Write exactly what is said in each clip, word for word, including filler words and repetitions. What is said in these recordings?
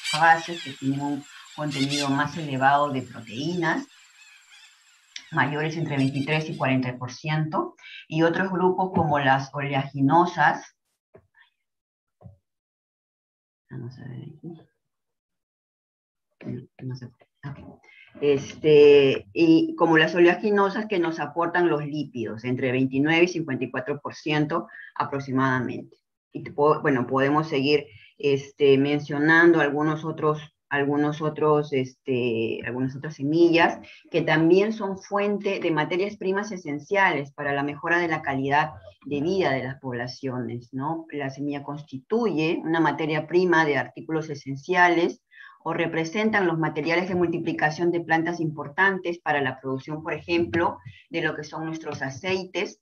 bases que tienen un contenido más elevado de proteínas, mayores entre veintitrés y cuarenta por ciento, y otros grupos como las oleaginosas, vamos a ver aquí, no sé, okay. Este, y como las oleaginosas que nos aportan los lípidos, entre veintinueve y cincuenta y cuatro por ciento aproximadamente. Y te puedo, bueno, podemos seguir este, mencionando algunos otros, algunos otros, este, algunas otras semillas que también son fuente de materias primas esenciales para la mejora de la calidad de vida de las poblaciones, ¿no? La semilla constituye una materia prima de artículos esenciales o representan los materiales de multiplicación de plantas importantes para la producción, por ejemplo, de lo que son nuestros aceites,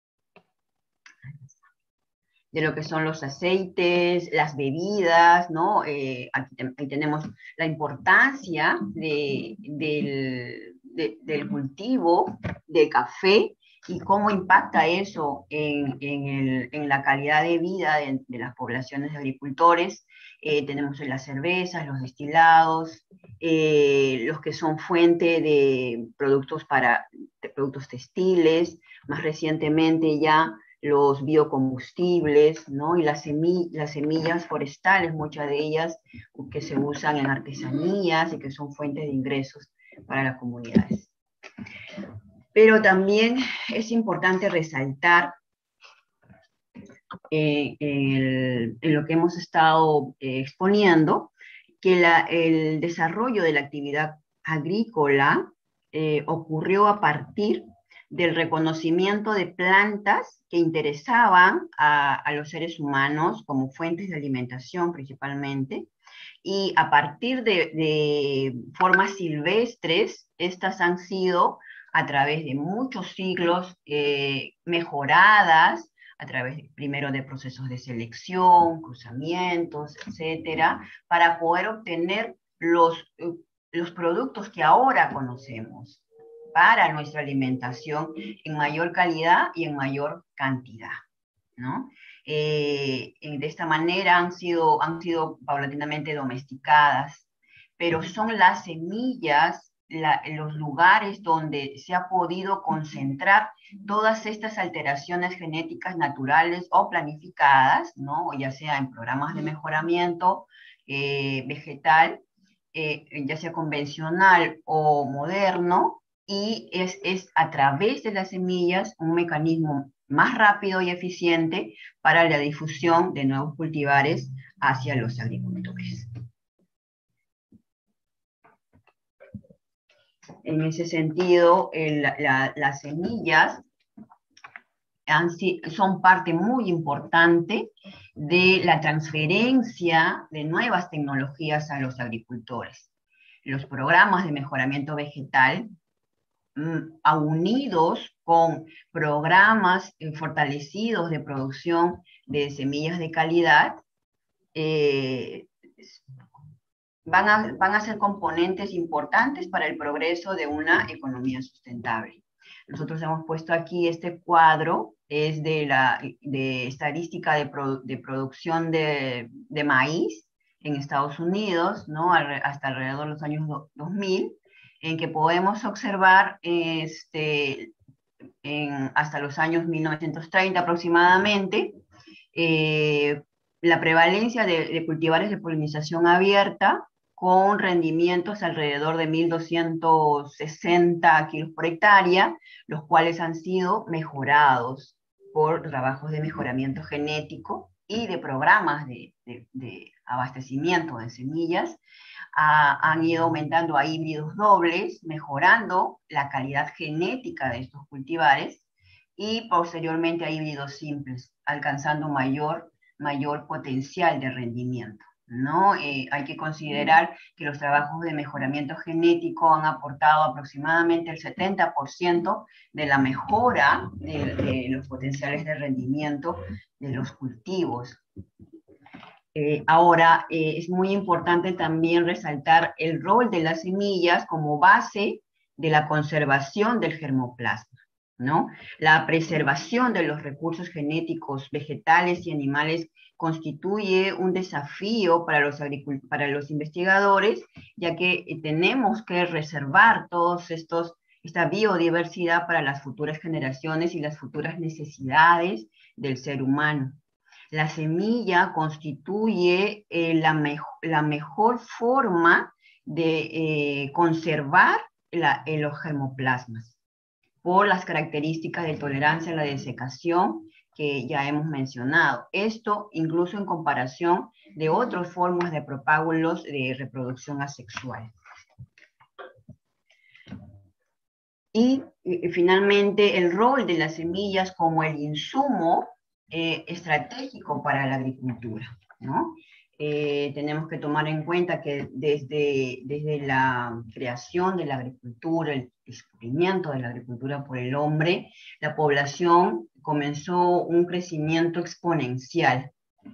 de lo que son los aceites, las bebidas, ¿no? Eh, aquí, aquí tenemos la importancia de, del, de, del cultivo de café y cómo impacta eso en, en, el, en la calidad de vida de, de las poblaciones de agricultores. Eh, tenemos las cervezas, los destilados, eh, los que son fuente de productos, para, de productos textiles, más recientemente ya los biocombustibles, ¿no? Y las, semillas, las semillas forestales, muchas de ellas que se usan en artesanías y que son fuentes de ingresos para las comunidades. Pero también es importante resaltar eh, el, en lo que hemos estado eh, exponiendo, que la, el desarrollo de la actividad agrícola eh, ocurrió a partir del reconocimiento de plantas que interesaban a, a los seres humanos como fuentes de alimentación principalmente, y a partir de, de formas silvestres, estas han sido a través de muchos siglos eh, mejoradas, a través de, primero de procesos de selección, cruzamientos, etcétera, para poder obtener los, los productos que ahora conocemos para nuestra alimentación en mayor calidad y en mayor cantidad, ¿no? Eh, de esta manera han sido, han sido paulatinamente domesticadas, pero son las semillas, la, los lugares donde se ha podido concentrar todas estas alteraciones genéticas naturales o planificadas, ¿no? Ya sea en programas de mejoramiento eh, vegetal, eh, ya sea convencional o moderno, y es, es a través de las semillas un mecanismo más rápido y eficiente para la difusión de nuevos cultivares hacia los agricultores. En ese sentido, el, la, las semillas han, son parte muy importante de la transferencia de nuevas tecnologías a los agricultores. Los programas de mejoramiento vegetal, unidos con programas fortalecidos de producción de semillas de calidad, eh, van, a, van a ser componentes importantes para el progreso de una economía sustentable. Nosotros hemos puesto aquí este cuadro, es de la de estadística de, pro, de producción de, de maíz en Estados Unidos, ¿no? Hasta alrededor de los años dos mil, en que podemos observar este, en, hasta los años mil novecientos treinta aproximadamente, eh, la prevalencia de, de cultivares de polinización abierta con rendimientos alrededor de mil doscientos sesenta kilos por hectárea, los cuales han sido mejorados por trabajos de mejoramiento genético y de programas de, de, de abastecimiento de semillas. A, han ido aumentando a híbridos dobles, mejorando la calidad genética de estos cultivares, y posteriormente a híbridos simples, alcanzando mayor, mayor potencial de rendimiento, ¿no? Eh, hay que considerar que los trabajos de mejoramiento genético han aportado aproximadamente el setenta por ciento de la mejora de, de los potenciales de rendimiento de los cultivos. Eh, ahora, eh, es muy importante también resaltar el rol de las semillas como base de la conservación del germoplasma, ¿no? La preservación de los recursos genéticos vegetales y animales constituye un desafío para los, para los investigadores, ya que tenemos que reservar todos estos, esta biodiversidad para las futuras generaciones y las futuras necesidades del ser humano. La semilla constituye eh, la, mejo la mejor forma de eh, conservar la, eh, los germoplasmas, por las características de tolerancia a la desecación que ya hemos mencionado. Esto incluso en comparación de otras formas de propágulos de reproducción asexual. Y, y finalmente el rol de las semillas como el insumo eh, estratégico para la agricultura, ¿no? Eh, tenemos que tomar en cuenta que desde, desde la creación de la agricultura, el descubrimiento de la agricultura por el hombre, la población comenzó un crecimiento exponencial,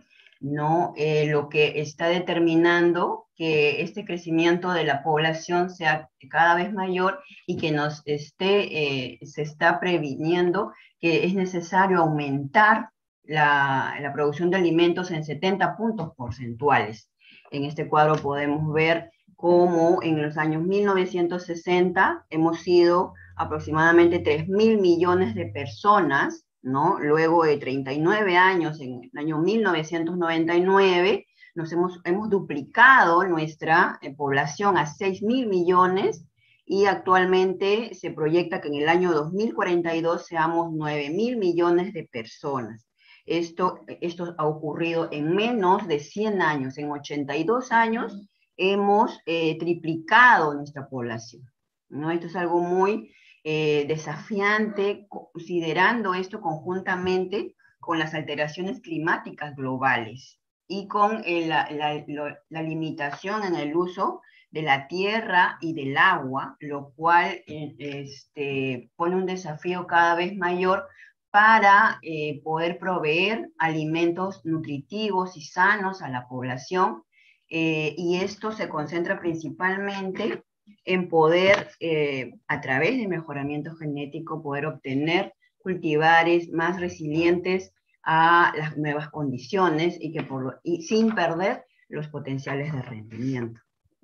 ¿no? Eh, lo que está determinando que este crecimiento de la población sea cada vez mayor y que nos esté, eh, se está previniendo que es necesario aumentar La, la producción de alimentos en setenta puntos porcentuales. En este cuadro podemos ver cómo en los años mil novecientos sesenta hemos sido aproximadamente tres mil millones de personas, ¿no? Luego de treinta y nueve años, en el año mil novecientos noventa y nueve, nos hemos, hemos duplicado nuestra eh, población a seis mil millones, y actualmente se proyecta que en el año dos mil cuarenta y dos seamos nueve mil millones de personas. Esto, esto ha ocurrido en menos de cien años. En ochenta y dos años hemos eh, triplicado nuestra población, ¿no? Esto es algo muy eh, desafiante, considerando esto conjuntamente con las alteraciones climáticas globales y con el, la, la, la limitación en el uso de la tierra y del agua, lo cual eh, este, pone un desafío cada vez mayor para eh, poder proveer alimentos nutritivos y sanos a la población, eh, y esto se concentra principalmente en poder, eh, a través de mejoramiento genético, poder obtener cultivares más resilientes a las nuevas condiciones y, que por lo, y sin perder los potenciales de rendimiento.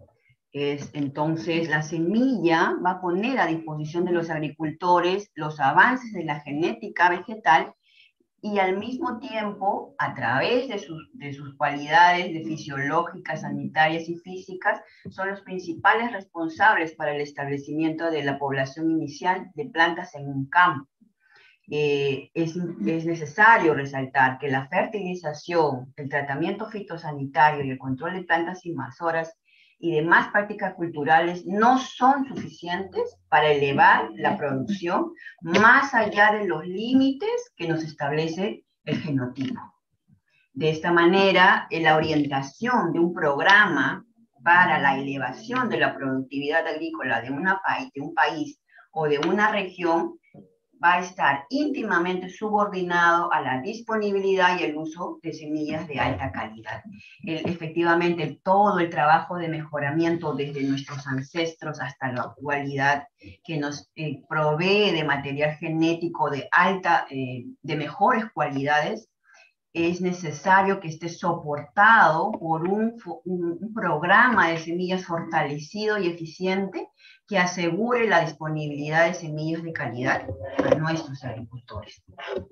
Es, entonces, la semilla va a poner a disposición de los agricultores los avances de la genética vegetal y al mismo tiempo, a través de sus, de sus cualidades de fisiológicas, sanitarias y físicas, son los principales responsables para el establecimiento de la población inicial de plantas en un campo. Eh, es, es necesario resaltar que la fertilización, el tratamiento fitosanitario y el control de plantas invasoras y demás prácticas culturales no son suficientes para elevar la producción más allá de los límites que nos establece el genotipo. De esta manera, la orientación de un programa para la elevación de la productividad agrícola de, una país, de un país o de una región va a estar íntimamente subordinado a la disponibilidad y el uso de semillas de alta calidad. El, efectivamente, todo el trabajo de mejoramiento desde nuestros ancestros hasta la actualidad, que nos eh, provee de material genético de alta, eh, de mejores cualidades, es necesario que esté soportado por un, un, un programa de semillas fortalecido y eficiente que asegure la disponibilidad de semillas de calidad a nuestros agricultores.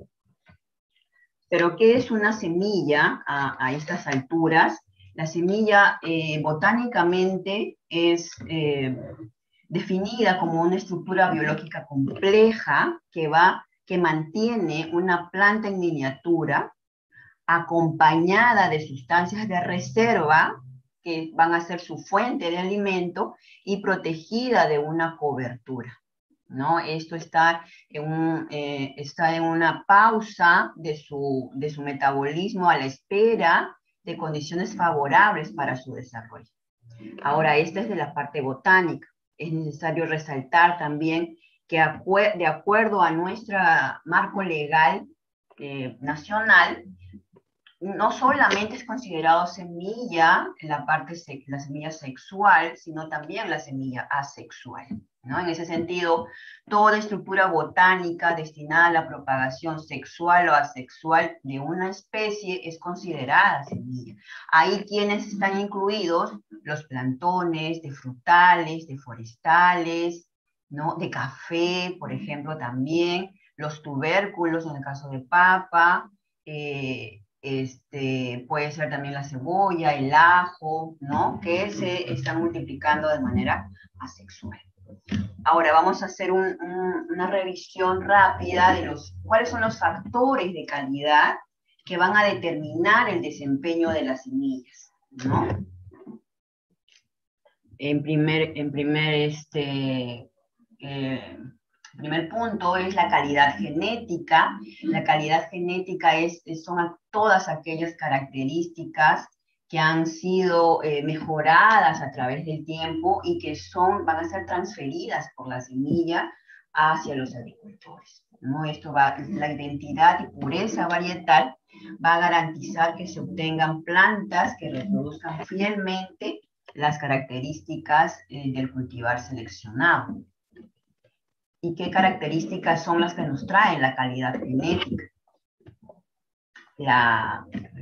Pero, ¿qué es una semilla a, a estas alturas? La semilla eh, botánicamente es eh, definida como una estructura biológica compleja que, va, que mantiene una planta en miniatura, acompañada de sustancias de reserva que van a ser su fuente de alimento y protegida de una cobertura, ¿no? Esto está en, un, eh, está en una pausa de su, de su metabolismo a la espera de condiciones favorables para su desarrollo. Ahora, esta es de la parte botánica. Es necesario resaltar también que acu- de acuerdo a nuestro marco legal eh, nacional, no solamente es considerado semilla, la parte, la semilla sexual, sino también la semilla asexual, ¿no? En ese sentido, toda estructura botánica destinada a la propagación sexual o asexual de una especie es considerada semilla. Ahí quienes están incluidos los plantones, de frutales, de forestales, ¿no? De café, por ejemplo, también, los tubérculos, en el caso de papa, eh, este, puede ser también la cebolla, el ajo, ¿no? Que se están multiplicando de manera asexual. Ahora vamos a hacer un, un, una revisión rápida de los, cuáles son los factores de calidad que van a determinar el desempeño de las semillas, ¿no? En primer, en primer, este, eh, primer punto es la calidad genética. La calidad genética es, son todas aquellas características que han sido eh, mejoradas a través del tiempo y que son, van a ser transferidas por la semilla hacia los agricultores, ¿no? Esto va, la identidad y pureza varietal va a garantizar que se obtengan plantas que reproduzcan fielmente las características eh, del cultivar seleccionado. ¿Y qué características son las que nos traen la calidad genética? La,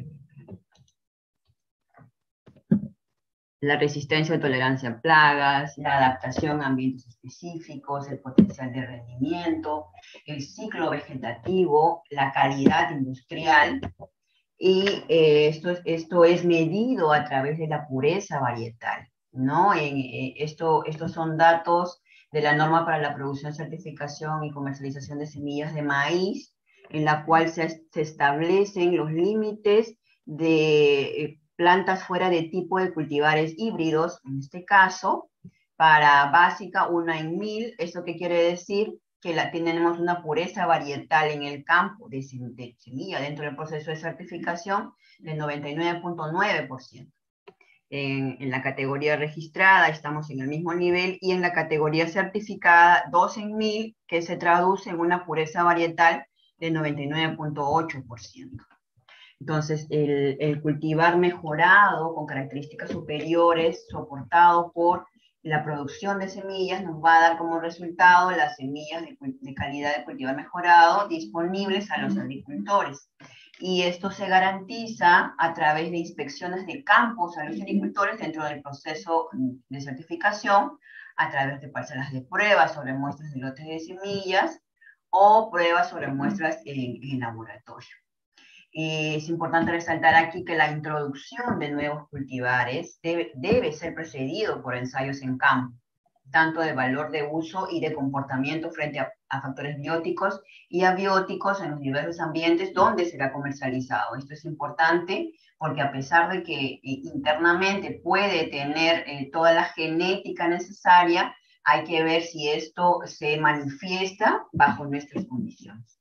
la resistencia o tolerancia a plagas, la adaptación a ambientes específicos, el potencial de rendimiento, el ciclo vegetativo, la calidad industrial, y eh, esto, esto es medido a través de la pureza varietal, ¿no? En, eh, esto, estos son datos de la norma para la producción, certificación y comercialización de semillas de maíz, en la cual se, se establecen los límites de eh, plantas fuera de tipo de cultivares híbridos, en este caso, para básica una en mil. ¿Esto qué quiere decir? Que la, tenemos una pureza varietal en el campo de, de semilla dentro del proceso de certificación del noventa y nueve punto nueve por ciento. En, en la categoría registrada estamos en el mismo nivel, y en la categoría certificada dos en mil, que se traduce en una pureza varietal del noventa y nueve punto ocho por ciento. Entonces, el, el cultivar mejorado con características superiores, soportado por la producción de semillas, nos va a dar como resultado las semillas de, de calidad de cultivar mejorado disponibles a los agricultores. Y esto se garantiza a través de inspecciones de campos a los agricultores dentro del proceso de certificación, a través de parcelas de pruebas sobre muestras de lotes de semillas o pruebas sobre muestras en, en laboratorio. Es importante resaltar aquí que la introducción de nuevos cultivares debe, debe ser precedido por ensayos en campo, tanto de valor de uso y de comportamiento frente a, a factores bióticos y abióticos en los diversos ambientes donde será comercializado. Esto es importante porque, a pesar de que eh, internamente puede tener eh, toda la genética necesaria, hay que ver si esto se manifiesta bajo nuestras condiciones.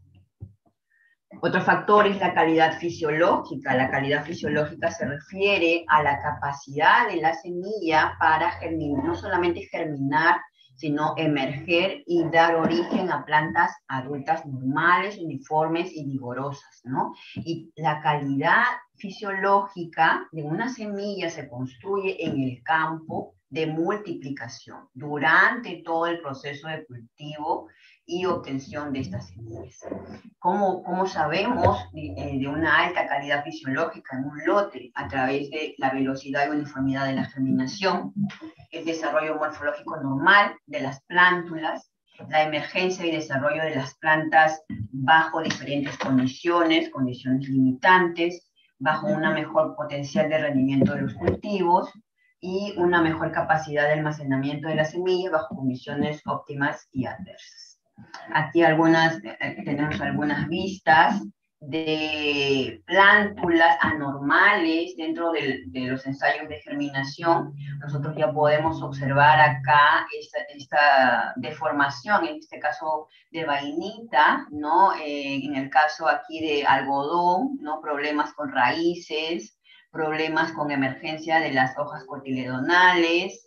Otro factor es la calidad fisiológica. La calidad fisiológica se refiere a la capacidad de la semilla para germinar, no solamente germinar, sino emerger y dar origen a plantas adultas normales, uniformes y vigorosas, ¿no? Y la calidad fisiológica de una semilla se construye en el campo de multiplicación durante todo el proceso de cultivo y obtención de estas semillas. ¿Cómo, cómo sabemos de, de una alta calidad fisiológica en un lote? A través de la velocidad y uniformidad de la germinación, el desarrollo morfológico normal de las plántulas, la emergencia y desarrollo de las plantas bajo diferentes condiciones, condiciones limitantes, bajo una mejor potencial de rendimiento de los cultivos y una mejor capacidad de almacenamiento de las semillas bajo condiciones óptimas y adversas. Aquí algunas, eh, tenemos algunas vistas de plántulas anormales dentro de, de los ensayos de germinación. Nosotros ya podemos observar acá esta, esta deformación, en este caso de vainita, ¿no? Eh, en el caso aquí de algodón, ¿no? Problemas con raíces, problemas con emergencia de las hojas cotiledonales,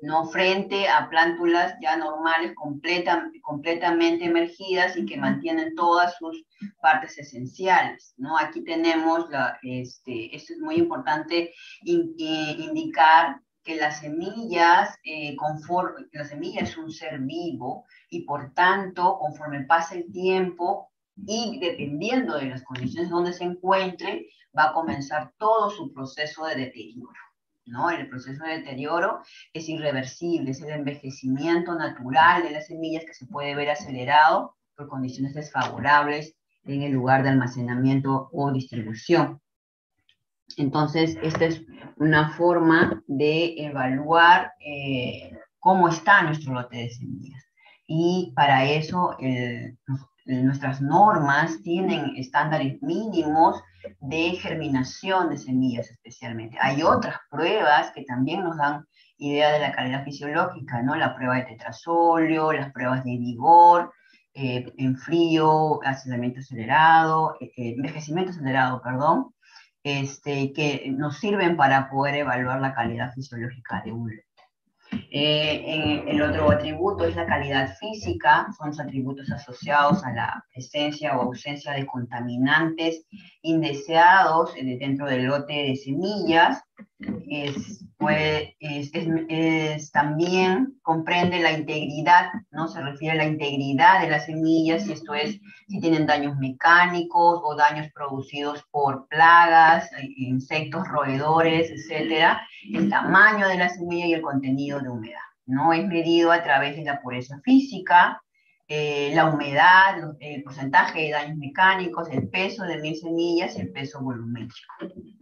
no frente a plántulas ya normales, completa, completamente emergidas y que mantienen todas sus partes esenciales, ¿no? Aquí tenemos, la, este, esto es muy importante in, eh, indicar que las semillas, eh, conforme, la semilla es un ser vivo y por tanto, conforme pasa el tiempo y dependiendo de las condiciones donde se encuentre, va a comenzar todo su proceso de deterioro, ¿no? El proceso de deterioro es irreversible, es el envejecimiento natural de las semillas que se puede ver acelerado por condiciones desfavorables en el lugar de almacenamiento o distribución. Entonces, esta es una forma de evaluar eh, cómo está nuestro lote de semillas. Y para eso, el, nuestras normas tienen estándares mínimos de germinación de semillas especialmente. Hay otras pruebas que también nos dan idea de la calidad fisiológica, ¿no? La prueba de tetrasolio, las pruebas de vigor, eh, en frío, aislamiento acelerado, eh, envejecimiento acelerado, perdón, este, que nos sirven para poder evaluar la calidad fisiológica de un lote. Eh, en el otro atributo es la calidad física, son los atributos asociados a la presencia o ausencia de contaminantes indeseados dentro del lote de semillas. Es, pues, es, es, es, también comprende la integridad, ¿no? Se refiere a la integridad de las semillas, y esto es si tienen daños mecánicos o daños producidos por plagas, insectos, roedores, etcétera, el tamaño de la semilla y el contenido de humedad, ¿no? Es medido a través de la pureza física, eh, la humedad, el porcentaje de daños mecánicos, el peso de mil semillas y el peso volumétrico.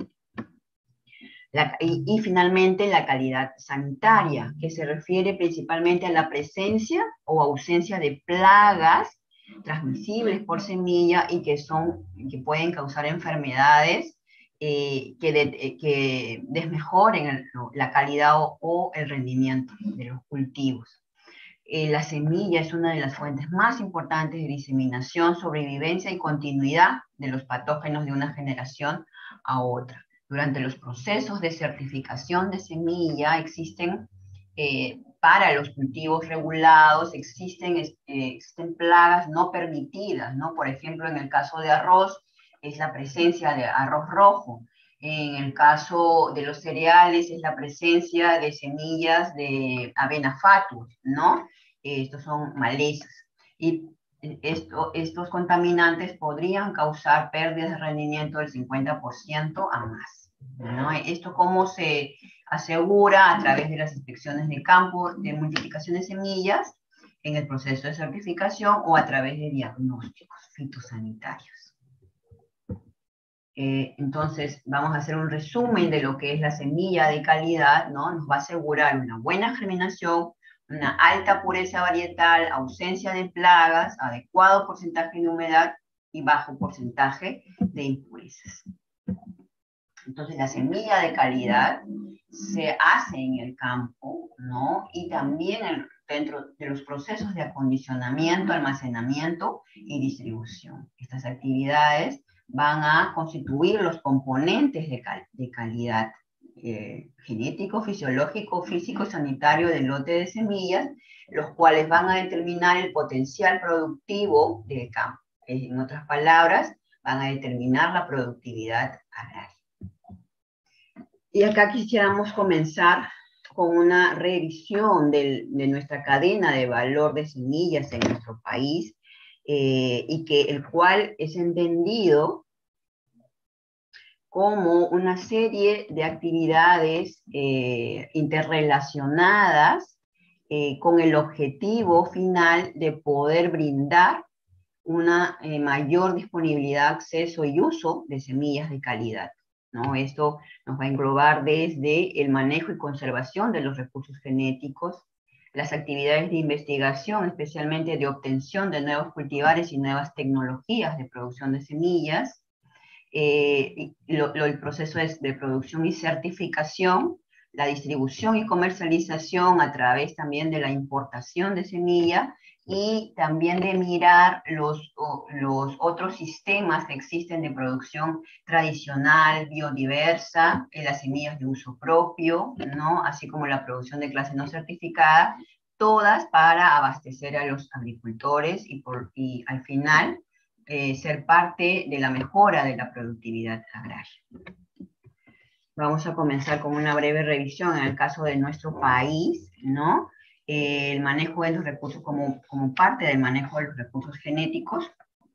La, y, y finalmente la calidad sanitaria, que se refiere principalmente a la presencia o ausencia de plagas transmisibles por semilla y que, son, que pueden causar enfermedades eh, que, de, que desmejoren el, la calidad o, o el rendimiento de los cultivos. Eh, la semilla es una de las fuentes más importantes de diseminación, sobrevivencia y continuidad de los patógenos de una generación a otra. Durante los procesos de certificación de semilla existen, eh, para los cultivos regulados, existen, eh, existen plagas no permitidas, ¿no? Por ejemplo, en el caso de arroz, es la presencia de arroz rojo. En el caso de los cereales, es la presencia de semillas de avena fatus, ¿no? Estos son malezas. Y esto, estos contaminantes podrían causar pérdidas de rendimiento del cincuenta por ciento a más, ¿no? Esto cómo se asegura a través de las inspecciones de campo de multiplicación de semillas en el proceso de certificación o a través de diagnósticos fitosanitarios. Eh, entonces, vamos a hacer un resumen de lo que es la semilla de calidad, ¿no? Nos va a asegurar una buena germinación, una alta pureza varietal, ausencia de plagas, adecuado porcentaje de humedad y bajo porcentaje de impurezas. Entonces, la semilla de calidad se hace en el campo, ¿no? Y también en, dentro de los procesos de acondicionamiento, almacenamiento y distribución. Estas actividades van a constituir los componentes de, cal de calidad eh, genético, fisiológico, físico y sanitario del lote de semillas, los cuales van a determinar el potencial productivo del campo. En otras palabras, van a determinar la productividad agraria. Y acá quisiéramos comenzar con una revisión del, de nuestra cadena de valor de semillas en nuestro país, eh, y que el cual es entendido como una serie de actividades eh, interrelacionadas eh, con el objetivo final de poder brindar una eh, mayor disponibilidad, acceso y uso de semillas de calidad, ¿no? Esto nos va a englobar desde el manejo y conservación de los recursos genéticos, las actividades de investigación, especialmente de obtención de nuevos cultivares y nuevas tecnologías de producción de semillas, eh, lo, lo, el proceso es de producción y certificación, la distribución y comercialización a través también de la importación de semilla y también de mirar los, los otros sistemas que existen de producción tradicional, biodiversa, las semillas de uso propio, ¿no? Así como la producción de clase no certificada, todas para abastecer a los agricultores y, por, y al final eh, ser parte de la mejora de la productividad agraria. Vamos a comenzar con una breve revisión en el caso de nuestro país, ¿no? Eh, el manejo de los recursos como, como parte del manejo de los recursos genéticos.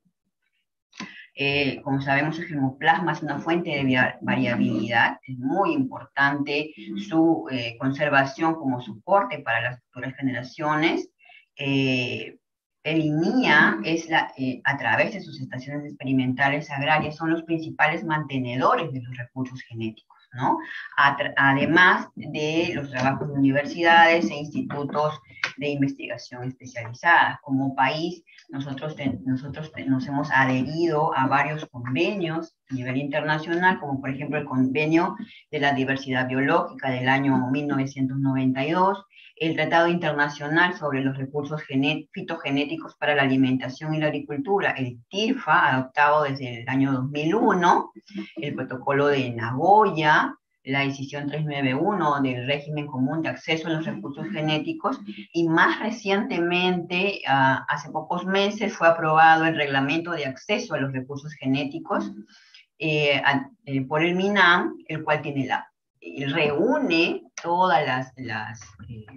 Eh, como sabemos, el germoplasma es una fuente de variabilidad, es muy importante su eh, conservación como soporte para las futuras generaciones. Eh, el I N I A, es la, eh, a través de sus estaciones experimentales agrarias, son los principales mantenedores de los recursos genéticos, ¿no? Además de los trabajos de universidades e institutos de investigación especializada. Como país, nosotros, te, nosotros te, nos hemos adherido a varios convenios a nivel internacional, como por ejemplo el Convenio de la Diversidad Biológica del año mil novecientos noventa y dos, el Tratado Internacional sobre los Recursos Fitogenéticos para la Alimentación y la Agricultura, el TIRFA, adoptado desde el año dos mil uno, el Protocolo de Nagoya, la decisión trescientos noventa y uno del régimen común de acceso a los recursos genéticos, y más recientemente, uh, hace pocos meses, fue aprobado el reglamento de acceso a los recursos genéticos eh, a, eh, por el MINAM, el cual tiene la, eh, reúne todas las, las eh,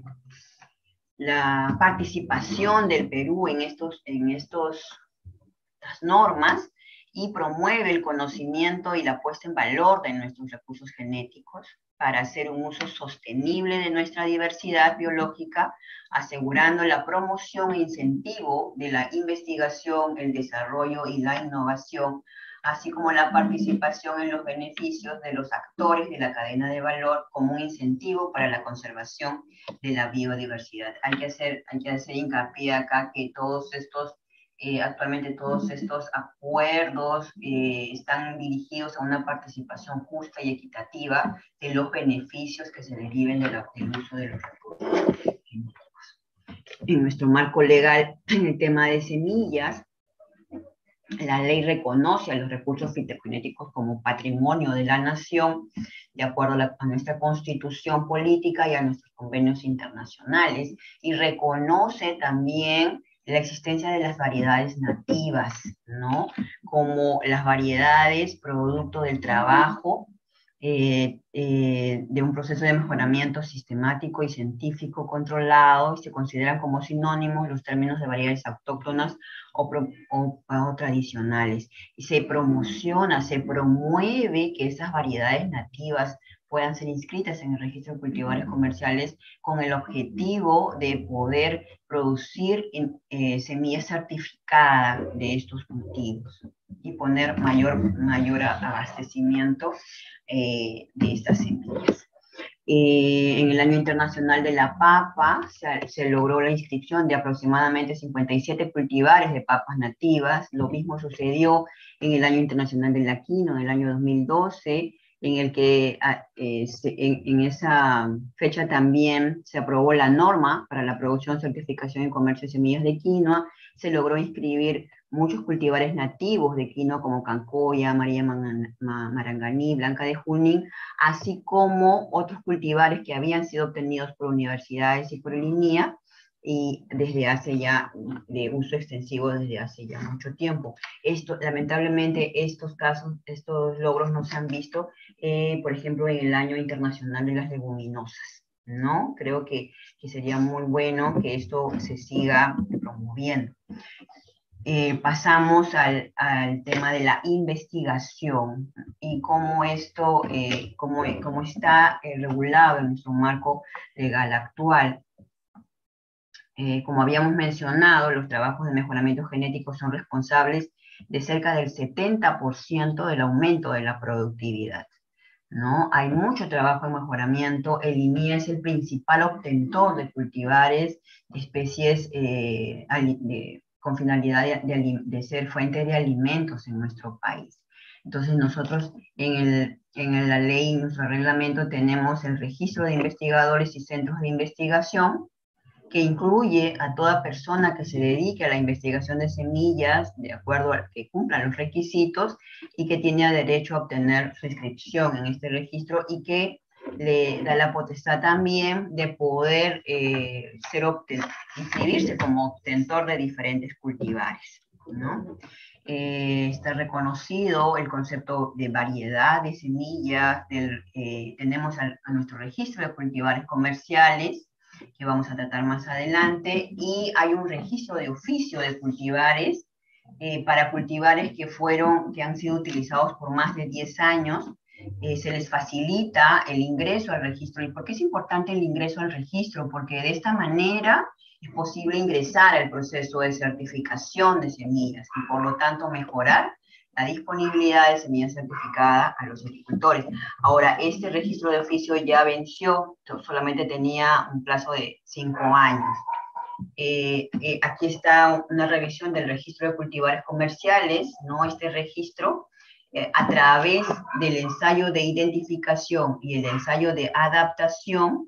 la participación del Perú en estos, en estos, estas normas, y promueve el conocimiento y la puesta en valor de nuestros recursos genéticos para hacer un uso sostenible de nuestra diversidad biológica, asegurando la promoción e incentivo de la investigación, el desarrollo y la innovación, así como la participación en los beneficios de los actores de la cadena de valor como un incentivo para la conservación de la biodiversidad. Hay que hacer, hay que hacer hincapié acá que todos estos Eh, actualmente todos estos acuerdos eh, están dirigidos a una participación justa y equitativa de los beneficios que se deriven de la, del uso de los recursos genéticos. En nuestro marco legal, en el tema de semillas, la ley reconoce a los recursos fitogenéticos como patrimonio de la nación, de acuerdo a, la, a nuestra constitución política y a nuestros convenios internacionales, y reconoce también la existencia de las variedades nativas, ¿no? Como las variedades producto del trabajo eh, eh, de un proceso de mejoramiento sistemático y científico controlado, y se consideran como sinónimos los términos de variedades autóctonas o, pro, o, o tradicionales. Y se promociona, se promueve que esas variedades nativas puedan ser inscritas en el registro de cultivares comerciales con el objetivo de poder producir eh, semillas certificadas de estos cultivos y poner mayor, mayor abastecimiento eh, de estas semillas. Eh, en el año internacional de la papa se, se logró la inscripción de aproximadamente cincuenta y siete cultivares de papas nativas. Lo mismo sucedió en el año internacional de la quinoa, en el año dos mil doce, en el que eh, se, en, en esa fecha también se aprobó la norma para la producción, certificación y comercio de semillas de quinoa. Se logró inscribir muchos cultivares nativos de quinoa como Cancoya, María Maranganí, Blanca de Junín, así como otros cultivares que habían sido obtenidos por universidades y por el I N I A, y desde hace ya, de uso extensivo desde hace ya mucho tiempo. Esto, lamentablemente, estos casos, estos logros no se han visto, eh, por ejemplo, en el Año Internacional de las Leguminosas, ¿no? Creo que, que sería muy bueno que esto se siga promoviendo. Eh, pasamos al, al tema de la investigación y cómo esto, eh, cómo, cómo está eh, regulado en nuestro marco legal actual. Eh, como habíamos mencionado, los trabajos de mejoramiento genético son responsables de cerca del setenta por ciento del aumento de la productividad, ¿no? Hay mucho trabajo en mejoramiento. El I N I A es el principal obtentor de cultivares de especies eh, de, con finalidad de, de, de ser fuente de alimentos en nuestro país. Entonces nosotros en, el, en la ley, en nuestro reglamento, tenemos el registro de investigadores y centros de investigación, que incluye a toda persona que se dedique a la investigación de semillas, de acuerdo a que cumplan los requisitos, y que tiene derecho a obtener su inscripción en este registro, y que le da la potestad también de poder eh, ser inscribirse como obtentor de diferentes cultivares, ¿no? Eh, está reconocido el concepto de variedad de semillas, del, eh, tenemos a, a nuestro registro de cultivares comerciales, que vamos a tratar más adelante, y hay un registro de oficio de cultivares eh, para cultivares que fueron, que han sido utilizados por más de diez años. Eh, se les facilita el ingreso al registro. ¿Y por qué es importante el ingreso al registro? Porque de esta manera es posible ingresar al proceso de certificación de semillas y por lo tanto mejorar la disponibilidad de semillas certificadas a los agricultores. Ahora, este registro de oficio ya venció, solamente tenía un plazo de cinco años. Eh, eh, aquí está una revisión del registro de cultivares comerciales, ¿no? Este registro, eh, a través del ensayo de identificación y el ensayo de adaptación,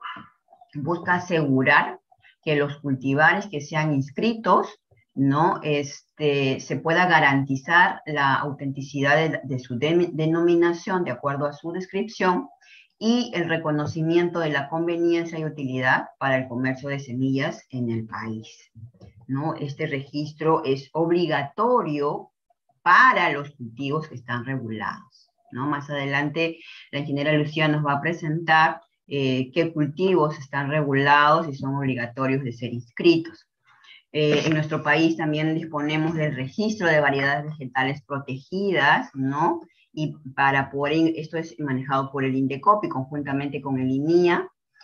busca asegurar que los cultivares que sean inscritos, ¿no? Este, se pueda garantizar la autenticidad de, de su de, denominación de acuerdo a su descripción, y el reconocimiento de la conveniencia y utilidad para el comercio de semillas en el país, ¿no? Este registro es obligatorio para los cultivos que están regulados, ¿no? Más adelante la ingeniera Lucía nos va a presentar eh, qué cultivos están regulados y son obligatorios de ser inscritos. Eh, en nuestro país también disponemos del registro de variedades vegetales protegidas, ¿no? Y para poder, esto es manejado por el INDECOPI conjuntamente con el INIA,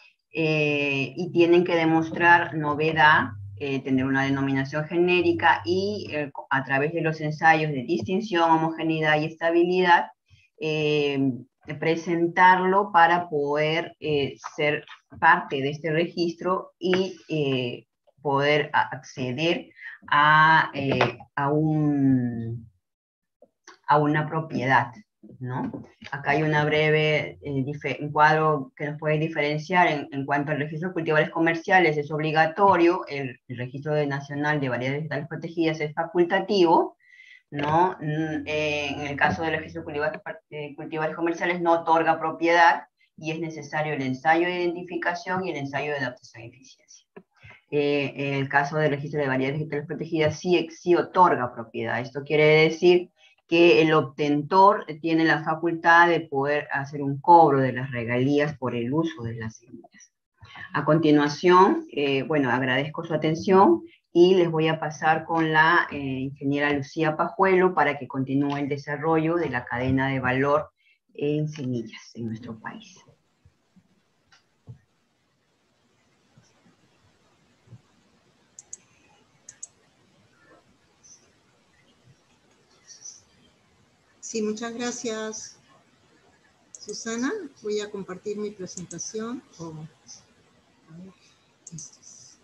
eh, y tienen que demostrar novedad, eh, tener una denominación genérica, y eh, a través de los ensayos de distinción, homogeneidad y estabilidad, eh, presentarlo para poder eh, ser parte de este registro y eh, poder acceder a, eh, a, un, a una propiedad, ¿no? Acá hay una breve, eh, un cuadro que nos puede diferenciar en, en cuanto al registro de cultivares comerciales. Es obligatorio, el, el registro de nacional de variedades vegetales protegidas es facultativo, ¿no? Eh, en el caso del registro de cultivares, eh, cultivares comerciales no otorga propiedad, y es necesario el ensayo de identificación y el ensayo de adaptación y eficiencia. Eh, en el caso del registro de variedades vegetales protegidas sí, sí otorga propiedad. Esto quiere decir que el obtentor tiene la facultad de poder hacer un cobro de las regalías por el uso de las semillas. A continuación, eh, bueno, agradezco su atención y les voy a pasar con la eh, ingeniera Lucía Pajuelo para que continúe el desarrollo de la cadena de valor en semillas en nuestro país. Sí, muchas gracias, Susana. Voy a compartir mi presentación. Oh, a ver, esto es.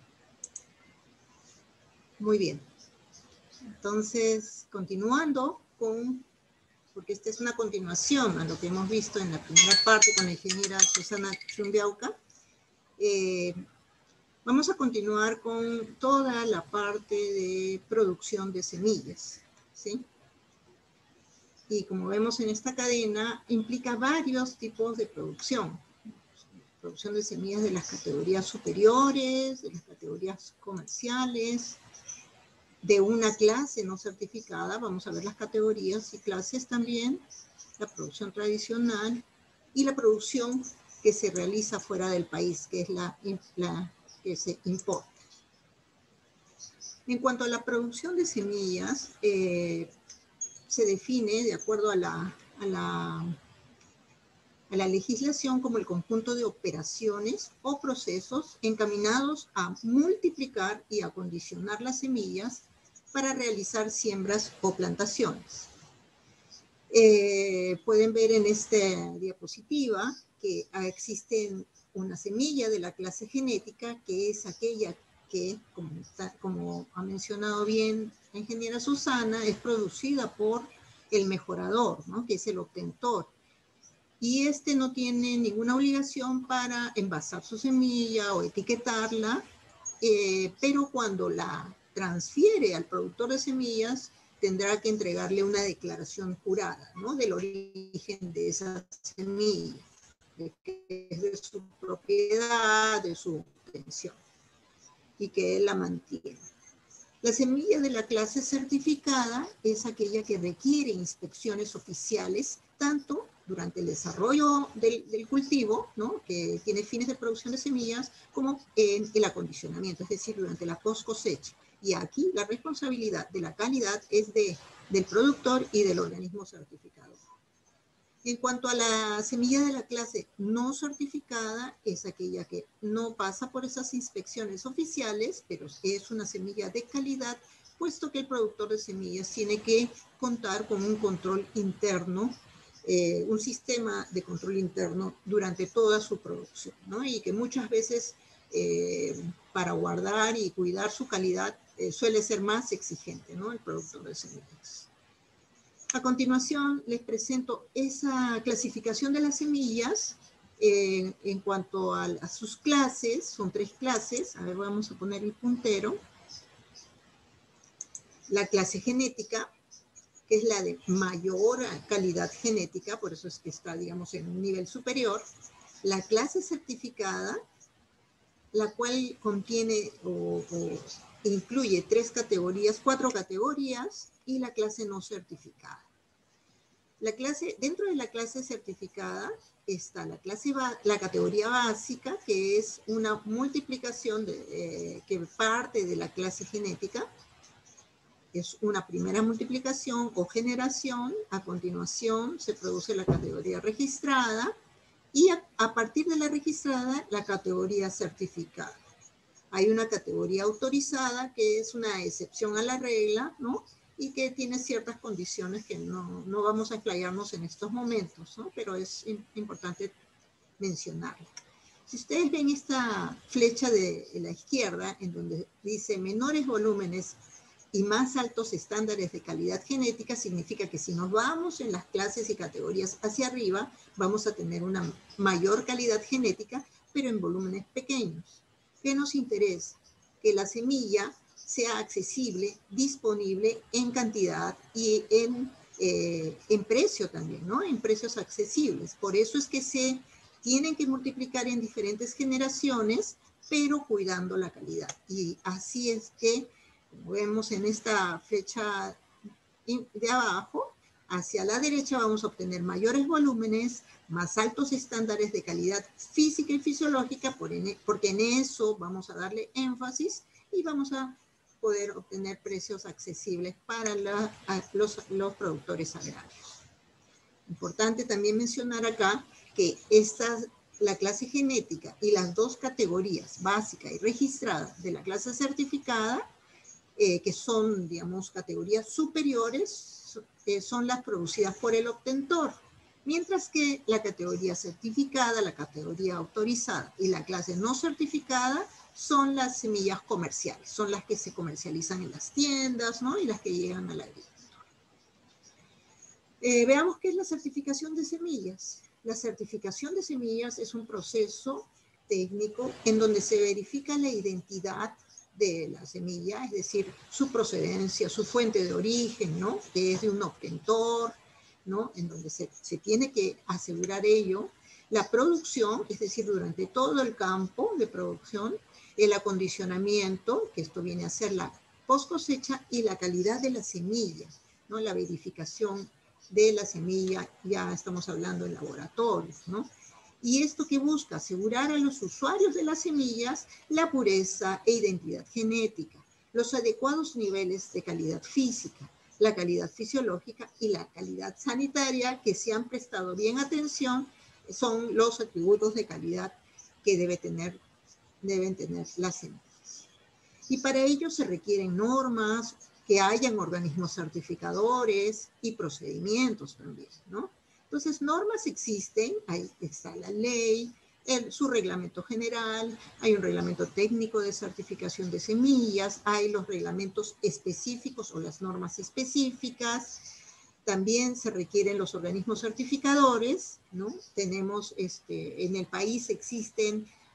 Muy bien. Entonces, continuando con, porque esta es una continuación a lo que hemos visto en la primera parte con la ingeniera Susana Chumbiauca, eh, vamos a continuar con toda la parte de producción de semillas, ¿sí? Y como vemos en esta cadena, implica varios tipos de producción. Producción de semillas de las categorías superiores, de las categorías comerciales, de una clase no certificada, vamos a ver las categorías y clases también, la producción tradicional y la producción que se realiza fuera del país, que es la, la que se importa. En cuanto a la producción de semillas, eh, se define de acuerdo a la, a, la, a la legislación como el conjunto de operaciones o procesos encaminados a multiplicar y acondicionar las semillas para realizar siembras o plantaciones. Eh, pueden ver en esta diapositiva que existe una semilla de la clase genética, que es aquella que, como, está, como ha mencionado bien la ingeniera Susana, es producida por el mejorador, ¿no? Que es el obtentor. Y este no tiene ninguna obligación para envasar su semilla o etiquetarla, eh, pero cuando la transfiere al productor de semillas, tendrá que entregarle una declaración jurada, ¿no? Del origen de esa semilla, de que es de su propiedad, de su obtención, y que él la mantiene. La semilla de la clase certificada es aquella que requiere inspecciones oficiales, tanto durante el desarrollo del, del cultivo, ¿no? Que tiene fines de producción de semillas, como en el acondicionamiento, es decir, durante la post cosecha. Y aquí la responsabilidad de la calidad es de, del productor y del organismo certificador. En cuanto a la semilla de la clase no certificada, es aquella que no pasa por esas inspecciones oficiales, pero es una semilla de calidad, puesto que el productor de semillas tiene que contar con un control interno, eh, un sistema de control interno durante toda su producción, ¿no? Y que muchas veces eh, para guardar y cuidar su calidad eh, suele ser más exigente, ¿no? El productor de semillas. A continuación, les presento esa clasificación de las semillas eh, en cuanto a, a sus clases. Son tres clases. A ver, vamos a poner el puntero. La clase genética, que es la de mayor calidad genética, por eso es que está, digamos, en un nivel superior. La clase certificada, la cual contiene o, o incluye tres categorías, cuatro categorías, y la clase no certificada. La clase, dentro de la clase certificada está la, clase, la categoría básica, que es una multiplicación de, eh, que parte de la clase genética. Es una primera multiplicación o generación. A continuación se produce la categoría registrada y a, a partir de la registrada, la categoría certificada. Hay una categoría autorizada, que es una excepción a la regla, ¿no? Y que tiene ciertas condiciones que no, no vamos a explayarnos en estos momentos, ¿no? Pero es importante mencionarla. Si ustedes ven esta flecha de la izquierda, en donde dice menores volúmenes y más altos estándares de calidad genética, significa que si nos vamos en las clases y categorías hacia arriba, vamos a tener una mayor calidad genética, pero en volúmenes pequeños. ¿Qué nos interesa? Que la semilla sea accesible, disponible en cantidad y en, eh, en precio también, ¿no? En precios accesibles. Por eso es que se tienen que multiplicar en diferentes generaciones, pero cuidando la calidad. Y así es que, como vemos en esta flecha de abajo, hacia la derecha vamos a obtener mayores volúmenes, más altos estándares de calidad física y fisiológica, porque en eso vamos a darle énfasis y vamos a poder obtener precios accesibles para la, los, los productores agrarios. Importante también mencionar acá que esta, la clase genética y las dos categorías, básica y registrada, de la clase certificada, eh, que son, digamos, categorías superiores, eh, son las producidas por el obtentor, mientras que la categoría certificada, la categoría autorizada y la clase no certificada son las semillas comerciales, son las que se comercializan en las tiendas, ¿no? Y las que llegan al agricultor. Eh, veamos qué es la certificación de semillas. La certificación de semillas es un proceso técnico en donde se verifica la identidad de la semilla, es decir, su procedencia, su fuente de origen, ¿no? Que es de un obtentor, ¿no? En donde se, se tiene que asegurar ello. La producción, es decir, durante todo el campo de producción, el acondicionamiento, que esto viene a ser la post cosecha, y la calidad de la semilla, ¿no? La verificación de la semilla, ya estamos hablando en laboratorios, ¿no? Y esto que busca asegurar a los usuarios de las semillas la pureza e identidad genética, los adecuados niveles de calidad física, la calidad fisiológica y la calidad sanitaria, que se han prestado bien atención, son los atributos de calidad que debe tener, deben tener las semillas. Y para ello se requieren normas, que hayan organismos certificadores y procedimientos también, ¿no? Entonces, normas existen, ahí está la ley, el, su reglamento general, hay un reglamento técnico de certificación de semillas, hay los reglamentos específicos o las normas específicas, también se requieren los organismos certificadores, ¿no? Tenemos, este, en el país existen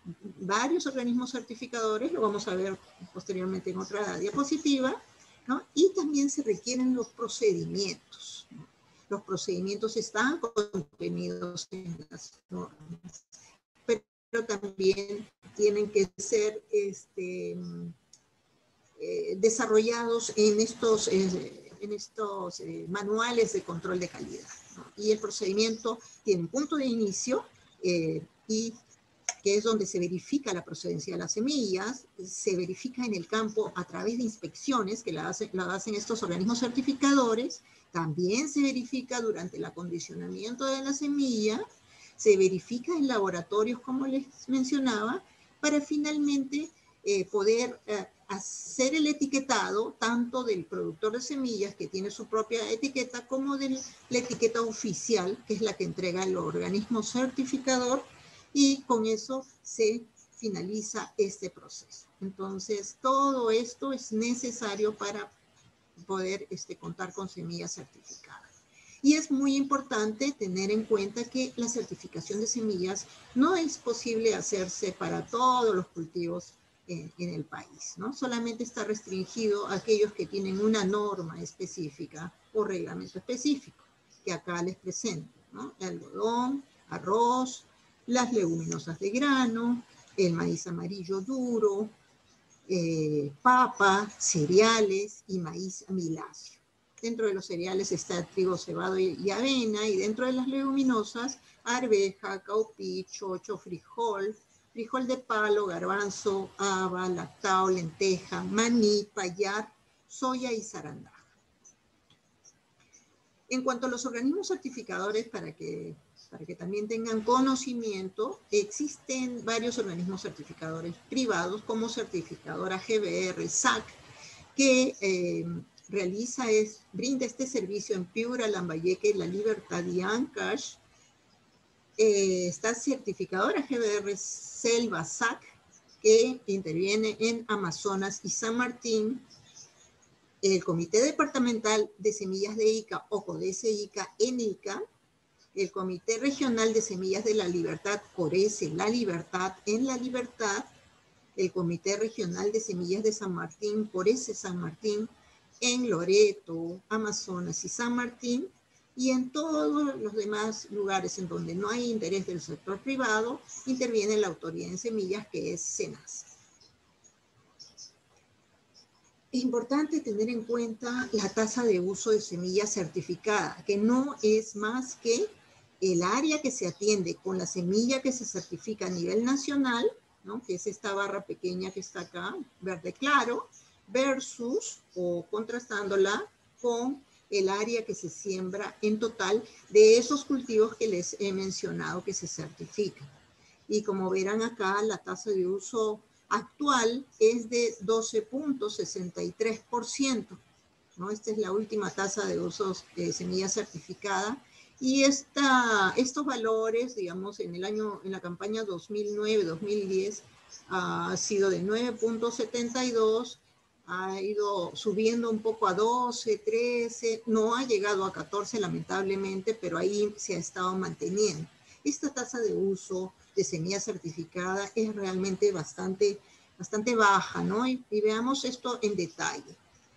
varios organismos certificadores, lo vamos a ver posteriormente en otra diapositiva, ¿no? Y también se requieren los procedimientos, ¿no? Los procedimientos están contenidos en las normas, pero también tienen que ser este, eh, desarrollados en estos, eh, en estos eh, manuales de control de calidad, ¿no? Y el procedimiento tiene un punto de inicio eh, y que es donde se verifica la procedencia de las semillas, se verifica en el campo a través de inspecciones que la hacen, la hacen estos organismos certificadores, también se verifica durante el acondicionamiento de la semilla, se verifica en laboratorios, como les mencionaba, para finalmente eh, poder eh, hacer el etiquetado tanto del productor de semillas, que tiene su propia etiqueta, como de la etiqueta oficial, que es la que entrega el organismo certificador, y con eso se finaliza este proceso. Entonces, todo esto es necesario para poder este, contar con semillas certificadas. Y es muy importante tener en cuenta que la certificación de semillas no es posible hacerse para todos los cultivos en, en el país, ¿no? Solamente está restringido a aquellos que tienen una norma específica o reglamento específico, que acá les presento, ¿no? El algodón, arroz, las leguminosas de grano, el maíz amarillo duro, eh, papa, cereales y maíz amiláceo. Dentro de los cereales está trigo, cebado y, y avena, y dentro de las leguminosas, arveja, caupí, chocho, frijol, frijol de palo, garbanzo, haba, lactao, lenteja, maní, payar, soya y zarandaja. En cuanto a los organismos certificadores, para que, para que también tengan conocimiento, existen varios organismos certificadores privados, como certificadora G B R, S A C, que eh, realiza, es, brinda este servicio en Piura, Lambayeque, La Libertad y Ancash. Eh, está certificadora G B R Selva S A C, que interviene en Amazonas y San Martín. El Comité Departamental de Semillas de ICA o CODESE ICA en ICA, el Comité Regional de Semillas de la Libertad, CORESE La Libertad en La Libertad, el Comité Regional de Semillas de San Martín, CORESE San Martín, en Loreto, Amazonas y San Martín, y en todos los demás lugares en donde no hay interés del sector privado, interviene la Autoridad en Semillas, que es SENASA. Es importante tener en cuenta la tasa de uso de semilla certificada, que no es más que el área que se atiende con la semilla que se certifica a nivel nacional, ¿no? Que es esta barra pequeña que está acá, verde claro, versus o contrastándola con el área que se siembra en total de esos cultivos que les he mencionado que se certifican. Y como verán acá, la tasa de uso actual es de doce punto sesenta y tres por ciento, ¿no? Esta es la última tasa de usos de semilla certificada, y esta, estos valores, digamos, en el año, en la campaña dos mil nueve dos mil diez, uh, ha sido de nueve punto setenta y dos, ha ido subiendo un poco a doce, trece, no ha llegado a catorce lamentablemente, pero ahí se ha estado manteniendo. Esta tasa de uso de semilla certificada es realmente bastante, bastante baja, ¿no? Y, y veamos esto en detalle.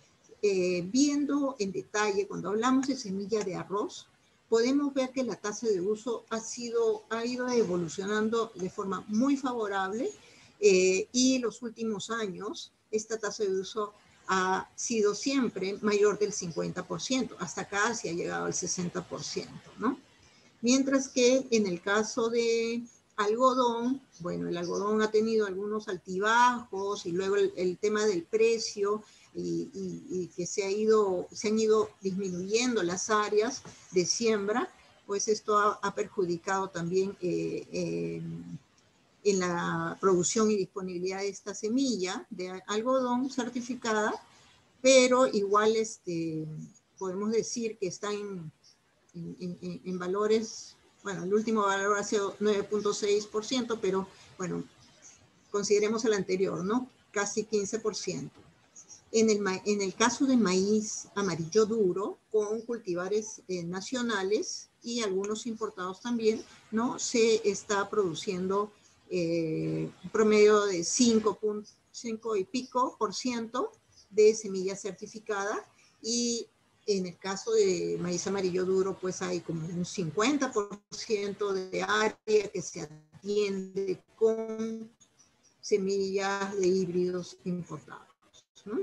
Eh, viendo en detalle, cuando hablamos de semilla de arroz, podemos ver que la tasa de uso ha, sido, ha ido evolucionando de forma muy favorable, eh, y en los últimos años esta tasa de uso ha sido siempre mayor del cincuenta por ciento, hasta casi ha llegado al sesenta por ciento, ¿no? Mientras que en el caso de algodón, bueno, el algodón ha tenido algunos altibajos, y luego el, el tema del precio, y, y, y que se, ha ido, se han ido disminuyendo las áreas de siembra, pues esto ha, ha perjudicado también eh, eh, en la producción y disponibilidad de esta semilla de algodón certificada, pero igual este, podemos decir que está en... En, en, en valores, bueno, el último valor ha sido nueve punto seis por ciento, pero bueno, consideremos el anterior, ¿no? Casi quince por ciento. En el, en el caso de maíz amarillo duro, con cultivares eh, nacionales y algunos importados también, ¿no? Se está produciendo eh, un promedio de cinco punto cinco y pico por ciento de semilla certificada, y en el caso de maíz amarillo duro, pues hay como un cincuenta por ciento de área que se atiende con semillas de híbridos importados, ¿no?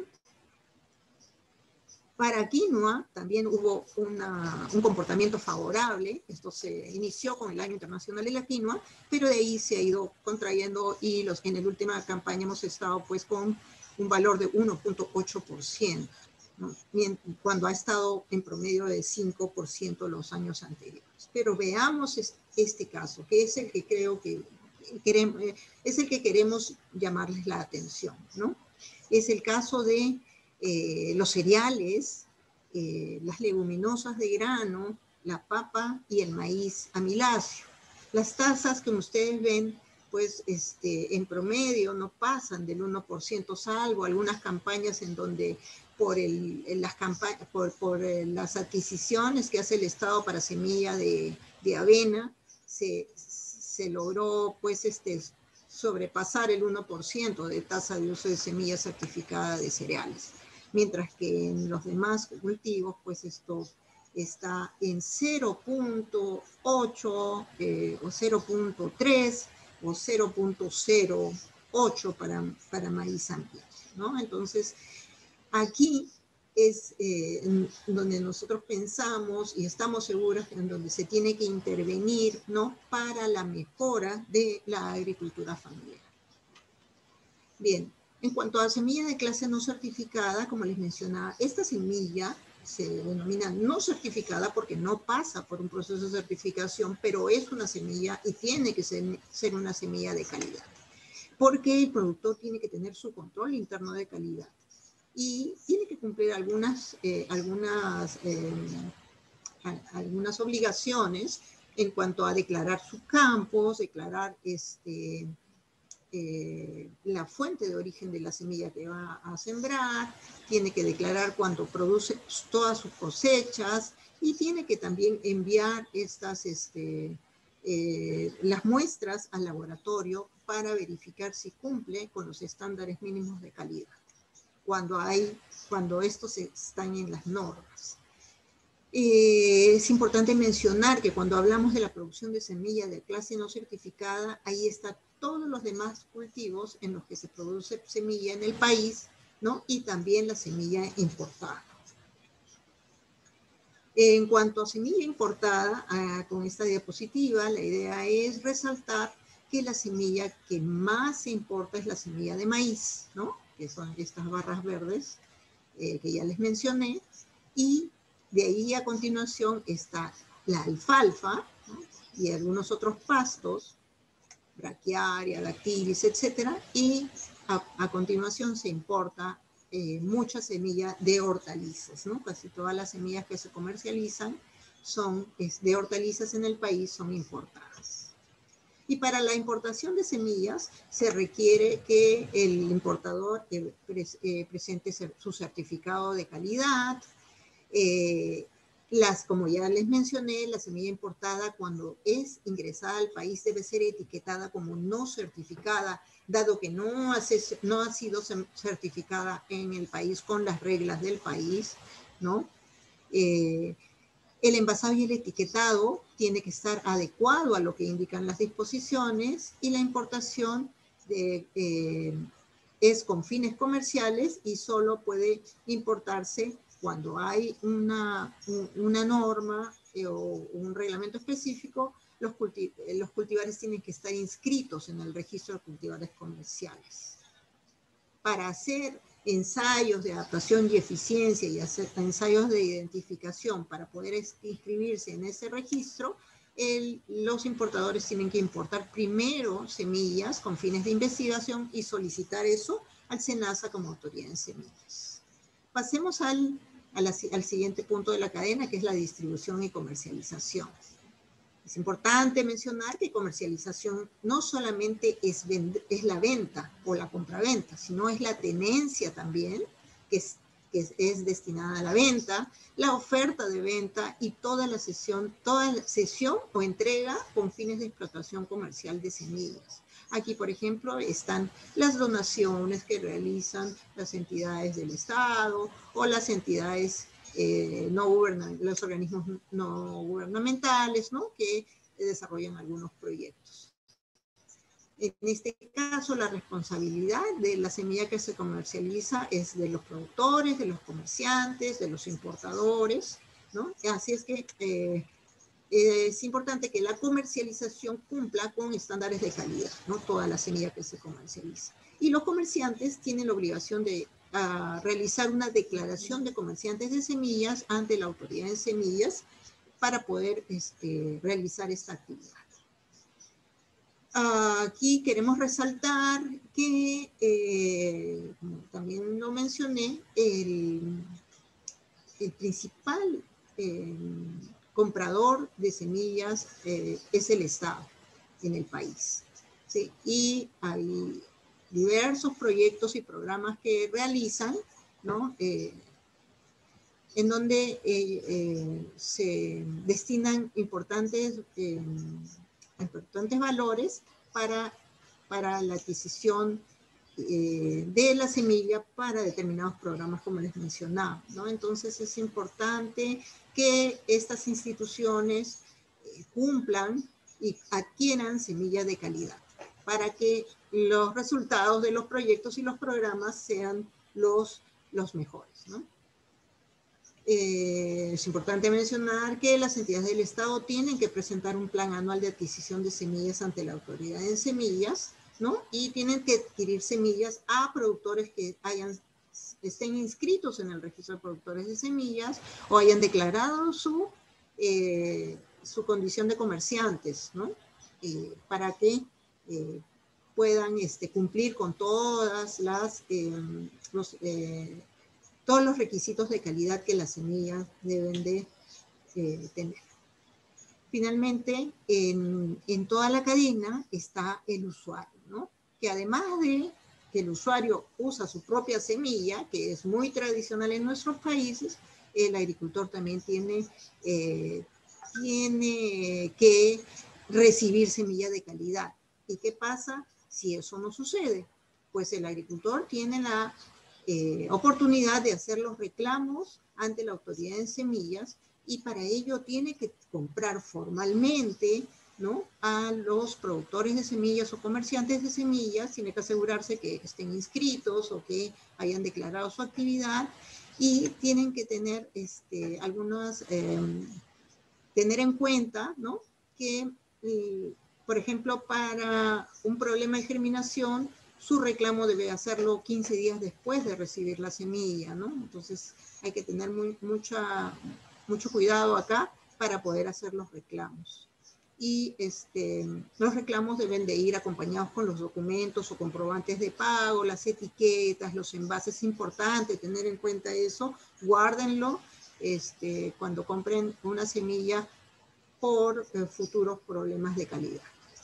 Para quinoa también hubo una, un comportamiento favorable. Esto se inició con el Año Internacional de la Quinoa, pero de ahí se ha ido contrayendo, y los, en la última campaña hemos estado pues con un valor de uno punto ocho por ciento, ¿no? Cuando ha estado en promedio de cinco por ciento los años anteriores. Pero veamos este caso, que es el que creo que queremos, es el que queremos llamarles la atención, ¿no? Es el caso de Eh, los cereales, eh, las leguminosas de grano, la papa y el maíz amiláceo. Las tasas que ustedes ven, pues este, en promedio no pasan del uno por ciento, salvo algunas campañas en donde por, el, en las, campañas, por, por eh, las adquisiciones que hace el Estado para semilla de, de avena, se, se logró pues este, sobrepasar el uno por ciento de tasa de uso de semilla certificada de cereales. Mientras que en los demás cultivos, pues esto está en cero punto ocho eh, o cero punto tres o cero punto cero ocho para, para maíz amplio, ¿no? Entonces, aquí es eh, en donde nosotros pensamos y estamos seguros en donde se tiene que intervenir, ¿no?, para la mejora de la agricultura familiar. Bien. En cuanto a semilla de clase no certificada, como les mencionaba, esta semilla se denomina no certificada porque no pasa por un proceso de certificación, pero es una semilla y tiene que ser, ser una semilla de calidad, porque el productor tiene que tener su control interno de calidad y tiene que cumplir algunas, eh, algunas, eh, algunas obligaciones en cuanto a declarar sus campos, declarar este... Eh, la fuente de origen de la semilla que va a sembrar, tiene que declarar cuándo produce todas sus cosechas y tiene que también enviar estas, este, eh, las muestras al laboratorio para verificar si cumple con los estándares mínimos de calidad, cuando, hay, cuando estos están en las normas. Eh, es importante mencionar que cuando hablamos de la producción de semilla de clase no certificada, ahí está todos los demás cultivos en los que se produce semilla en el país, ¿no? Y también la semilla importada. En cuanto a semilla importada, ah, con esta diapositiva, la idea es resaltar que la semilla que más se importa es la semilla de maíz, ¿no?, que son estas barras verdes eh, que ya les mencioné, y de ahí a continuación está la alfalfa, ¿no?, y algunos otros pastos, braquiaria, dactilis, etcétera, y a, a continuación se importa eh, mucha semilla de hortalizas, ¿no? Casi todas las semillas que se comercializan son es, de hortalizas en el país son importadas. Y para la importación de semillas se requiere que el importador eh, pres, eh, presente su certificado de calidad. Eh, Las, como ya les mencioné, la semilla importada cuando es ingresada al país debe ser etiquetada como no certificada, dado que no, hace, no ha sido certificada en el país con las reglas del país, ¿no? Eh, el envasado y el etiquetado tiene que estar adecuado a lo que indican las disposiciones, y la importación de, eh, es con fines comerciales y solo puede importarse cuando hay una, una norma eh, o un reglamento específico. Los, culti los cultivares tienen que estar inscritos en el registro de cultivares comerciales. Para hacer ensayos de adaptación y eficiencia y hacer ensayos de identificación para poder inscribirse en ese registro, el, los importadores tienen que importar primero semillas con fines de investigación y solicitar eso al SENASA como autoridad en semillas. Pasemos al, a la, al siguiente punto de la cadena, que es la distribución y comercialización. Es importante mencionar que comercialización no solamente es, es la venta o la compraventa, sino es la tenencia también, que es, que es, es destinada a la venta, la oferta de venta y toda la sesión, toda la sesión o entrega con fines de explotación comercial de semillas. Aquí, por ejemplo, están las donaciones que realizan las entidades del Estado o las entidades eh, no gubernamental, los organismos no gubernamentales, ¿no? Que desarrollan algunos proyectos. En este caso, la responsabilidad de la semilla que se comercializa es de los productores, de los comerciantes, de los importadores, ¿no? Así es que eh, es importante que la comercialización cumpla con estándares de calidad, ¿no? Toda la semilla que se comercializa. Y los comerciantes tienen la obligación de uh, realizar una declaración de comerciantes de semillas ante la autoridad de semillas para poder este, realizar esta actividad. Uh, aquí queremos resaltar que, eh, como también lo mencioné, el, el principal eh, comprador de semillas eh, es el Estado en el país, ¿sí? Y hay diversos proyectos y programas que realizan, ¿no? Eh, en donde eh, eh, se destinan importantes, eh, importantes valores para, para la adquisición eh, de la semilla para determinados programas, como les mencionaba, ¿no? Entonces es importante que estas instituciones eh, cumplan y adquieran semillas de calidad para que los resultados de los proyectos y los programas sean los, los mejores, ¿no? Eh, es importante mencionar que las entidades del Estado tienen que presentar un plan anual de adquisición de semillas ante la autoridad de semillas, ¿no? Y tienen que adquirir semillas a productores que hayan, estén inscritos en el registro de productores de semillas o hayan declarado su, eh, su condición de comerciantes, ¿no? Eh, para que eh, puedan este, cumplir con todas las, eh, los, eh, todos los requisitos de calidad que las semillas deben de eh, tener. Finalmente, en, en toda la cadena está el usuario, ¿no? Que además de que el usuario usa su propia semilla, que es muy tradicional en nuestros países, el agricultor también tiene, eh, tiene que recibir semilla de calidad. ¿Y qué pasa si eso no sucede? Pues el agricultor tiene la eh, oportunidad de hacer los reclamos ante la autoridad de semillas y para ello tiene que comprar formalmente, ¿no? A los productores de semillas o comerciantes de semillas, tiene que asegurarse que estén inscritos o que hayan declarado su actividad y tienen que tener este, algunas, eh, tener en cuenta, ¿no? Que, eh, por ejemplo, para un problema de germinación, su reclamo debe hacerlo quince días después de recibir la semilla, ¿no? Entonces hay que tener muy, mucha, mucho cuidado acá para poder hacer los reclamos. Y este, los reclamos deben de ir acompañados con los documentos o comprobantes de pago, las etiquetas, los envases. Es importante tener en cuenta eso. Guárdenlo este, cuando compren una semilla por eh, futuros problemas de calidad.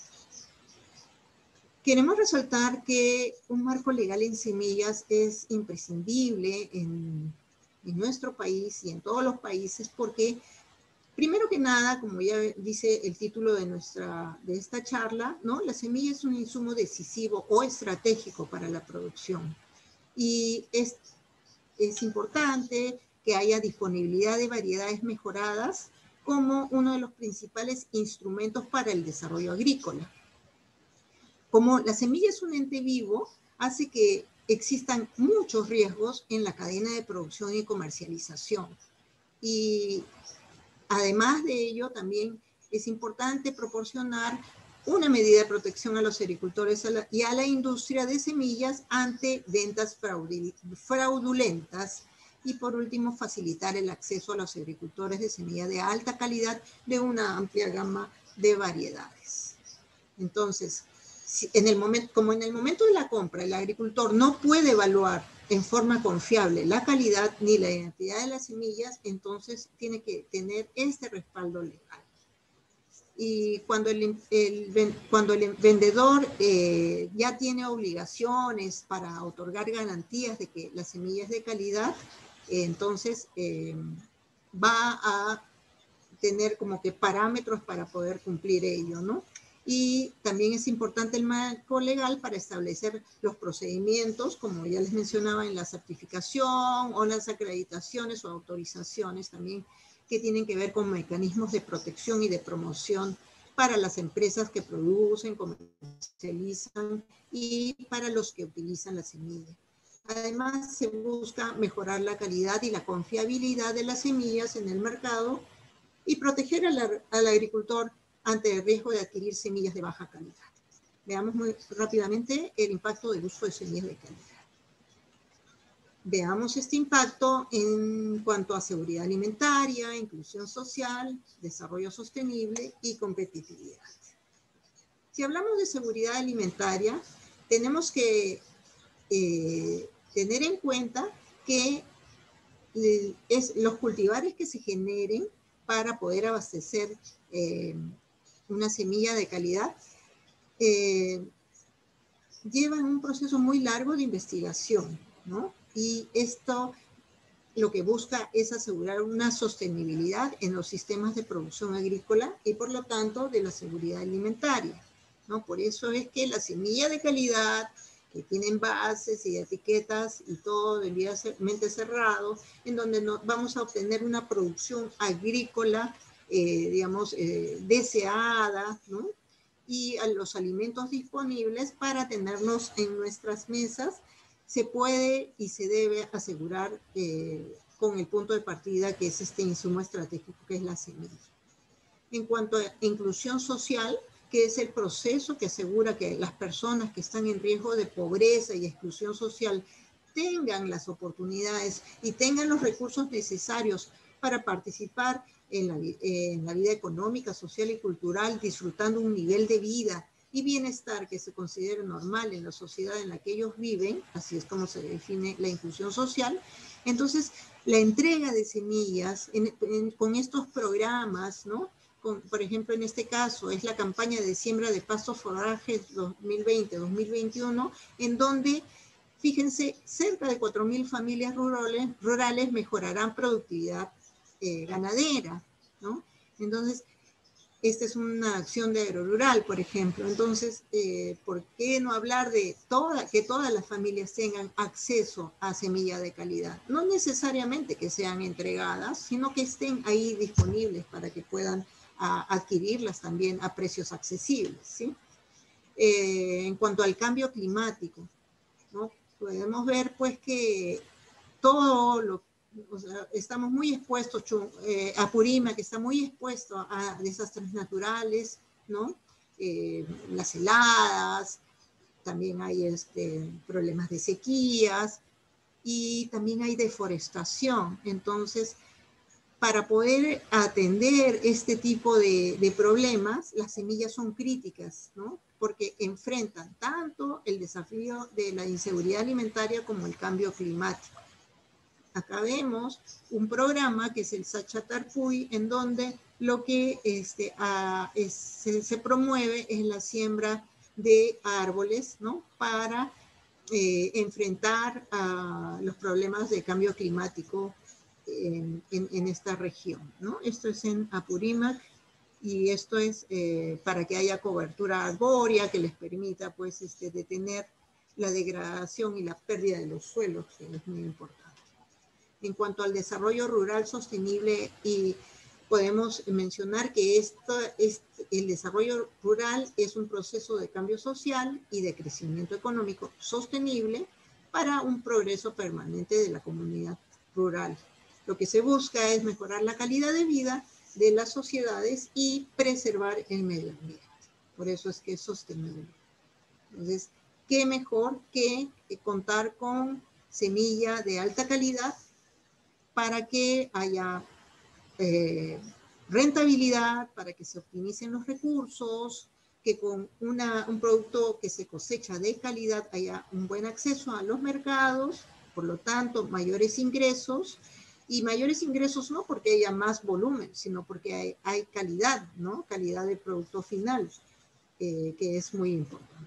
Queremos resaltar que un marco legal en semillas es imprescindible en, en nuestro país y en todos los países porque, primero que nada, como ya dice el título de, nuestra, de esta charla, ¿no? La semilla es un insumo decisivo o estratégico para la producción. Y es, es importante que haya disponibilidad de variedades mejoradas como uno de los principales instrumentos para el desarrollo agrícola. Como la semilla es un ente vivo, hace que existan muchos riesgos en la cadena de producción y comercialización. Y además de ello, también es importante proporcionar una medida de protección a los agricultores y a la industria de semillas ante ventas fraudulentas. Y por último, facilitar el acceso a los agricultores de semilla de alta calidad de una amplia gama de variedades. Entonces, en el momento, como en el momento de la compra, el agricultor no puede evaluar en forma confiable la calidad ni la identidad de las semillas, entonces tiene que tener este respaldo legal. Y cuando el, el, cuando el vendedor eh, ya tiene obligaciones para otorgar garantías de que la semilla es de calidad, eh, entonces eh, va a tener como que parámetros para poder cumplir ello, ¿no? Y también es importante el marco legal para establecer los procedimientos, como ya les mencionaba, en la certificación o las acreditaciones o autorizaciones también, que tienen que ver con mecanismos de protección y de promoción para las empresas que producen, comercializan y para los que utilizan la semilla. Además, se busca mejorar la calidad y la confiabilidad de las semillas en el mercado y proteger al, al agricultor ante el riesgo de adquirir semillas de baja calidad. Veamos muy rápidamente el impacto del uso de semillas de calidad. Veamos este impacto en cuanto a seguridad alimentaria, inclusión social, desarrollo sostenible y competitividad. Si hablamos de seguridad alimentaria, tenemos que eh, tener en cuenta que eh, es, los cultivares que se generen para poder abastecer eh, una semilla de calidad eh, llevan un proceso muy largo de investigación, ¿no? Y esto lo que busca es asegurar una sostenibilidad en los sistemas de producción agrícola y por lo tanto de la seguridad alimentaria, ¿no? Por eso es que la semilla de calidad, que tiene envases y etiquetas y todo debidamente cerrado, en donde no, vamos a obtener una producción agrícola, eh, digamos, eh, deseada, ¿no? Y a los alimentos disponibles para tenerlos en nuestras mesas, se puede y se debe asegurar eh, con el punto de partida que es este insumo estratégico que es la semilla. En cuanto a inclusión social, que es el proceso que asegura que las personas que están en riesgo de pobreza y exclusión social tengan las oportunidades y tengan los recursos necesarios para participar en la, en la vida económica, social y cultural, disfrutando un nivel de vida y bienestar que se considere normal en la sociedad en la que ellos viven, así es como se define la inclusión social. Entonces, la entrega de semillas en, en, con estos programas, ¿no? Con, por ejemplo, en este caso, es la campaña de siembra de pastos forrajes dos mil veinte dos mil veintiuno, en donde, fíjense, cerca de cuatro mil familias rurales, rurales mejorarán productividad eh, ganadera, ¿no? Entonces, esta es una acción de agrorural, por ejemplo. Entonces, eh, ¿por qué no hablar de toda, que todas las familias tengan acceso a semilla de calidad? No necesariamente que sean entregadas, sino que estén ahí disponibles para que puedan a, adquirirlas también a precios accesibles, ¿sí? Eh, en cuanto al cambio climático, ¿no? Podemos ver pues que todo lo O sea, estamos muy expuestos, eh, Apurímac está muy expuesto a desastres naturales, ¿no? Eh, las heladas, también hay este, problemas de sequías y también hay deforestación. Entonces, para poder atender este tipo de, de problemas, las semillas son críticas, ¿no? Porque enfrentan tanto el desafío de la inseguridad alimentaria como el cambio climático. Acá vemos un programa que es el Sachatarpuy, en donde lo que este, a, es, se, se promueve es la siembra de árboles, ¿no? Para eh, enfrentar a los problemas de cambio climático en, en, en esta región, ¿no? Esto es en Apurímac y esto es eh, para que haya cobertura arbórea que les permita pues, este, detener la degradación y la pérdida de los suelos, que es muy importante. En cuanto al desarrollo rural sostenible, y podemos mencionar que esto es, el desarrollo rural es un proceso de cambio social y de crecimiento económico sostenible para un progreso permanente de la comunidad rural. Lo que se busca es mejorar la calidad de vida de las sociedades y preservar el medio ambiente. Por eso es que es sostenible. Entonces, ¿qué mejor que contar con semilla de alta calidad para que haya eh, rentabilidad, para que se optimicen los recursos, que con una, un producto que se cosecha de calidad haya un buen acceso a los mercados, por lo tanto, mayores ingresos, y mayores ingresos no porque haya más volumen, sino porque hay, hay calidad, ¿no? Calidad de producto final, eh, que es muy importante.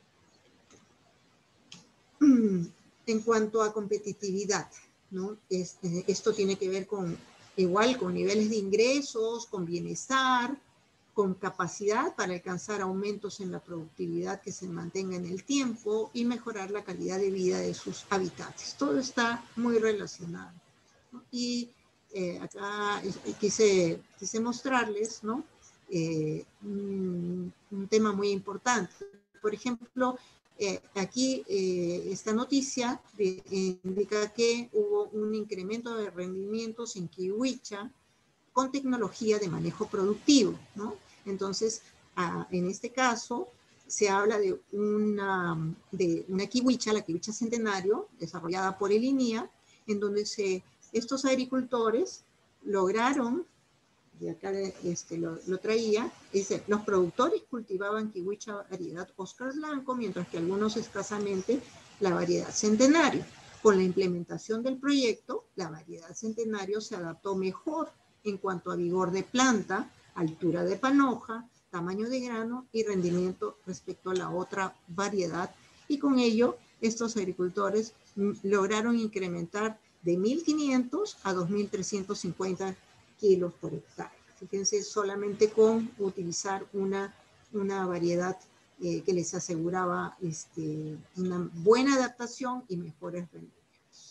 En cuanto a competitividad, ¿no? Este, esto tiene que ver con, igual, con niveles de ingresos, con bienestar, con capacidad para alcanzar aumentos en la productividad que se mantenga en el tiempo y mejorar la calidad de vida de sus habitantes. Todo está muy relacionado, ¿no? Y eh, acá quise, quise mostrarles, ¿no? eh, un, un tema muy importante. Por ejemplo, eh, aquí eh, esta noticia de, eh, indica que hubo un incremento de rendimientos en Kiwicha con tecnología de manejo productivo, ¿no? Entonces, ah, en este caso, se habla de una, de una kiwicha, la kiwicha centenario, desarrollada por el I N I A, en donde se, estos agricultores lograron, y acá este, lo, lo traía, dice, los productores cultivaban kiwicha variedad Oscar Blanco, mientras que algunos escasamente la variedad centenario. Con la implementación del proyecto, la variedad centenario se adaptó mejor en cuanto a vigor de planta, altura de panoja, tamaño de grano y rendimiento respecto a la otra variedad. Y con ello, estos agricultores lograron incrementar de mil quinientos a dos mil trescientos cincuenta kilos por hectárea. Fíjense, solamente con utilizar una, una variedad eh, que les aseguraba este, una buena adaptación y mejores rendimientos.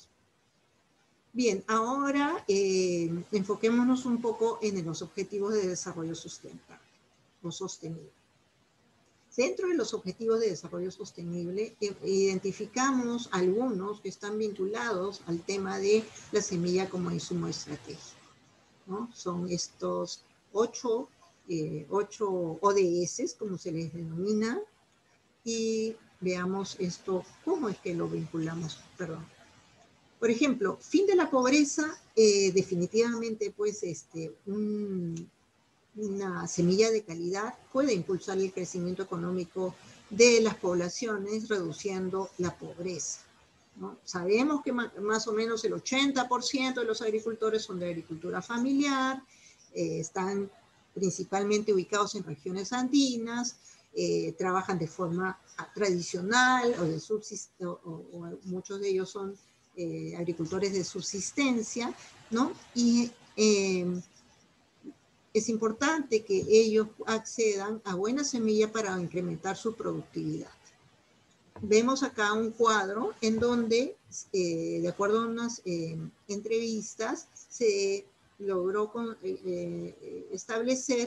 Bien, ahora eh, enfoquémonos un poco en los objetivos de desarrollo sustentable o sostenible. Dentro de los objetivos de desarrollo sostenible, eh, identificamos algunos que están vinculados al tema de la semilla como insumo estratégico, ¿no? Son estos ocho, eh, ocho O D S, como se les denomina, y veamos esto, cómo es que lo vinculamos, perdón. Por ejemplo, fin de la pobreza, eh, definitivamente, pues, este, un, una semilla de calidad puede impulsar el crecimiento económico de las poblaciones, reduciendo la pobreza, ¿no? Sabemos que más, más o menos el ochenta por ciento de los agricultores son de agricultura familiar, eh, están principalmente ubicados en regiones andinas, eh, trabajan de forma tradicional o, de subsist o, o, o muchos de ellos son Eh, agricultores de subsistencia, ¿no? Y eh, es importante que ellos accedan a buena semilla para incrementar su productividad. Vemos acá un cuadro en donde, eh, de acuerdo a unas eh, entrevistas, se logró con, eh, establecer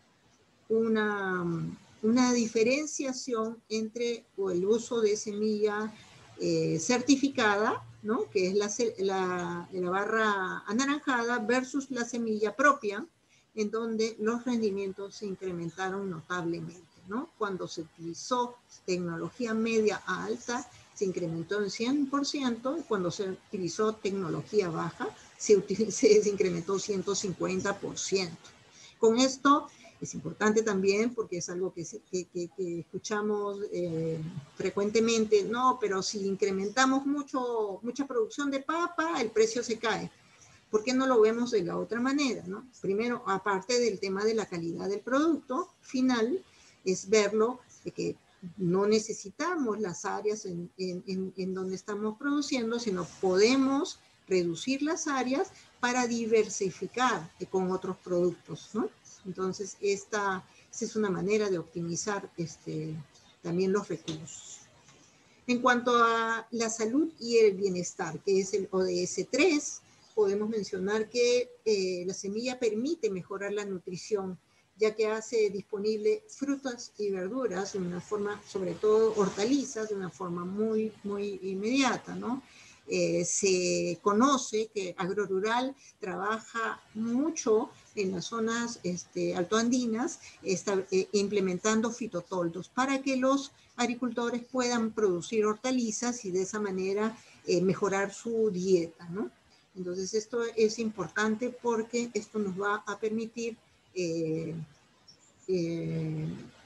una, una diferenciación entre el uso de semilla eh, certificada, ¿no? Que es la, la, la barra anaranjada, versus la semilla propia, en donde los rendimientos se incrementaron notablemente, ¿no? Cuando se utilizó tecnología media a alta, se incrementó en cien por ciento, y cuando se utilizó tecnología baja, se, util se, se incrementó ciento cincuenta por ciento. Con esto, es importante también, porque es algo que, que, que, que escuchamos eh, frecuentemente, no, pero si incrementamos mucho, mucha producción de papa, el precio se cae. ¿Por qué no lo vemos de la otra manera, ¿no? Primero, aparte del tema de la calidad del producto final, es verlo de que no necesitamos las áreas en, en, en, en donde estamos produciendo, sino podemos reducir las áreas para diversificar con otros productos, ¿no? Entonces, esta, esta es una manera de optimizar este, también los recursos. En cuanto a la salud y el bienestar, que es el O D S tres, podemos mencionar que eh, la semilla permite mejorar la nutrición, ya que hace disponible frutas y verduras de una forma, sobre todo hortalizas, de una forma muy, muy inmediata, ¿no? Eh, se conoce que AgroRural trabaja mucho en las zonas este, altoandinas, está, eh, implementando fitotoldos para que los agricultores puedan producir hortalizas y de esa manera eh, mejorar su dieta, ¿no? Entonces esto es importante porque esto nos va a permitir eh, eh,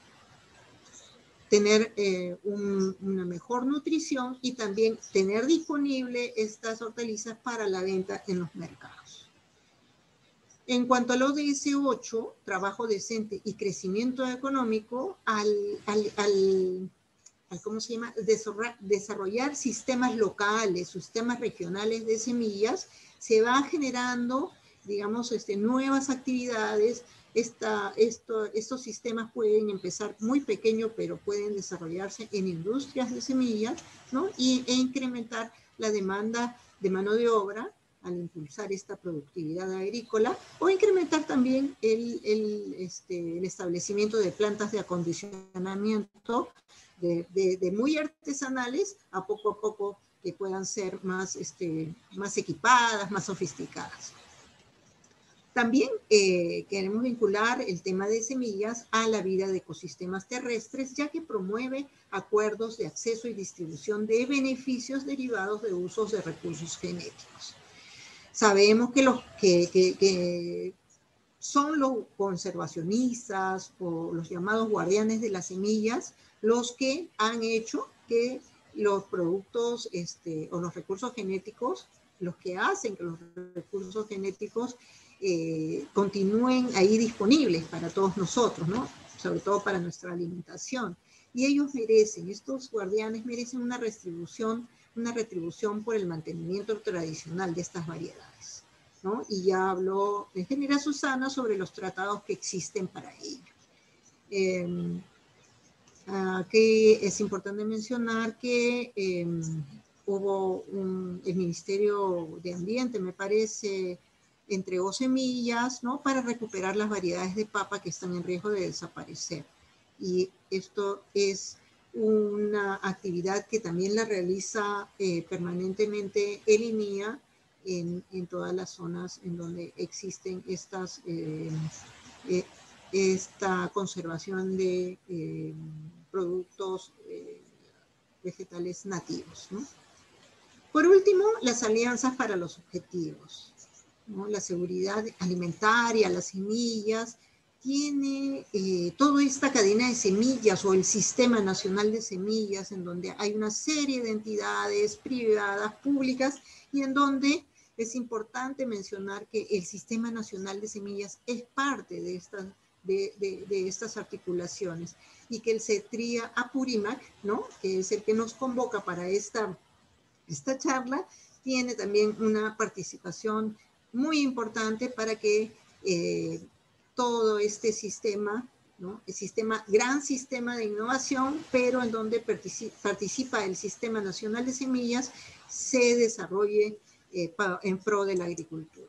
tener eh, un, una mejor nutrición y también tener disponible estas hortalizas para la venta en los mercados. En cuanto al O D S ocho, trabajo decente y crecimiento económico, al, al, al, al ¿cómo se llama? Desarrollar sistemas locales, sistemas regionales de semillas, se va generando digamos, este, nuevas actividades. Esta, esto, estos sistemas pueden empezar muy pequeños, pero pueden desarrollarse en industrias de semillas, ¿no? Y, e incrementar la demanda de mano de obra al impulsar esta productividad agrícola, o incrementar también el, el, este, el establecimiento de plantas de acondicionamiento de, de, de muy artesanales a poco a poco que puedan ser más, este, más equipadas, más sofisticadas. También eh, queremos vincular el tema de semillas a la vida de ecosistemas terrestres, ya que promueve acuerdos de acceso y distribución de beneficios derivados de usos de recursos genéticos. Sabemos que los que, que, que son los conservacionistas o los llamados guardianes de las semillas los que han hecho que los productos este, o los recursos genéticos, los que hacen que los recursos genéticos eh, continúen ahí disponibles para todos nosotros, ¿no? Sobre todo para nuestra alimentación. Y ellos merecen, estos guardianes merecen una retribución, una retribución por el mantenimiento tradicional de estas variedades, ¿no? Y ya habló la ingeniera Susana sobre los tratados que existen para ello. Eh, aquí es importante mencionar que eh, hubo un, el Ministerio de Ambiente, me parece, entregó semillas, ¿no? Para recuperar las variedades de papa que están en riesgo de desaparecer. Y esto es una actividad que también la realiza eh, permanentemente el I N I A en, en todas las zonas en donde existen estas, eh, eh, esta conservación de eh, productos eh, vegetales nativos, ¿no? Por último, las alianzas para los objetivos, ¿no? La seguridad alimentaria, las semillas, tiene eh, toda esta cadena de semillas o el Sistema Nacional de Semillas, en donde hay una serie de entidades privadas, públicas, y en donde es importante mencionar que el Sistema Nacional de Semillas es parte de estas, de, de, de estas articulaciones, y que el CETRIA Apurímac, ¿no? Que es el que nos convoca para esta, esta charla, tiene también una participación muy importante para que eh, todo este sistema, ¿no? El sistema, gran sistema de innovación, pero en donde participa, participa el Sistema Nacional de Semillas, se desarrolle eh, pa, en pro de la agricultura.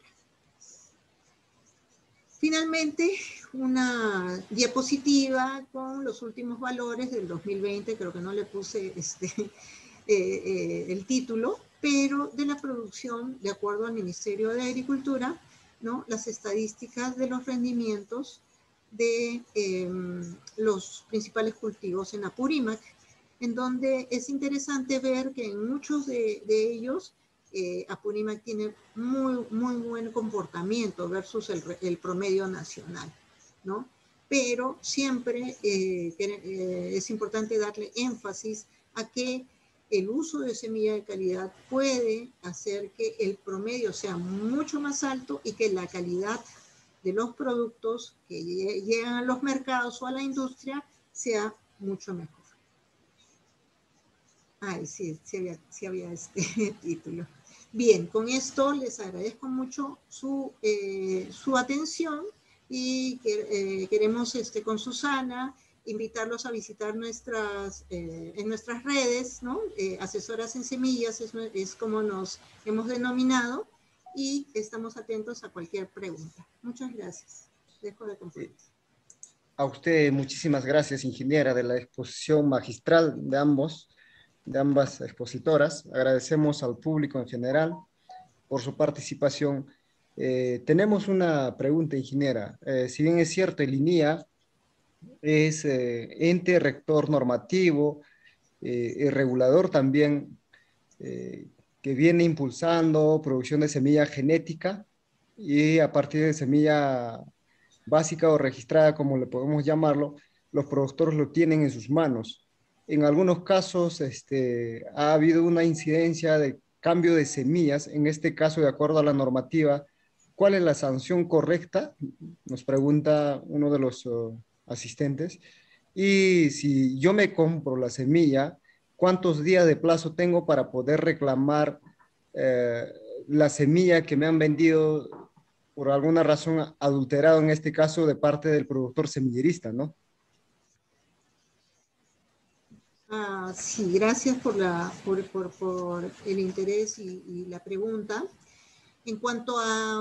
Finalmente, una diapositiva con los últimos valores del dos mil veinte, creo que no le puse este, eh, eh, el título, pero de la producción, de acuerdo al Ministerio de Agricultura, ¿no? Las estadísticas de los rendimientos de eh, los principales cultivos en Apurímac, en donde es interesante ver que en muchos de, de ellos eh, Apurímac tiene muy, muy buen comportamiento versus el, el promedio nacional, ¿no? Pero siempre eh, eh, es importante darle énfasis a que el uso de semilla de calidad puede hacer que el promedio sea mucho más alto y que la calidad de los productos que llegan a los mercados o a la industria sea mucho mejor. Ay, sí, sí había, sí había este título. Bien, con esto les agradezco mucho su, eh, su atención y que, eh, queremos este, con Susana invitarlos a visitar nuestras, eh, en nuestras redes, ¿no? Eh, Asesoras en Semillas es, es como nos hemos denominado, y estamos atentos a cualquier pregunta. Muchas gracias. Dejo de compartir. A usted muchísimas gracias, ingeniera, de la exposición magistral de ambos, de ambas expositoras. Agradecemos al público en general por su participación. Eh, tenemos una pregunta, ingeniera. Eh, si bien es cierto, el I N I A es eh, ente rector normativo eh, y regulador también, eh, que viene impulsando producción de semilla genética, y a partir de semilla básica o registrada, como le podemos llamarlo, los productores lo tienen en sus manos. En algunos casos este, ha habido una incidencia de cambio de semillas, en este caso, de acuerdo a la normativa, ¿cuál es la sanción correcta? Nos pregunta uno de los uh, asistentes. Y si yo me compro la semilla, ¿cuántos días de plazo tengo para poder reclamar eh, la semilla que me han vendido por alguna razón adulterado en este caso de parte del productor semillerista, ¿no? Ah, sí, gracias por, la, por, por, por el interés y, y la pregunta. En cuanto a,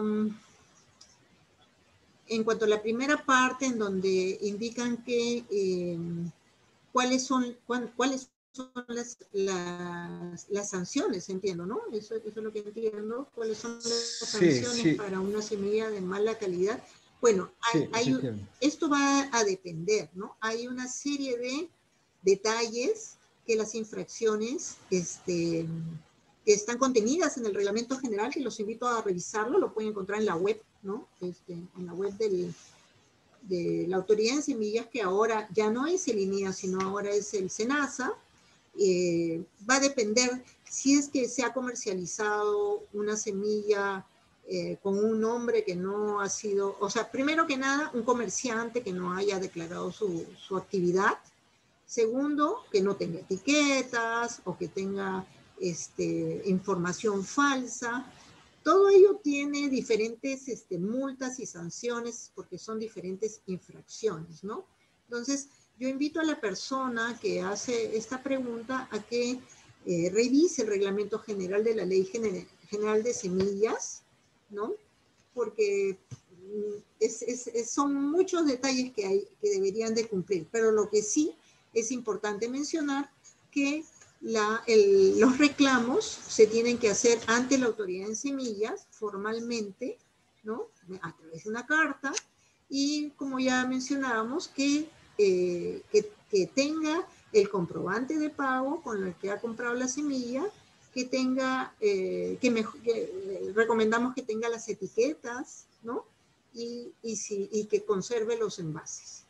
en cuanto a la primera parte, en donde indican que eh, cuáles son, cuál, cuáles son las, las, las sanciones, entiendo, ¿no? Eso, eso es lo que entiendo. ¿Cuáles son las Sí, sanciones sí. para una semilla de mala calidad? Bueno, hay, Sí, hay, esto va a depender, ¿no? Hay una serie de detalles que las infracciones este, que están contenidas en el reglamento general, que los invito a revisarlo, lo pueden encontrar en la web, ¿no? Este, en la web del, de la Autoridad de Semillas, que ahora ya no es el INEA, sino ahora es el SENASA. Eh, va a depender si es que se ha comercializado una semilla eh, con un nombre que no ha sido, o sea, primero que nada, un comerciante que no haya declarado su, su actividad. Segundo, que no tenga etiquetas o que tenga este, información falsa. Todo ello tiene diferentes este, multas y sanciones porque son diferentes infracciones, ¿no? Entonces, yo invito a la persona que hace esta pregunta a que eh, revise el reglamento general de la Ley General de Semillas, ¿no? Porque es, es, es, son muchos detalles que, hay, que deberían de cumplir, pero lo que sí es importante mencionar que la, el, los reclamos se tienen que hacer ante la Autoridad en Semillas formalmente, ¿no? A través de una carta, y como ya mencionábamos, que, eh, que, que tenga el comprobante de pago con el que ha comprado la semilla, que tenga, eh, que, mejor, que eh, recomendamos que tenga las etiquetas, ¿no? Y, y, si, y que conserve los envases.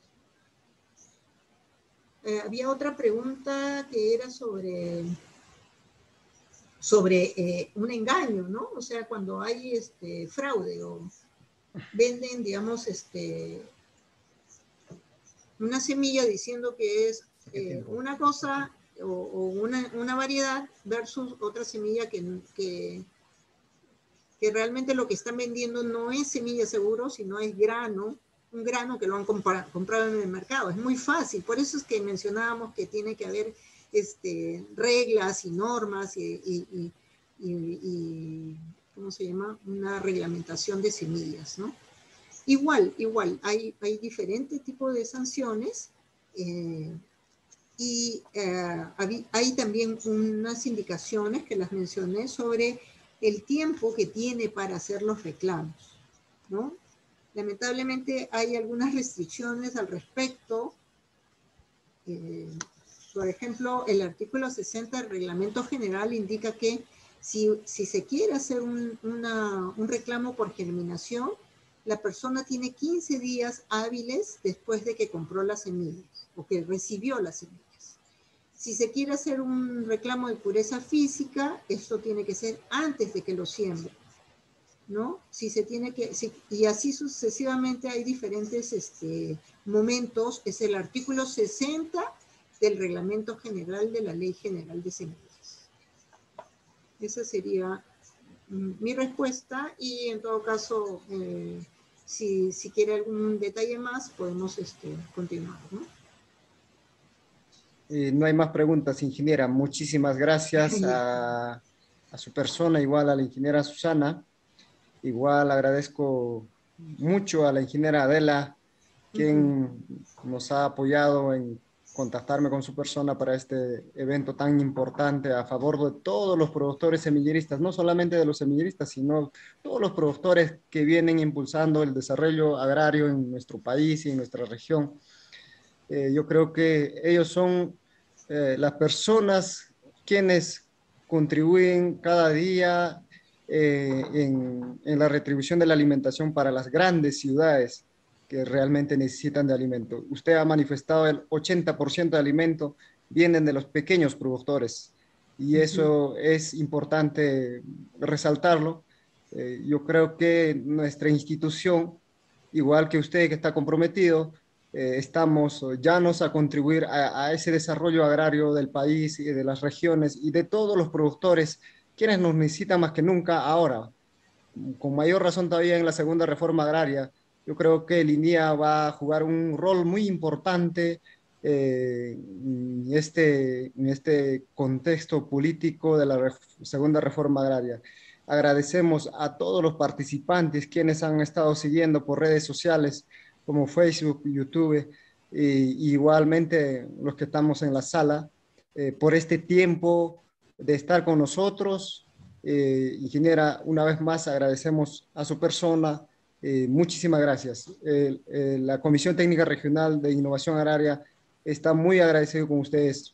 Eh, había otra pregunta que era sobre, sobre eh, un engaño, ¿no? O sea, cuando hay este, fraude o venden, digamos, este, una semilla diciendo que es eh, una cosa o, o una, una, variedad versus otra semilla que, que, que realmente lo que están vendiendo no es semilla seguro, sino es grano, un grano que lo han comprado, comprado en el mercado. Es muy fácil, por eso es que mencionábamos que tiene que haber este, reglas y normas y, y, y, y, y, ¿cómo se llama? Una reglamentación de semillas, ¿no? Igual, igual, hay, hay diferentes tipos de sanciones eh, y eh, hay, hay también unas indicaciones que las mencioné sobre el tiempo que tiene para hacer los reclamos, ¿no? Lamentablemente hay algunas restricciones al respecto. Eh, por ejemplo, el artículo sesenta del Reglamento General indica que si, si se quiere hacer un, una, un reclamo por germinación, la persona tiene quince días hábiles después de que compró las semillas o que recibió las semillas. Si se quiere hacer un reclamo de pureza física, esto tiene que ser antes de que lo siembre, ¿no? Si se tiene que, si, y así sucesivamente hay diferentes este, momentos. Es el artículo sesenta del Reglamento General de la Ley General de Semillas. Esa sería mm, mi respuesta y en todo caso, eh, si, si quiere algún detalle más, podemos este, continuar, ¿no? Eh, no hay más preguntas, ingeniera. Muchísimas gracias a, a su persona, igual a la ingeniera Susana. Igual agradezco mucho a la ingeniera Adela, quien uh-huh. nos ha apoyado en contactarme con su persona para este evento tan importante a favor de todos los productores semilleristas, no solamente de los semilleristas, sino todos los productores que vienen impulsando el desarrollo agrario en nuestro país y en nuestra región. Eh, yo creo que ellos son eh, las personas quienes contribuyen cada día eh, en, en la retribución de la alimentación para las grandes ciudades que realmente necesitan de alimento. Usted ha manifestado el ochenta por ciento de alimento vienen de los pequeños productores y eso uh-huh. es importante resaltarlo. Eh, yo creo que nuestra institución, igual que usted que está comprometido, eh, estamos llanos a contribuir a, a ese desarrollo agrario del país y de las regiones y de todos los productores quienes nos necesitan más que nunca ahora. con mayor razón todavía en la segunda reforma agraria. Yo creo que el INIA va a jugar un rol muy importante eh, en, este, en este contexto político de la ref, segunda reforma agraria. Agradecemos a todos los participantes quienes han estado siguiendo por redes sociales como Facebook, YouTube, y igualmente los que estamos en la sala, eh, por este tiempo de estar con nosotros. Eh, ingeniera, una vez más agradecemos a su persona. Eh, muchísimas gracias. Eh, eh, la Comisión Técnica Regional de Innovación Agraria está muy agradecido con ustedes.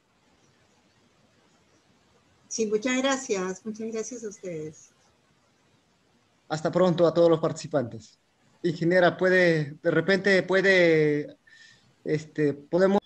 Sí, muchas gracias. Muchas gracias a ustedes. Hasta pronto a todos los participantes. Ingeniera, puede, de repente puede, este, podemos...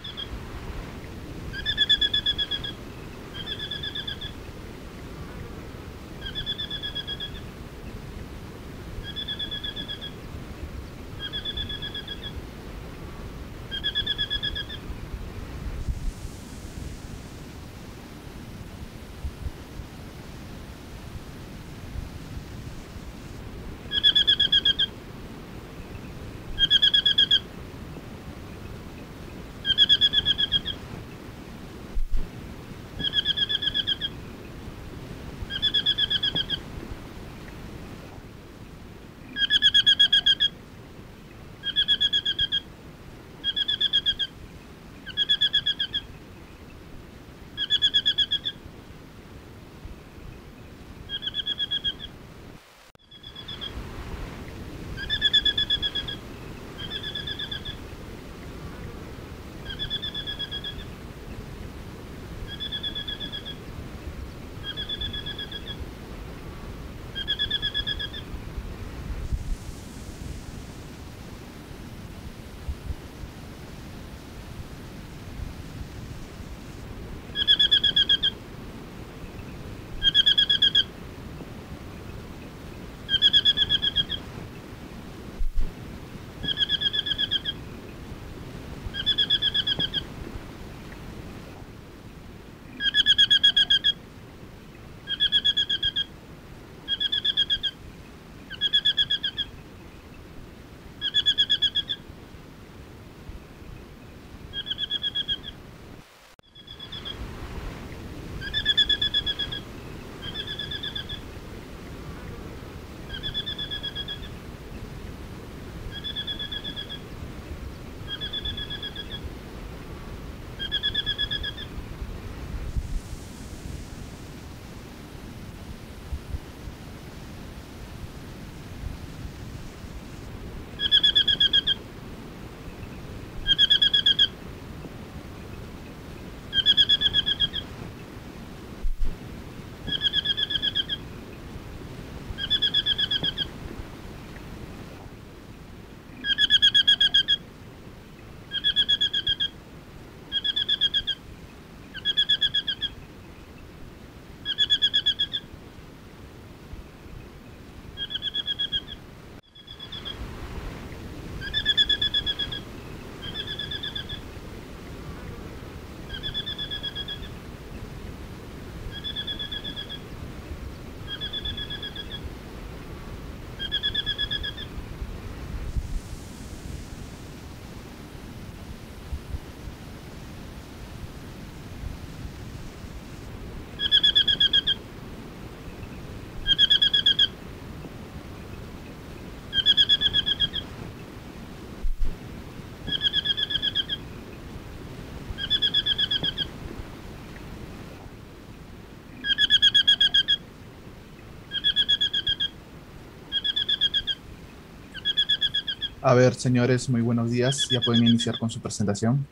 A ver, señores, muy buenos días. Ya pueden iniciar con su presentación.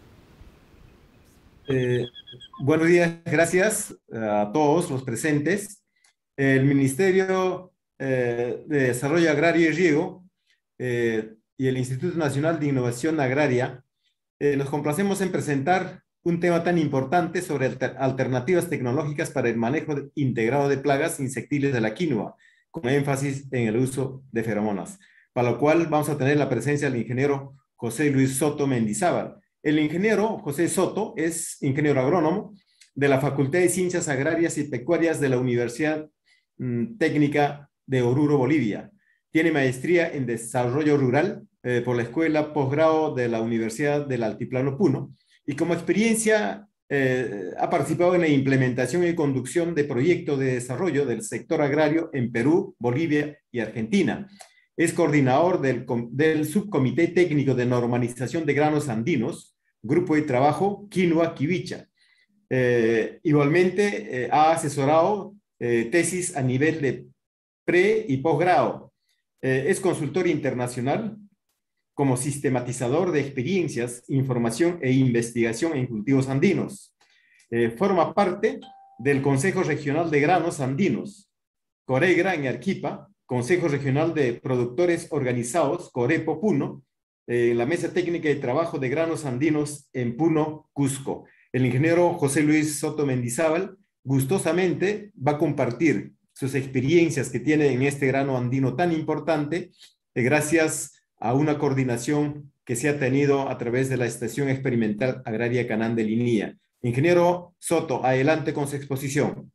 Eh, buenos días, gracias a todos los presentes. El Ministerio eh, de Desarrollo Agrario y Riego eh, y el Instituto Nacional de Innovación Agraria eh, nos complacemos en presentar un tema tan importante sobre alter alternativas tecnológicas para el manejo integrado de plagas insectiles de la quinoa, con énfasis en el uso de feromonas, para lo cual vamos a tener la presencia del ingeniero José Luis Soto Mendizábal. El ingeniero José Soto es ingeniero agrónomo de la Facultad de Ciencias Agrarias y Pecuarias de la Universidad mm, Técnica de Oruro, Bolivia. Tiene maestría en Desarrollo Rural eh, por la Escuela Posgrado de la Universidad del Altiplano Puno, y como experiencia eh, ha participado en la implementación y conducción de proyectos de desarrollo del sector agrario en Perú, Bolivia y Argentina. Es coordinador del, del Subcomité Técnico de Normalización de Granos Andinos, Grupo de Trabajo Quinoa Quivicha. Eh, igualmente eh, ha asesorado eh, tesis a nivel de pre y posgrado. Eh, es consultor internacional como sistematizador de experiencias, información e investigación en cultivos andinos. Eh, forma parte del Consejo Regional de Granos Andinos, Coregra en Arequipa, Consejo Regional de Productores Organizados, Corepo Puno, eh, la Mesa Técnica de Trabajo de Granos Andinos en Puno, Cusco. El ingeniero José Luis Soto Mendizábal gustosamente va a compartir sus experiencias que tiene en este grano andino tan importante, eh, gracias a una coordinación que se ha tenido a través de la Estación Experimental Agraria Canán de Linía. Ingeniero Soto, adelante con su exposición.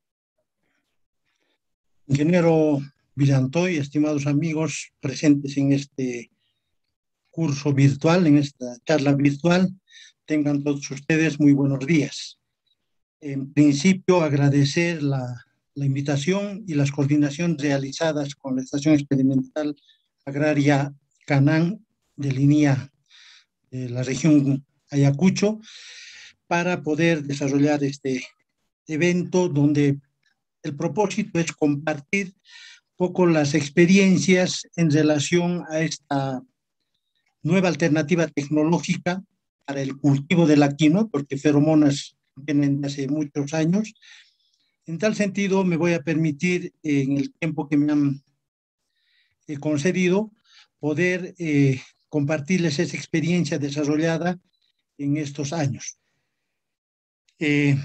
Ingeniero Villantoy, estimados amigos presentes en este curso virtual, en esta charla virtual, tengan todos ustedes muy buenos días. En principio, agradecer la, la invitación y las coordinaciones realizadas con la Estación Experimental Agraria Canán de Linía de la región Ayacucho para poder desarrollar este evento donde el propósito es compartir un poco las experiencias en relación a esta nueva alternativa tecnológica para el cultivo de la quinoa, porque feromonas vienen de hace muchos años. En tal sentido, me voy a permitir, en el tiempo que me han eh, concedido, poder eh, compartirles esa experiencia desarrollada en estos años. Eh,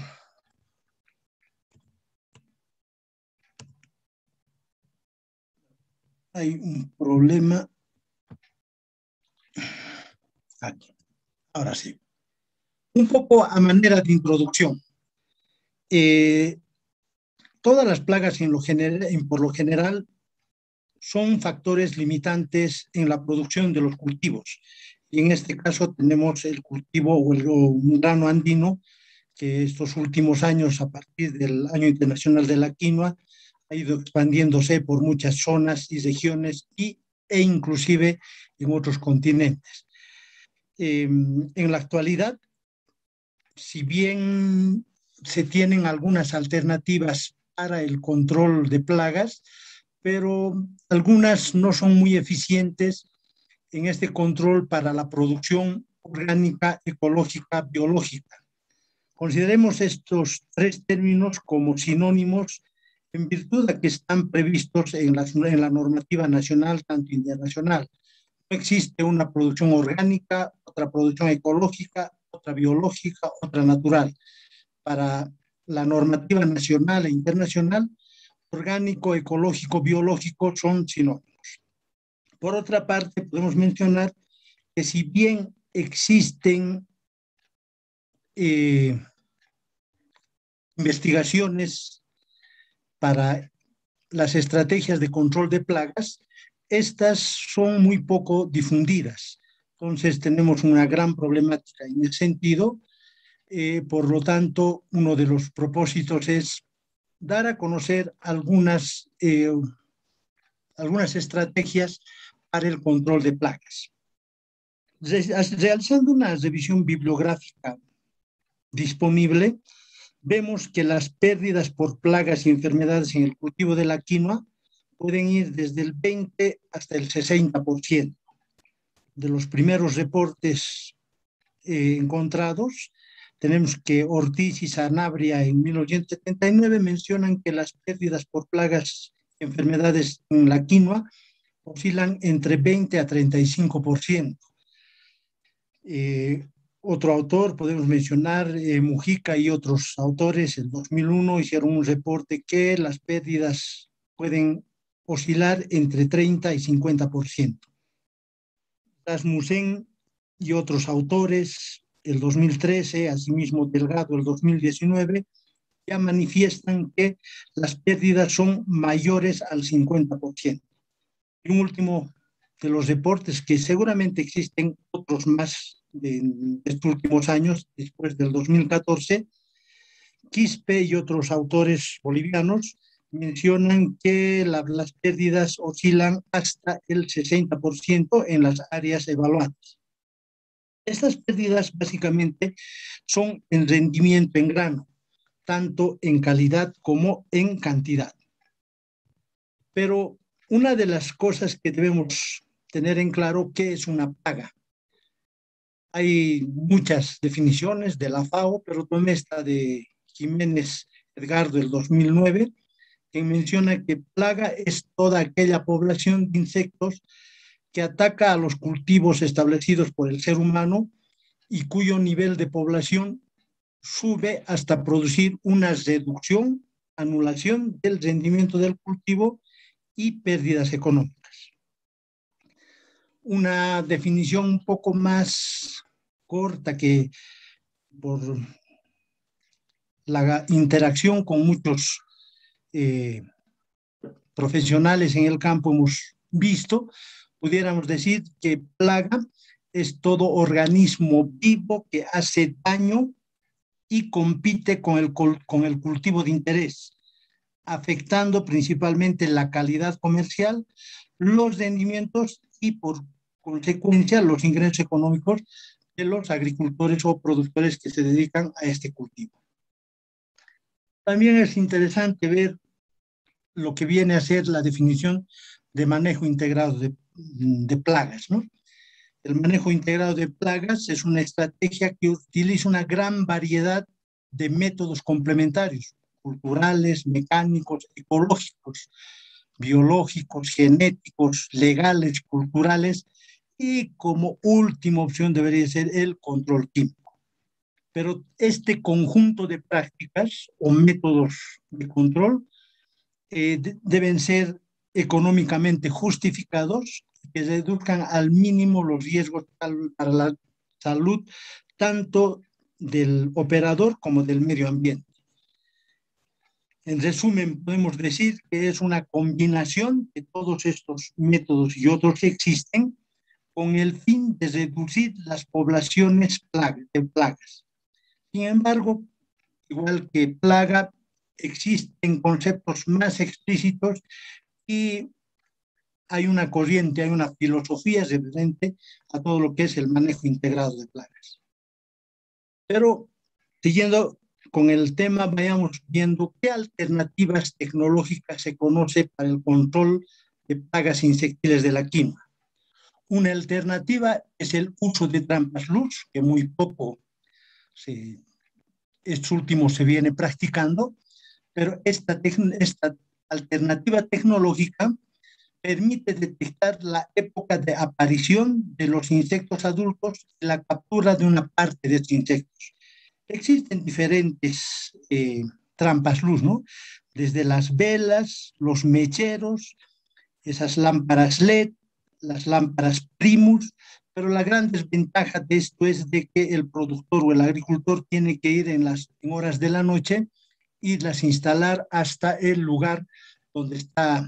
hay un problema aquí. Ahora sí. Un poco a manera de introducción. Eh, todas las plagas en lo general, en, por lo general son factores limitantes en la producción de los cultivos. Y en este caso tenemos el cultivo o el o un grano andino que estos últimos años, a partir del Año Internacional de la Quinoa, ha ido expandiéndose por muchas zonas y regiones y, e inclusive en otros continentes. Eh, en la actualidad, si bien se tienen algunas alternativas para el control de plagas, pero algunas no son muy eficientes en este control para la producción orgánica, ecológica, biológica. Consideremos estos tres términos como sinónimos en virtud de que están previstos en la, en la normativa nacional, tanto internacional. No existe una producción orgánica, otra producción ecológica, otra biológica, otra natural. Para la normativa nacional e internacional, orgánico, ecológico, biológico son sinónimos. Por otra parte, podemos mencionar que si bien existen eh, investigaciones para las estrategias de control de plagas, estas son muy poco difundidas. Entonces tenemos una gran problemática en ese sentido. Eh, por lo tanto, uno de los propósitos es dar a conocer algunas, eh, algunas estrategias para el control de plagas. Realizando una revisión bibliográfica disponible, vemos que las pérdidas por plagas y enfermedades en el cultivo de la quinoa pueden ir desde el veinte hasta el sesenta por ciento. De los primeros reportes eh, encontrados, tenemos que Ortiz y Sanabria en mil novecientos setenta y nueve mencionan que las pérdidas por plagas y enfermedades en la quinoa oscilan entre veinte a treinta y cinco por ciento. Eh, otro autor, podemos mencionar eh, Mujica y otros autores, en dos mil uno hicieron un reporte que las pérdidas pueden oscilar entre treinta y cincuenta por ciento. Rasmussen y otros autores, el dos mil trece, asimismo Delgado el dos mil diecinueve, ya manifiestan que las pérdidas son mayores al cincuenta por ciento. Y un último de los reportes, que seguramente existen otros más de, de estos últimos años, después del dos mil catorce, Quispe y otros autores bolivianos mencionan que la, las pérdidas oscilan hasta el sesenta por ciento en las áreas evaluadas. Estas pérdidas básicamente son en rendimiento en grano, tanto en calidad como en cantidad. Pero una de las cosas que debemos tener en claro, ¿qué es una plaga? Hay muchas definiciones de la FAO, pero tomé esta de Jiménez Edgardo del dos mil nueve, que menciona que plaga es toda aquella población de insectos que ataca a los cultivos establecidos por el ser humano y cuyo nivel de población sube hasta producir una reducción, anulación del rendimiento del cultivo y pérdidas económicas. Una definición un poco más corta, que por la interacción con muchos eh, profesionales en el campo hemos visto, pudiéramos decir que plaga es todo organismo vivo que hace daño y compite con el, con el cultivo de interés, afectando principalmente la calidad comercial, los rendimientos y por consecuencia los ingresos económicos de los agricultores o productores que se dedican a este cultivo. También es interesante ver lo que viene a ser la definición de manejo integrado de, de plagas, ¿no? El manejo integrado de plagas es una estrategia que utiliza una gran variedad de métodos complementarios, culturales, mecánicos, ecológicos, biológicos, genéticos, legales, culturales, y como última opción debería ser el control químico. Pero este conjunto de prácticas o métodos de control eh, de, deben ser económicamente justificados, que reduzcan al mínimo los riesgos para la salud tanto del operador como del medio ambiente. En resumen, podemos decir que es una combinación de todos estos métodos y otros que existen con el fin de reducir las poblaciones de plagas. Sin embargo, igual que plaga, existen conceptos más explícitos y hay una corriente, hay una filosofía referente a todo lo que es el manejo integrado de plagas. Pero, siguiendo con el tema, vayamos viendo qué alternativas tecnológicas se conoce para el control de plagas insectiles de la quinoa. Una alternativa es el uso de trampas luz, que muy poco se, estos últimos se viene practicando, pero esta, esta alternativa tecnológica permite detectar la época de aparición de los insectos adultos y la captura de una parte de estos insectos. Existen diferentes eh, trampas luz, ¿no? Desde las velas, los mecheros, esas lámparas L E D, las lámparas Primus, pero la gran desventaja de esto es de que el productor o el agricultor tiene que ir en las horas de la noche y las instalar hasta el lugar donde está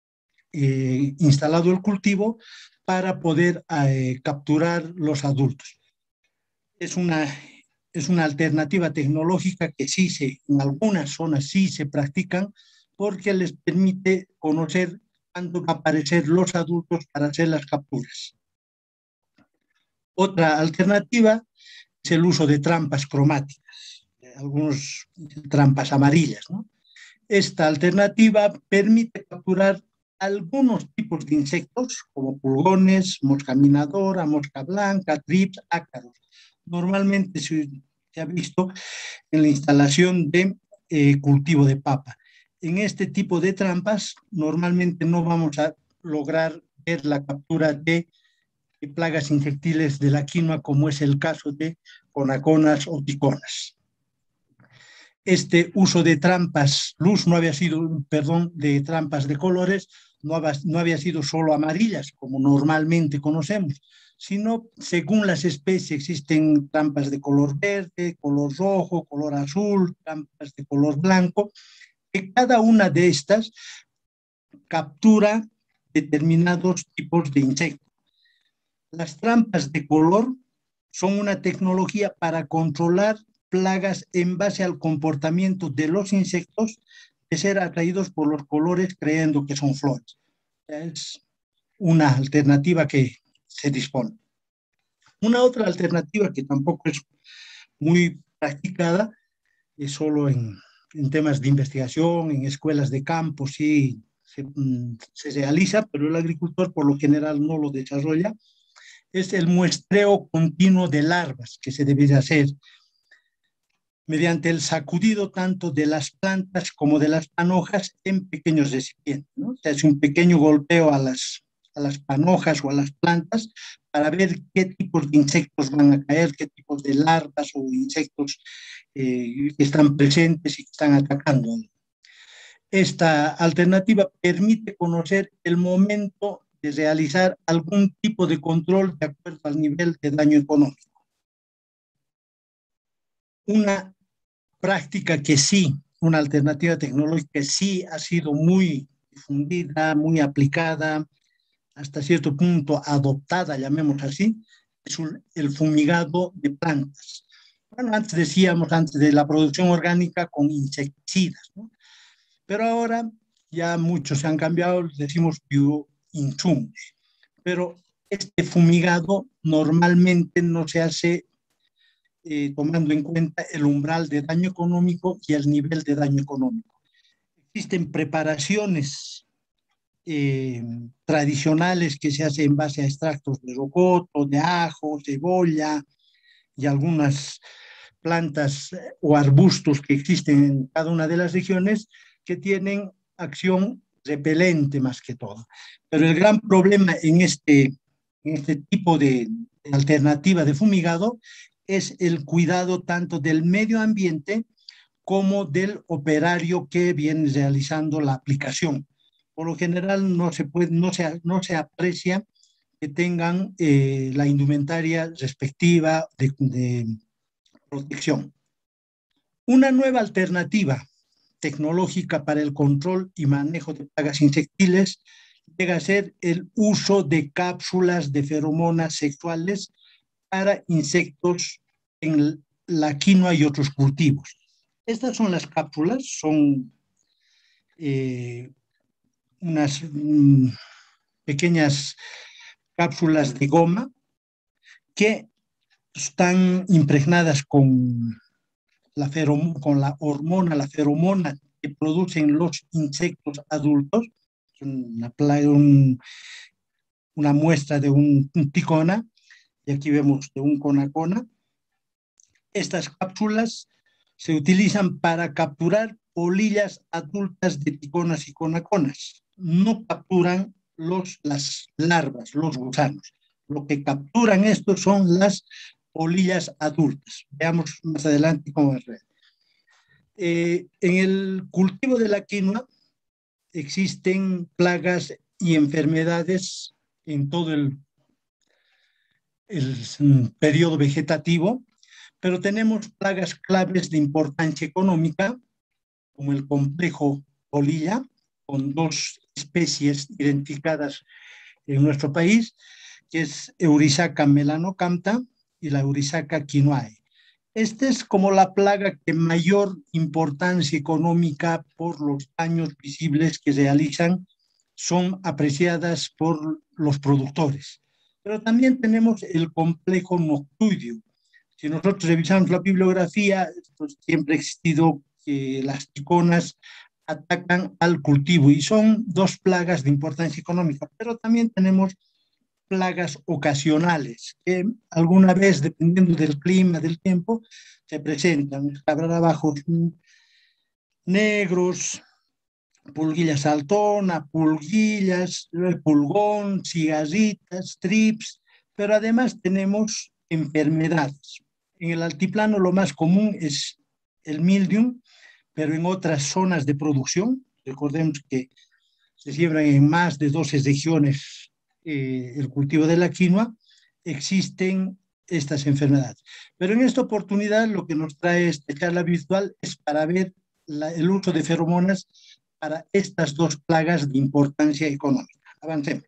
eh, instalado el cultivo para poder eh, capturar los adultos. Es una, es una alternativa tecnológica que sí se, en algunas zonas sí se practican porque les permite conocer cuándo van a aparecer los adultos para hacer las capturas. Otra alternativa es el uso de trampas cromáticas, algunas trampas amarillas, ¿no? Esta alternativa permite capturar algunos tipos de insectos como pulgones, mosca minadora, mosca blanca, trips, ácaros. Normalmente se, se ha visto en la instalación de eh, cultivo de papa. En este tipo de trampas normalmente no vamos a lograr ver la captura de plagas insectiles de la quinoa, como es el caso de conaconas o ticonas. Este uso de trampas luz no había sido, perdón, de trampas de colores, no había, no había sido solo amarillas, como normalmente conocemos, sino según las especies existen trampas de color verde, color rojo, color azul, trampas de color blanco, que cada una de estas captura determinados tipos de insectos. Las trampas de color son una tecnología para controlar plagas en base al comportamiento de los insectos de ser atraídos por los colores creyendo que son flores. Es una alternativa que se dispone. Una otra alternativa que tampoco es muy practicada, es solo en, en temas de investigación, en escuelas de campo, sí se, se realiza, pero el agricultor por lo general no lo desarrolla, es el muestreo continuo de larvas que se debe hacer mediante el sacudido tanto de las plantas como de las panojas en pequeños recipientes, ¿no? Se hace un pequeño golpeo a las, a las panojas o a las plantas para ver qué tipos de insectos van a caer, qué tipos de larvas o insectos eh, que están presentes y que están atacando. Esta alternativa permite conocer el momento de realizar algún tipo de control de acuerdo al nivel de daño económico. Una práctica que sí, una alternativa tecnológica que sí ha sido muy difundida, muy aplicada, hasta cierto punto adoptada, llamemos así, es el fumigado de plantas. Bueno, antes decíamos, antes de la producción orgánica con insecticidas, ¿no? Pero ahora ya muchos se han cambiado, decimos bioinsumos. Pero este fumigado normalmente no se hace Eh, tomando en cuenta el umbral de daño económico y el nivel de daño económico. Existen preparaciones eh, tradicionales que se hacen en base a extractos de rocoto, de ajo, cebolla y algunas plantas o arbustos que existen en cada una de las regiones que tienen acción repelente más que todo. Pero el gran problema en este, en este tipo de alternativa de fumigado es el cuidado tanto del medio ambiente como del operario que viene realizando la aplicación. Por lo general no se, puede, no se, no se aprecia que tengan eh, la indumentaria respectiva de, de protección. Una nueva alternativa tecnológica para el control y manejo de plagas insectiles llega a ser el uso de cápsulas de feromonas sexuales para insectos en la quinoa y otros cultivos. Estas son las cápsulas, son eh, unas mm, pequeñas cápsulas de goma que están impregnadas con la, ferom con la hormona, la feromona que producen los insectos adultos, una, un, una muestra de un, un ticona, y aquí vemos de un conacona. Estas cápsulas se utilizan para capturar polillas adultas de ticonas y conaconas. No capturan los, las larvas, los gusanos. Lo que capturan estos son las polillas adultas. Veamos más adelante cómo es. Eh, en el cultivo de la quinoa existen plagas y enfermedades en todo el, el periodo vegetativo, pero tenemos plagas claves de importancia económica, como el complejo polilla, con dos especies identificadas en nuestro país, que es Eurisaca melanocamta y la Eurisaca quinoae. Esta es como la plaga que mayor importancia económica por los daños visibles que realizan son apreciadas por los productores. Pero también tenemos el complejo noctuidio. Si nosotros revisamos la bibliografía, pues siempre ha existido que las ticonas atacan al cultivo y son dos plagas de importancia económica, pero también tenemos plagas ocasionales que alguna vez, dependiendo del clima, del tiempo, se presentan. Habrá abajo negros, pulguilla saltona, pulguillas, pulgón, cigarritas, trips, pero además tenemos enfermedades. En el altiplano lo más común es el mildium, pero en otras zonas de producción, recordemos que se siembran en más de doce regiones eh, el cultivo de la quinoa, existen estas enfermedades. Pero en esta oportunidad lo que nos trae esta charla virtual es para ver la, el uso de feromonas para estas dos plagas de importancia económica. Avancemos.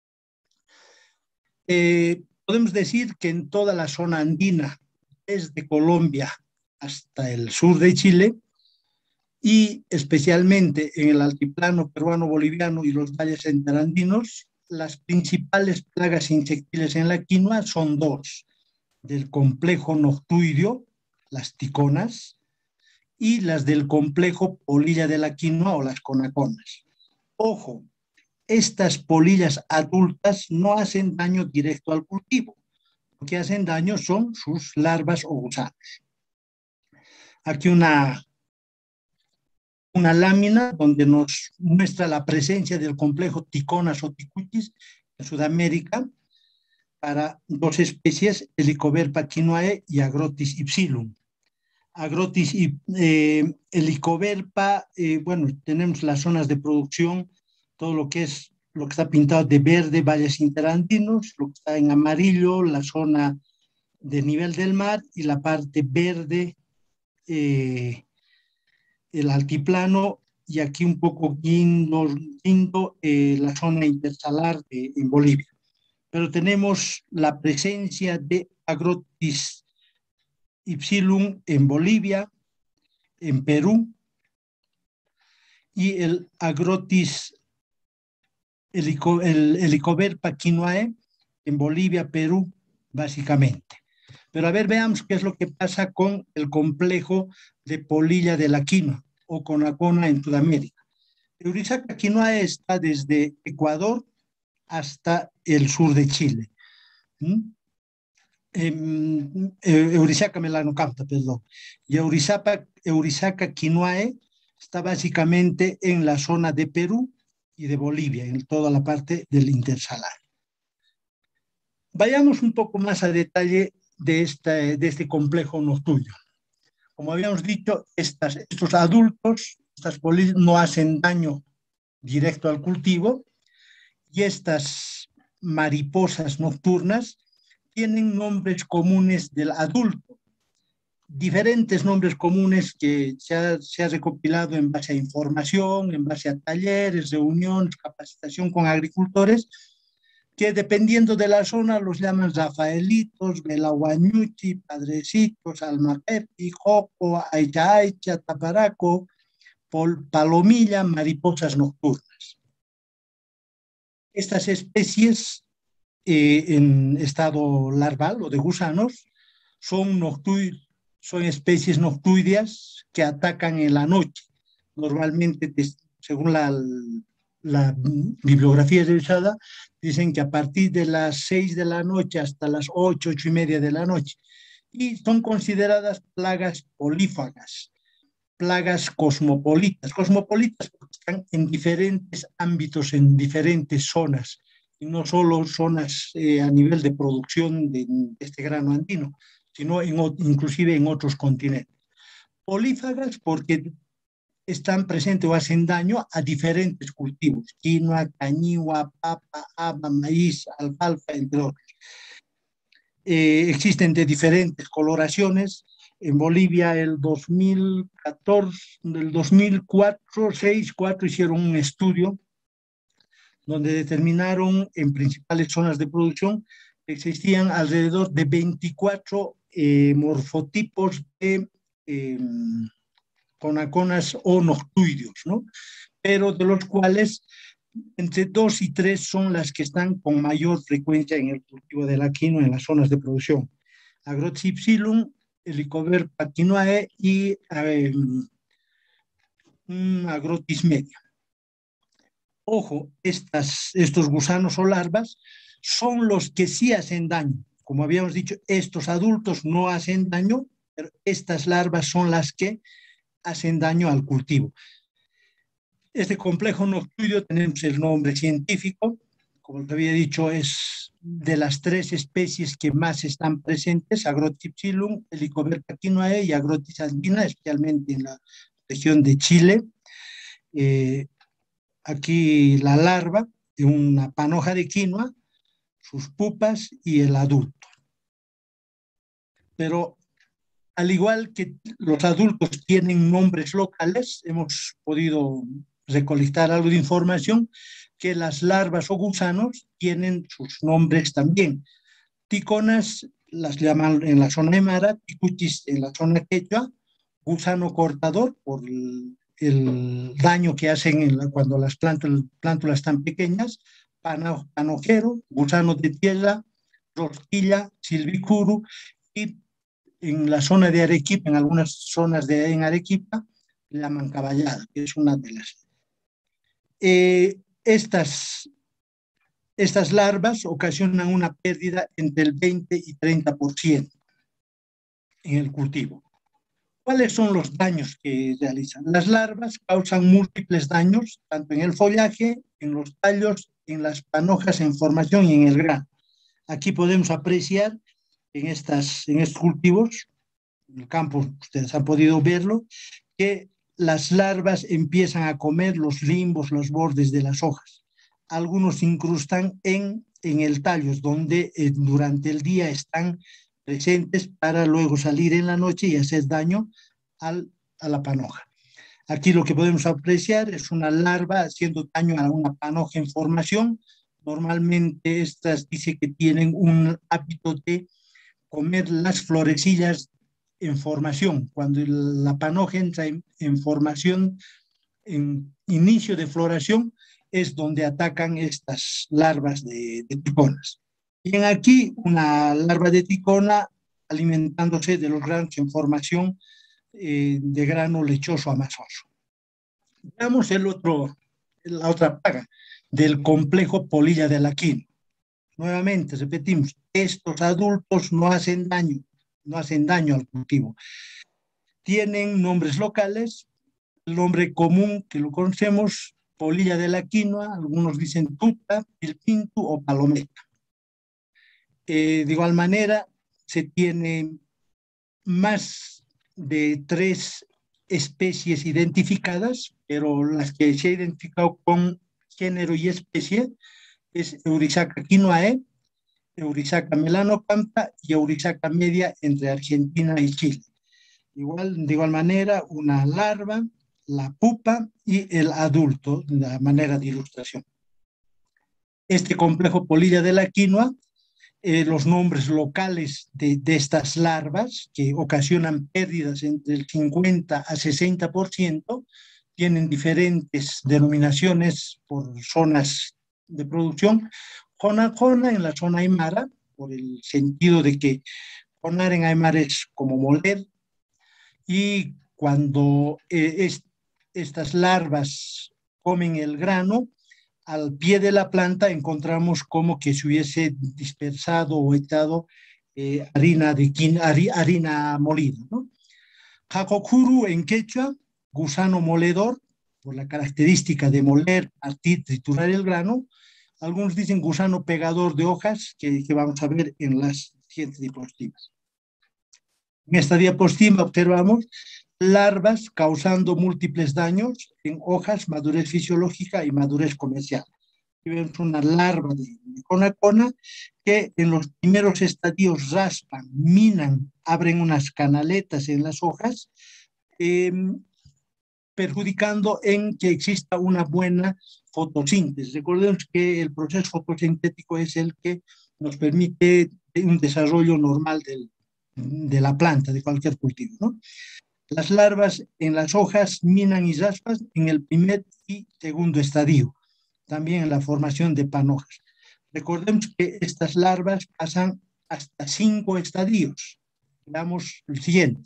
Eh, podemos decir que en toda la zona andina, desde Colombia hasta el sur de Chile, y especialmente en el altiplano peruano-boliviano y los valles interandinos, las principales plagas insectiles en la quinoa son dos, del complejo noctuideo, las ticonas, y las del complejo polilla de la quinoa o las conaconas. Ojo, estas polillas adultas no hacen daño directo al cultivo. Lo que hacen daño son sus larvas o gusanos. Aquí una, una lámina donde nos muestra la presencia del complejo ticonas o ticutis en Sudamérica para dos especies, Helicoverpa quinoae y Agrotis ipsilum. Agrotis y eh, Helicoverpa, eh, bueno, tenemos las zonas de producción, todo lo que es lo que está pintado de verde, valles interandinos, lo que está en amarillo, la zona de nivel del mar, y la parte verde, eh, el altiplano, y aquí un poco guindo, guindo eh, la zona intersalar de, en Bolivia. Pero tenemos la presencia de Agrotis ipsilum en Bolivia, en Perú, y el Agrotis Helico, el Helicoverpa quinoae en Bolivia, Perú, básicamente. Pero a ver, veamos qué es lo que pasa con el complejo de polilla de la quinoa o conacona en Sudamérica. Eurisaca quinoae está desde Ecuador hasta el sur de Chile. ¿Mm? Eh, Eurisaca melanocauta, perdón. Y Eurisaca, Eurisaca quinoae está básicamente en la zona de Perú y de Bolivia, en toda la parte del intersalar. Vayamos un poco más a detalle de, esta, de este complejo noctuideo. Como habíamos dicho, estas, estos adultos, estas polillas no hacen daño directo al cultivo, y estas mariposas nocturnas tienen nombres comunes del adulto, diferentes nombres comunes que se ha, se ha recopilado en base a información, en base a talleres, reuniones, capacitación con agricultores, que dependiendo de la zona los llaman Rafaelitos, Belahuañuchi, Padrecitos, Almapepi, Joco, Aicha Aicha, Taparaco, Pol, Palomilla, mariposas nocturnas. Estas especies eh, en estado larval o de gusanos son noctuides, son especies noctuideas que atacan en la noche. Normalmente, según la, la bibliografía revisada, dicen que a partir de las seis de la noche hasta las ocho, ocho y media de la noche. Y son consideradas plagas polífagas, plagas cosmopolitas. Cosmopolitas porque están en diferentes ámbitos, en diferentes zonas, y no solo zonas eh, a nivel de producción de, de este grano andino, sino en, inclusive en otros continentes. Polífagas porque están presentes o hacen daño a diferentes cultivos, quinoa, cañihua, papa, haba, maíz, alfalfa, entre otros. Eh, existen de diferentes coloraciones. En Bolivia el dos mil catorce, del dos mil cuatro, seis, cuatro hicieron un estudio donde determinaron en principales zonas de producción que existían alrededor de veinticuatro eh, morfotipos de eh, conaconas o noctuideos, ¿no? Pero de los cuales entre dos y tres son las que están con mayor frecuencia en el cultivo de la quinoa en las zonas de producción. Agrotis ipsilum, Helicoverpa quinoae y eh, Agrotis media. Ojo, estas, estos gusanos o larvas son los que sí hacen daño. Como habíamos dicho, estos adultos no hacen daño, pero estas larvas son las que hacen daño al cultivo. Este complejo noctuideo tenemos el nombre científico, como te había dicho, es de las tres especies que más están presentes, Agrotis ipsilum, Helicoverpa quinoae y Agrotis andina, especialmente en la región de Chile. Eh, aquí la larva de una panoja de quinoa, sus pupas y el adulto. Pero al igual que los adultos tienen nombres locales, hemos podido recolectar algo de información que las larvas o gusanos tienen sus nombres también. Ticonas las llaman en la zona aymara, ticuchis en la zona quechua, gusano cortador por el, el daño que hacen en la, cuando las plántulas, plántulas están pequeñas, pano, panojero, gusano de tierra, rosquilla, silvicuru, y en la zona de Arequipa, en algunas zonas de en Arequipa, la mancaballada, que es una de las. Eh, estas, estas larvas ocasionan una pérdida entre el veinte y treinta por ciento en el cultivo. ¿Cuáles son los daños que realizan? Las larvas causan múltiples daños, tanto en el follaje, en los tallos, en las panojas en formación y en el grano. Aquí podemos apreciar en, estas, en estos cultivos, en el campo ustedes han podido verlo, que las larvas empiezan a comer los limbos, los bordes de las hojas. Algunos se incrustan en, en el tallo, donde eh, durante el día están presentes para luego salir en la noche y hacer daño al, a la panoja. Aquí lo que podemos apreciar es una larva haciendo daño a una panoja en formación. Normalmente estas dice que tienen un hábito de comer las florecillas en formación. Cuando la panoja entra en, en formación, en inicio de floración, es donde atacan estas larvas de, de ticonas. Bien, aquí una larva de ticona alimentándose de los granos en formación eh, de grano lechoso amasoso. Veamos el otro, la otra plaga del complejo polilla de la quinoa. Nuevamente, repetimos, estos adultos no hacen daño, no hacen daño al cultivo. Tienen nombres locales, el nombre común que lo conocemos, polilla de la quinoa, algunos dicen tuta, pilpintu o palometa. Eh, de igual manera, se tiene más de tres especies identificadas, pero las que se ha identificado con género y especie es Eurisaca quinoae, Eurisaca melanocampa y Eurisaca media entre Argentina y Chile. Igual, de igual manera, una larva, la pupa y el adulto, de la manera de ilustración. Este complejo polilla de la quinoa, eh, los nombres locales de, de estas larvas, que ocasionan pérdidas entre el cincuenta a sesenta por ciento, tienen diferentes denominaciones por zonas de producción. Jona Jona en la zona aymara, por el sentido de que jonar en aymara es como moler, y cuando eh, es, estas larvas comen el grano, al pie de la planta encontramos como que se hubiese dispersado o echado eh, harina, de quin, harina molida, ¿no? Hakokuru en quechua, gusano moledor, por la característica de moler, partir, triturar el grano. Algunos dicen gusano pegador de hojas, que, que vamos a ver en las siguientes diapositivas. En esta diapositiva observamos larvas causando múltiples daños en hojas, madurez fisiológica y madurez comercial. Aquí vemos una larva de, de conacona que en los primeros estadios raspan, minan, abren unas canaletas en las hojas, eh, perjudicando en que exista una buena fotosíntesis. Recordemos que el proceso fotosintético es el que nos permite un desarrollo normal del, de la planta, de cualquier cultivo, ¿no? Las larvas en las hojas minan y raspan en el primer y segundo estadio, también en la formación de panojas. Recordemos que estas larvas pasan hasta cinco estadios. Veamos el siguiente.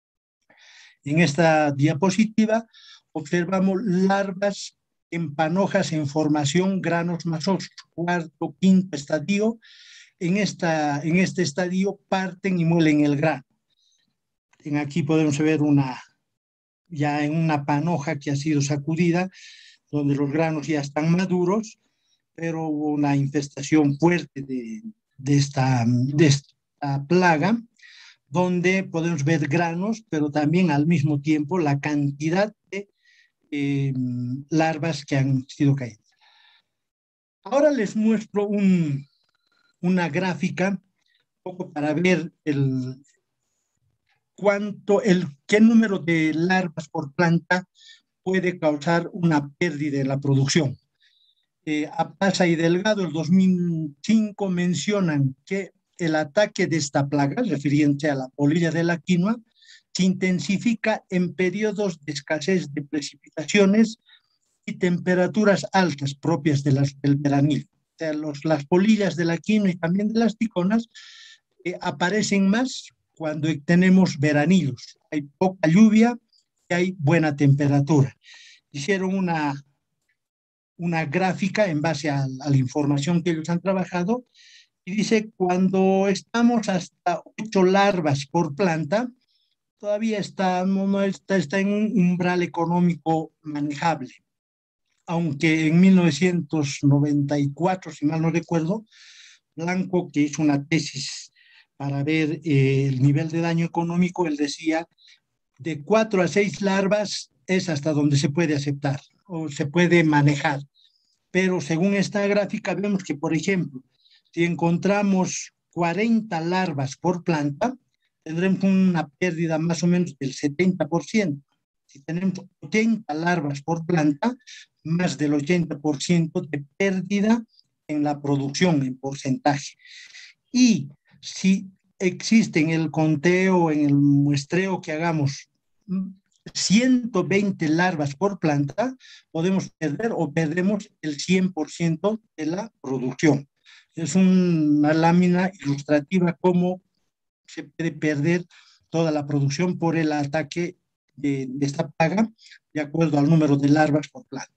En esta diapositiva observamos larvas en panojas en formación granos masosos, cuarto, quinto estadio. En, esta, en este estadio parten y muelen el grano. En aquí podemos ver una, ya en una panoja que ha sido sacudida, donde los granos ya están maduros, pero hubo una infestación fuerte de, de, esta, de esta plaga, donde podemos ver granos, pero también al mismo tiempo la cantidad de eh, larvas que han sido caídas. Ahora les muestro un, una gráfica un poco para ver el, cuánto, el, qué número de larvas por planta puede causar una pérdida en la producción. Eh, Apaza y Delgado, el dos mil cinco, mencionan que el ataque de esta plaga, refiriéndose a la polilla de la quinoa, se intensifica en periodos de escasez de precipitaciones y temperaturas altas propias de las, del veranillo. O sea, los, las polillas de la quinoa y también de las ticonas eh, aparecen más cuando tenemos veranillos. Hay poca lluvia y hay buena temperatura. Hicieron una, una gráfica en base a, a la información que ellos han trabajado y dice, cuando estamos hasta ocho larvas por planta, todavía está, no está, está en un umbral económico manejable. Aunque en mil novecientos noventa y cuatro, si mal no recuerdo, Blanco, que hizo una tesis para ver eh, el nivel de daño económico, él decía, de cuatro a seis larvas es hasta donde se puede aceptar o se puede manejar. Pero según esta gráfica vemos que, por ejemplo, si encontramos cuarenta larvas por planta, tendremos una pérdida más o menos del setenta por ciento. Si tenemos ochenta larvas por planta, más del ochenta por ciento de pérdida en la producción, en porcentaje. Y si existe en el conteo, en el muestreo que hagamos, ciento veinte larvas por planta, podemos perder o perdemos el cien por ciento de la producción. Es una lámina ilustrativa cómo se puede perder toda la producción por el ataque de, de esta plaga, de acuerdo al número de larvas por planta.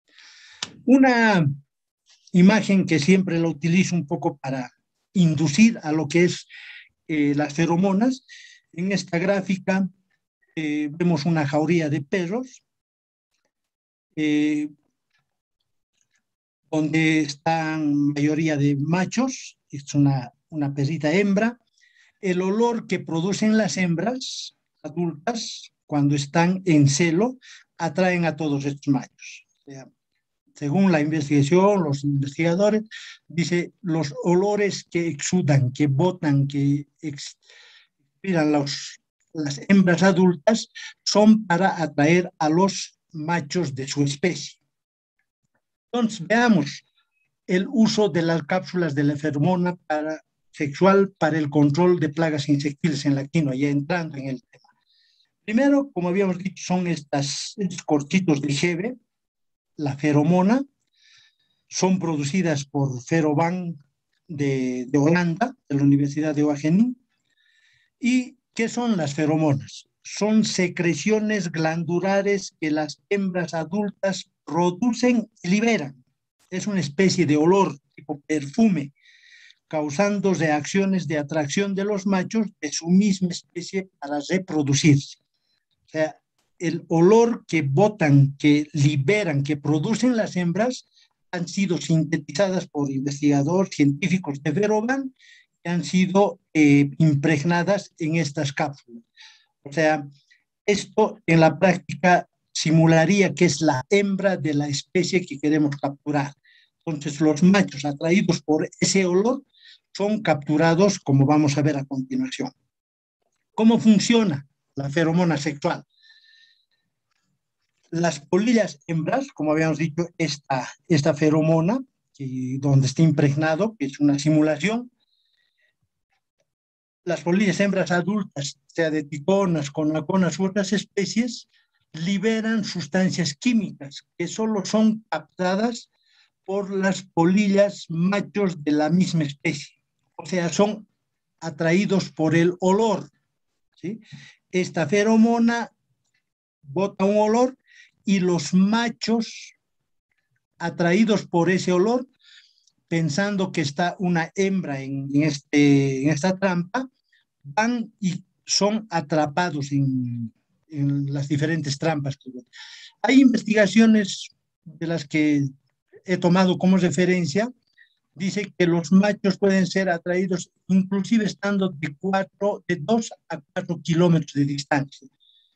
Una imagen que siempre la utilizo un poco para inducir a lo que es eh, las feromonas. En esta gráfica eh, vemos una jauría de perros eh, donde están mayoría de machos, es una, una perrita hembra. El olor que producen las hembras adultas cuando están en celo atraen a todos estos machos. O sea, según la investigación, los investigadores, dice, los olores que exudan, que botan, que expiran los, las hembras adultas son para atraer a los machos de su especie. Entonces, veamos el uso de las cápsulas de la feromona para, sexual para el control de plagas insectiles en la quinoa, ya entrando en el tema. Primero, como habíamos dicho, son estas, estos cortitos de jeve, la feromona, son producidas por Feroban de, de Holanda, de la Universidad de Wageningen. ¿Y qué son las feromonas? Son secreciones glandulares que las hembras adultas producen y liberan. Es una especie de olor, tipo perfume, causando reacciones de atracción de los machos de su misma especie para reproducirse. O sea, el olor que botan, que liberan, que producen las hembras, han sido sintetizadas por investigadores científicos de Feroban y han sido eh, impregnadas en estas cápsulas. O sea, esto en la práctica simularía que es la hembra de la especie que queremos capturar. Entonces, los machos atraídos por ese olor son capturados, como vamos a ver a continuación. ¿Cómo funciona la feromona sexual? Las polillas hembras, como habíamos dicho, esta, esta feromona, que, donde está impregnado, que es una simulación, las polillas hembras adultas, sea de ticonas, conaconas u otras especies, liberan sustancias químicas que solo son captadas por las polillas machos de la misma especie. O sea, son atraídos por el olor, ¿sí? Esta feromona bota un olor y los machos, atraídos por ese olor, pensando que está una hembra en, en, este, en esta trampa, van y son atrapados en, en las diferentes trampas. Hay investigaciones de las que he tomado como referencia, dice que los machos pueden ser atraídos inclusive estando de, cuatro, de dos a cuatro kilómetros de distancia.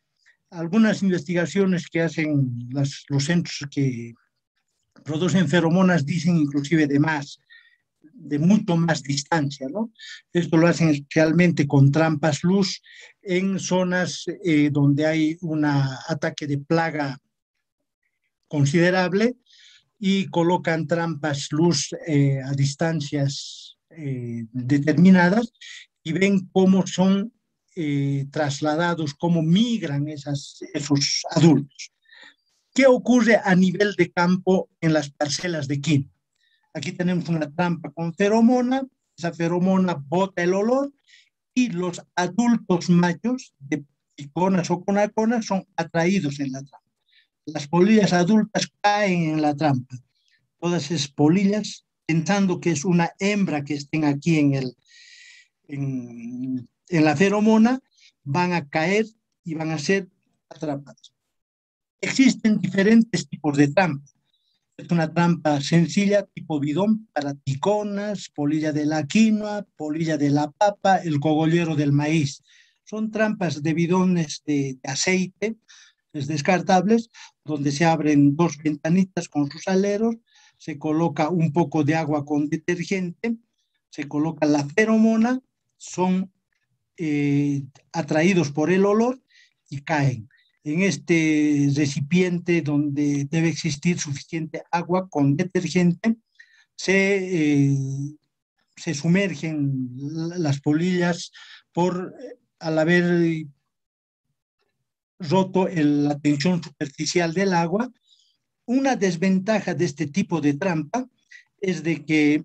algunas investigaciones que hacen las, los centros que producen feromonas dicen inclusive de más, de mucho más distancia, ¿no? Esto lo hacen especialmente con trampas luz en zonas eh, donde hay un ataque de plaga considerable y colocan trampas luz eh, a distancias eh, determinadas y ven cómo son eh, trasladados, cómo migran esas, esos adultos. ¿Qué ocurre a nivel de campo en las parcelas de quinoa? Aquí tenemos una trampa con feromona, esa feromona bota el olor y los adultos machos de piconas o conaconas son atraídos en la trampa. Las polillas adultas caen en la trampa. Todas esas polillas, pensando que es una hembra que estén aquí en, el, en, en la feromona, van a caer y van a ser atrapadas. Existen diferentes tipos de trampas. Es una trampa sencilla, tipo bidón, para piconas, polilla de la quinoa, polilla de la papa, el cogollero del maíz. Son trampas de bidones de, de aceite, es descartables, donde se abren dos ventanitas con sus aleros, se coloca un poco de agua con detergente, se coloca la feromona, son eh, atraídos por el olor y caen en este recipiente donde debe existir suficiente agua con detergente. Se, eh, se sumergen las polillas por, al haber roto el, la tensión superficial del agua. Una desventaja de este tipo de trampa es de que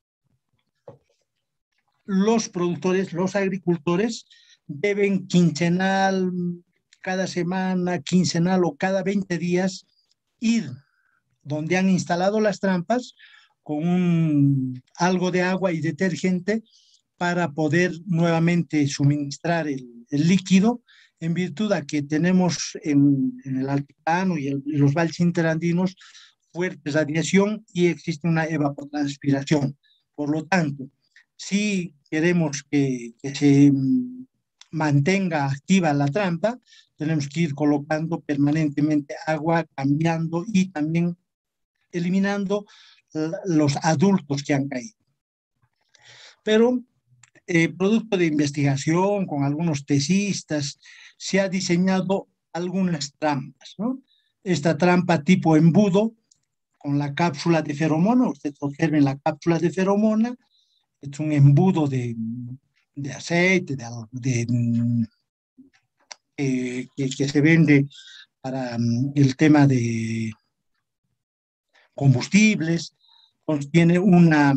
los productores, los agricultores, deben quincenal, cada semana, quincenal o cada veinte días ir donde han instalado las trampas con un, algo de agua y detergente para poder nuevamente suministrar el, el líquido, en virtud a que tenemos en, en el altiplano y, el, y los valles interandinos fuerte radiación y existe una evapotranspiración. Por lo tanto, si queremos que, que se mantenga activa la trampa, tenemos que ir colocando permanentemente agua, cambiando y también eliminando los adultos que han caído. Pero, eh, producto de investigación con algunos tesistas, se ha diseñado algunas trampas, ¿no? Esta trampa tipo embudo, con la cápsula de feromona, ustedes observen la cápsula de feromona, es un embudo de, de aceite, de, de, eh, que, que se vende para um, el tema de combustibles, contiene una,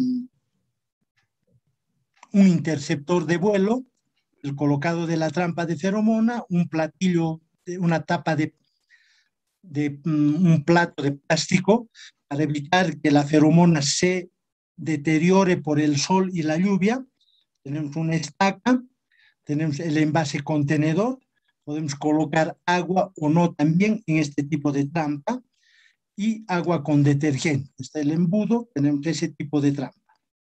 un interceptor de vuelo, el colocado de la trampa de feromona, un platillo, una tapa de, de um, un plato de plástico para evitar que la feromona se deteriore por el sol y la lluvia. Tenemos una estaca, tenemos el envase contenedor, podemos colocar agua o no también en este tipo de trampa, y agua con detergente. Está el embudo, tenemos ese tipo de trampa.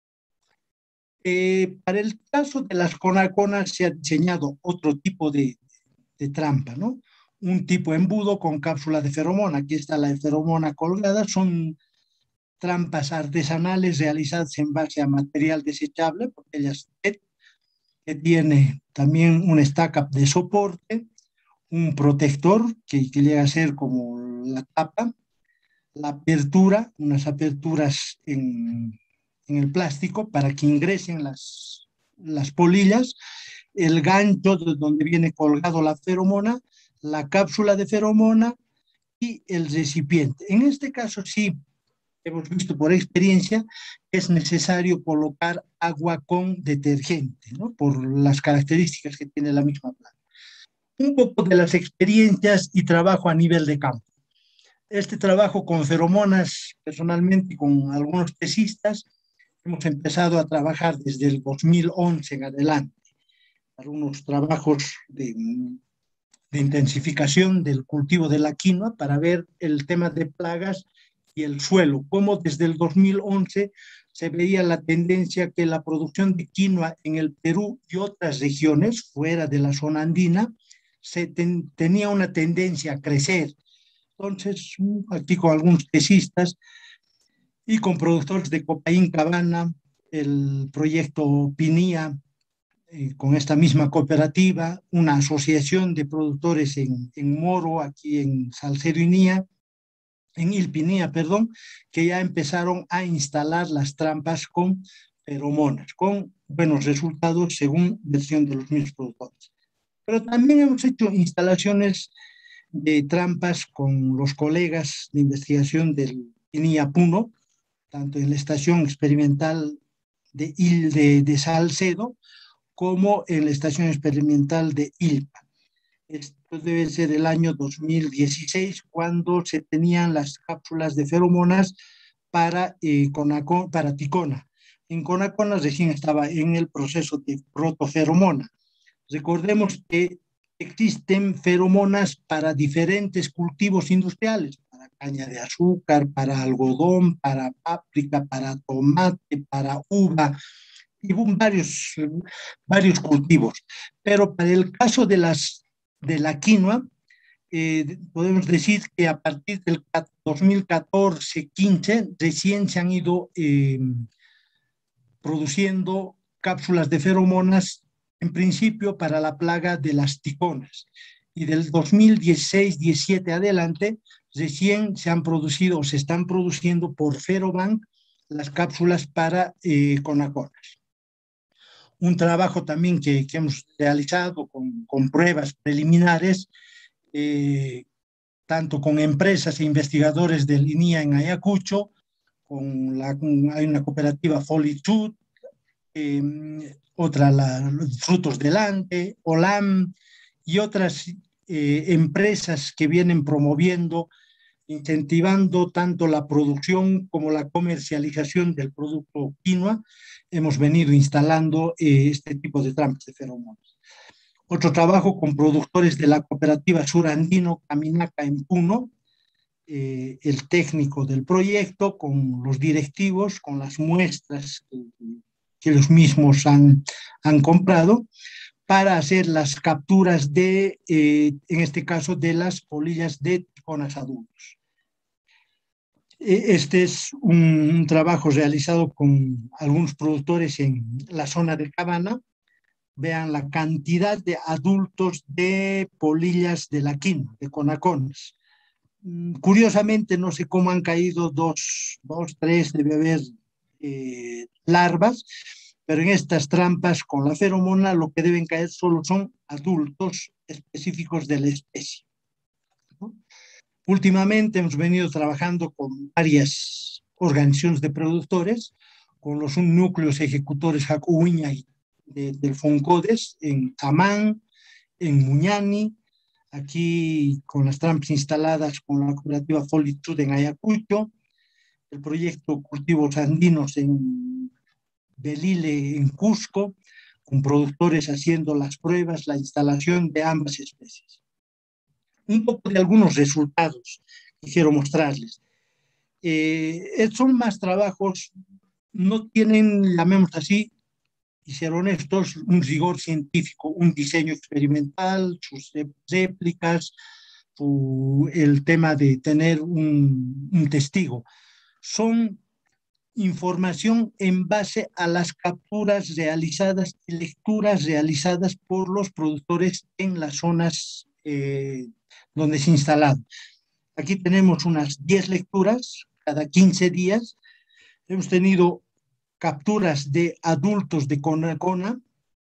Eh, para el caso de las conaconas se ha diseñado otro tipo de, de trampa, ¿no? Un tipo embudo con cápsula de feromona. Aquí está la feromona colgada, son trampas artesanales realizadas en base a material desechable, porque ellas que tiene también una estaca de soporte, un protector que, que llega a ser como la tapa, la apertura, unas aperturas en, en el plástico para que ingresen las, las polillas, el gancho de donde viene colgado la feromona, la cápsula de feromona y el recipiente. En este caso sí, hemos visto por experiencia que es necesario colocar agua con detergente, ¿no? Por las características que tiene la misma planta. Un poco de las experiencias y trabajo a nivel de campo. Este trabajo con feromonas, personalmente con algunos tesistas, hemos empezado a trabajar desde el dos mil once en adelante, para unos trabajos de, de intensificación del cultivo de la quinoa para ver el tema de plagas y el suelo, cómo desde el dos mil once se veía la tendencia que la producción de quinoa en el Perú y otras regiones fuera de la zona andina se ten, tenía una tendencia a crecer. Entonces, aquí con algunos tesistas y con productores de Copaín Cabana, el proyecto Pinía, eh, con esta misma cooperativa, una asociación de productores en, en Moro, aquí en Salcedo y Nia, en Ilpinía, perdón, que ya empezaron a instalar las trampas con feromonas, con buenos resultados según versión de los mismos productores. Pero también hemos hecho instalaciones de trampas con los colegas de investigación del Pinía Puno, tanto en la estación experimental de, Il, de, de Salcedo como en la estación experimental de Ilpa. Esto debe ser el año dos mil dieciséis, cuando se tenían las cápsulas de feromonas para, eh, Conacon, para Ticona. En Conacona recién estaba en el proceso de protoferomona. Recordemos que existen feromonas para diferentes cultivos industriales, para caña de azúcar, para algodón, para páprica, para tomate, para uva, y varios, varios cultivos. Pero para el caso de, las, de la quinoa, eh, podemos decir que a partir del dos mil catorce quince recién se han ido eh, produciendo cápsulas de feromonas, en principio para la plaga de las ticonas. Y del dos mil dieciséis diecisiete adelante, recién se han producido o se están produciendo por Ferobank las cápsulas para eh, conaconas. Un trabajo también que, que hemos realizado con, con pruebas preliminares, eh, tanto con empresas e investigadores del INIA en Ayacucho, con la, con, hay una cooperativa Folitude, eh, otra la, Frutos Delante, Olam y otras eh, empresas que vienen promoviendo, incentivando tanto la producción como la comercialización del producto quinoa. Hemos venido instalando eh, este tipo de trampas de feromonas. Otro trabajo con productores de la cooperativa Surandino Caminaca en Puno, eh, el técnico del proyecto, con los directivos, con las muestras que, que los mismos han, han comprado, para hacer las capturas de, eh, en este caso, de las polillas de ticonas adultos. Este es un, un trabajo realizado con algunos productores en la zona de Cabana. Vean la cantidad de adultos de polillas de la quinoa, de conaconas. Curiosamente, no sé cómo han caído dos, dos tres, debe haber eh, larvas, pero en estas trampas con la feromona lo que deben caer solo son adultos específicos de la especie, ¿no? Últimamente hemos venido trabajando con varias organizaciones de productores, con los núcleos ejecutores Jacuña y de, del Foncodes en Amán, en Muñani, aquí con las trampas instaladas con la cooperativa Folitude en Ayacucho, el proyecto Cultivos Andinos en Belile, en Cusco, con productores haciendo las pruebas, la instalación de ambas especies. Un poco de algunos resultados que quiero mostrarles. Eh, son más trabajos, no tienen, llamémoslo así, y ser honestos, un rigor científico, un diseño experimental, sus réplicas, su, el tema de tener un, un testigo. Son información en base a las capturas realizadas y lecturas realizadas por los productores en las zonas eh, donde se instalan. Aquí tenemos unas diez lecturas cada quince días. Hemos tenido capturas de adultos de conacona.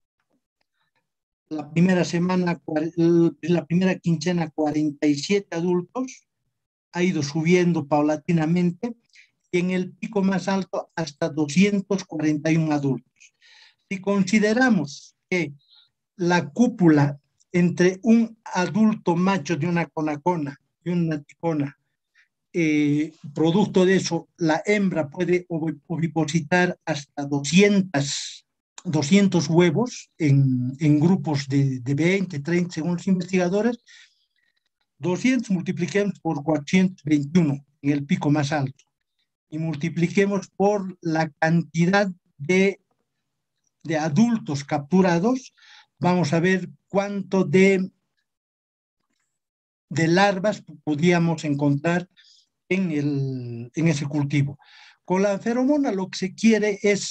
La primera semana, la primera quincena, cuarenta y siete adultos. Ha ido subiendo paulatinamente. Y en el pico más alto hasta doscientos cuarenta y uno adultos. Si consideramos que la cúpula entre un adulto macho de una conacona y una ticona, eh, producto de eso, la hembra puede ovipositar hasta doscientos, doscientos huevos en, en grupos de, de veinte, treinta, según los investigadores. doscientos multipliquemos por cuatrocientos veintiuno en el pico más alto. Y multipliquemos por la cantidad de, de adultos capturados, vamos a ver cuánto de de larvas podíamos encontrar en, el, en ese cultivo. Con la feromona lo que se quiere es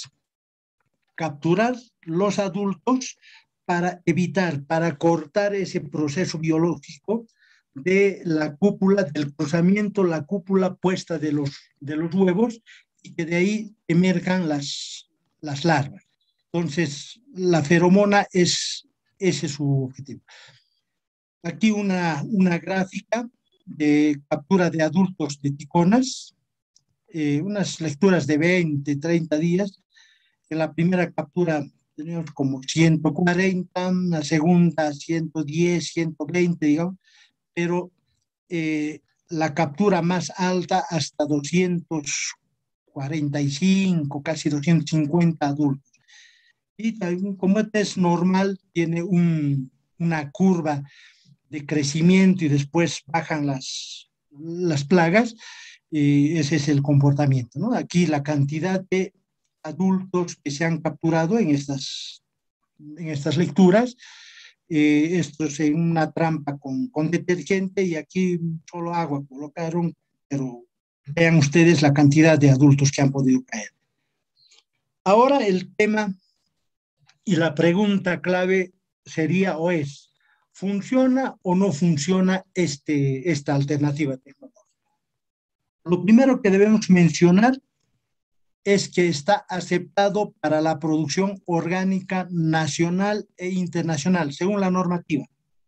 capturar los adultos para evitar, para cortar ese proceso biológico de la cúpula, del cruzamiento, la cúpula puesta de los, de los huevos, y que de ahí emerjan las, las larvas. Entonces, la feromona es, ese es su objetivo. Aquí una, una gráfica de captura de adultos de ticonas, eh, unas lecturas de veinte, treinta días. En la primera captura teníamos como ciento cuarenta, la segunda ciento diez, ciento veinte, digamos, pero eh, la captura más alta hasta doscientos cuarenta y cinco, casi doscientos cincuenta adultos. Y también, como este es normal, tiene un, una curva de crecimiento y después bajan las, las plagas, y ese es el comportamiento, ¿no? Aquí la cantidad de adultos que se han capturado en estas, en estas lecturas, eh, esto es en una trampa con, con detergente, y aquí solo agua colocaron, pero vean ustedes la cantidad de adultos que han podido caer. Ahora el tema y la pregunta clave sería o es, ¿funciona o no funciona este, esta alternativa tecnológica? Lo primero que debemos mencionar es que está aceptado para la producción orgánica nacional e internacional, según la normativa.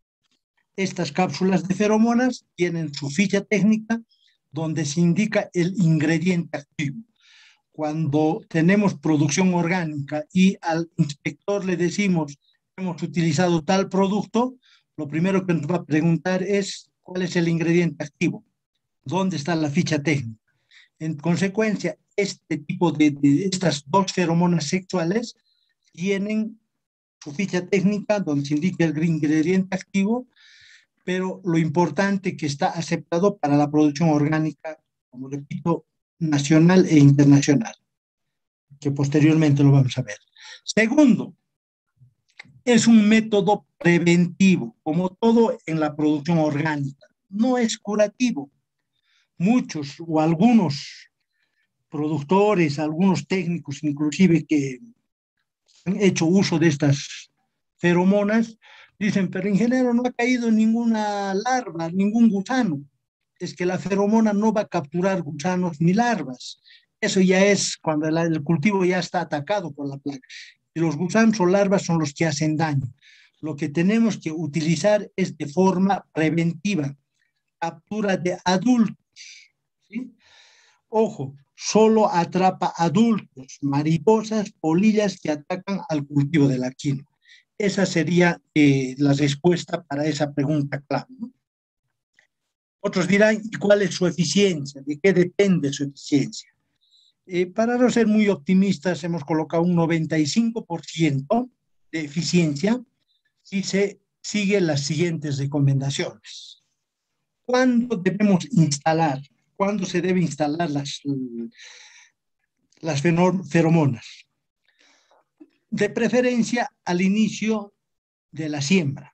Estas cápsulas de feromonas tienen su ficha técnica donde se indica el ingrediente activo. Cuando tenemos producción orgánica y al inspector le decimos hemos utilizado tal producto, lo primero que nos va a preguntar es cuál es el ingrediente activo, dónde está la ficha técnica. En consecuencia, este tipo de, de estas dos feromonas sexuales tienen su ficha técnica donde se indica el ingrediente activo, pero lo importante que está aceptado para la producción orgánica, como repito, nacional e internacional, que posteriormente lo vamos a ver. Segundo, es un método preventivo, como todo en la producción orgánica, no es curativo. Muchos o algunos productores, algunos técnicos inclusive que han hecho uso de estas feromonas, dicen, pero ingeniero, no ha caído ninguna larva, ningún gusano. Es que la feromona no va a capturar gusanos ni larvas. Eso ya es cuando el, el cultivo ya está atacado por la plaga. Y los gusanos o larvas son los que hacen daño. Lo que tenemos que utilizar es de forma preventiva, captura de adultos, ¿sí? Ojo, solo atrapa adultos, mariposas, polillas que atacan al cultivo de la quinoa. Esa sería eh, la respuesta para esa pregunta clave, ¿no? Otros dirán, ¿y cuál es su eficiencia? ¿De qué depende su eficiencia? Eh, para no ser muy optimistas, hemos colocado un noventa y cinco por ciento de eficiencia si se siguen las siguientes recomendaciones. ¿Cuándo debemos instalar? ¿Cuándo se debe instalar las, las feromonas? De preferencia al inicio de la siembra.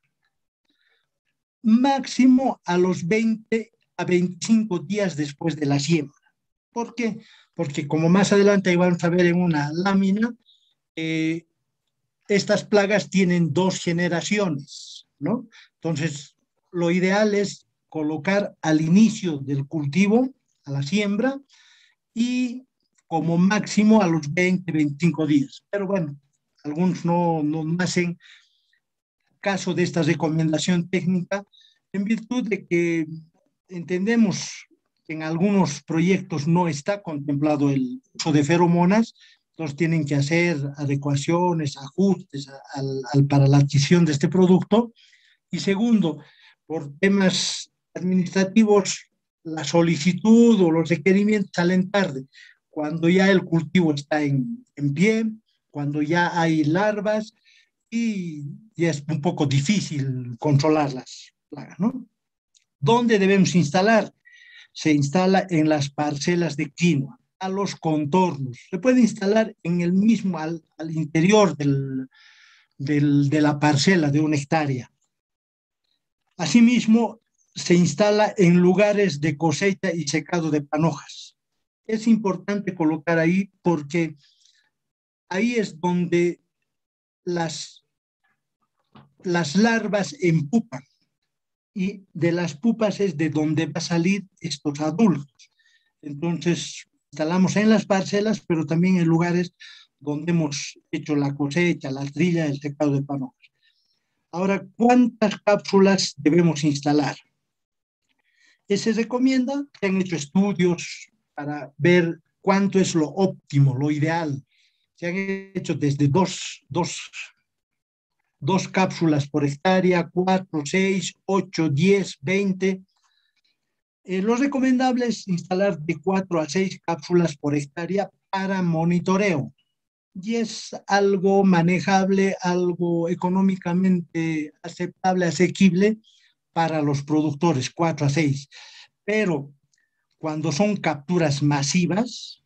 Máximo a los veinte a veinticinco días después de la siembra. ¿Por qué? Porque como más adelante vamos a ver en una lámina, eh, estas plagas tienen dos generaciones, ¿no? Entonces, lo ideal es colocar al inicio del cultivo, a la siembra, y como máximo a los veinte, veinticinco días. Pero bueno, algunos no, no hacen caso de esta recomendación técnica en virtud de que entendemos que en algunos proyectos no está contemplado el uso de feromonas, entonces tienen que hacer adecuaciones, ajustes al, al, para la adquisición de este producto. Y segundo, por temas administrativos, la solicitud o los requerimientos salen tarde, cuando ya el cultivo está en, en pie, cuando ya hay larvas y ya es un poco difícil controlar las plagas, ¿no? ¿Dónde debemos instalar? Se instala en las parcelas de quinoa, a los contornos. Se puede instalar en el mismo, al, al interior del, del, de la parcela de una hectárea. Asimismo, se instala en lugares de cosecha y secado de panojas. Es importante colocar ahí porque ahí es donde las, las larvas empupan y de las pupas es de donde va a salir estos adultos. Entonces, instalamos en las parcelas, pero también en lugares donde hemos hecho la cosecha, la trilla, el secado de panojas. Ahora, ¿cuántas cápsulas debemos instalar? Se recomienda, se han hecho estudios para ver cuánto es lo óptimo, lo ideal. Se han hecho desde dos, dos, dos cápsulas por hectárea, cuatro, seis, ocho, diez, veinte. Eh, lo recomendable es instalar de cuatro a seis cápsulas por hectárea para monitoreo. Y es algo manejable, algo económicamente aceptable, asequible para los productores, cuatro a seis. Pero cuando son capturas masivas,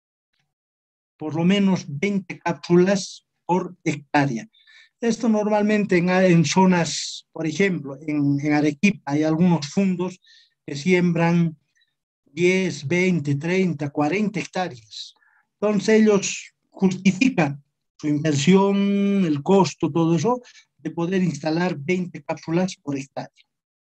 por lo menos veinte cápsulas por hectárea. Esto normalmente en, en zonas, por ejemplo, en, en Arequipa hay algunos fundos que siembran diez, veinte, treinta, cuarenta hectáreas. Entonces ellos justifican su inversión, el costo, todo eso, de poder instalar veinte cápsulas por hectárea.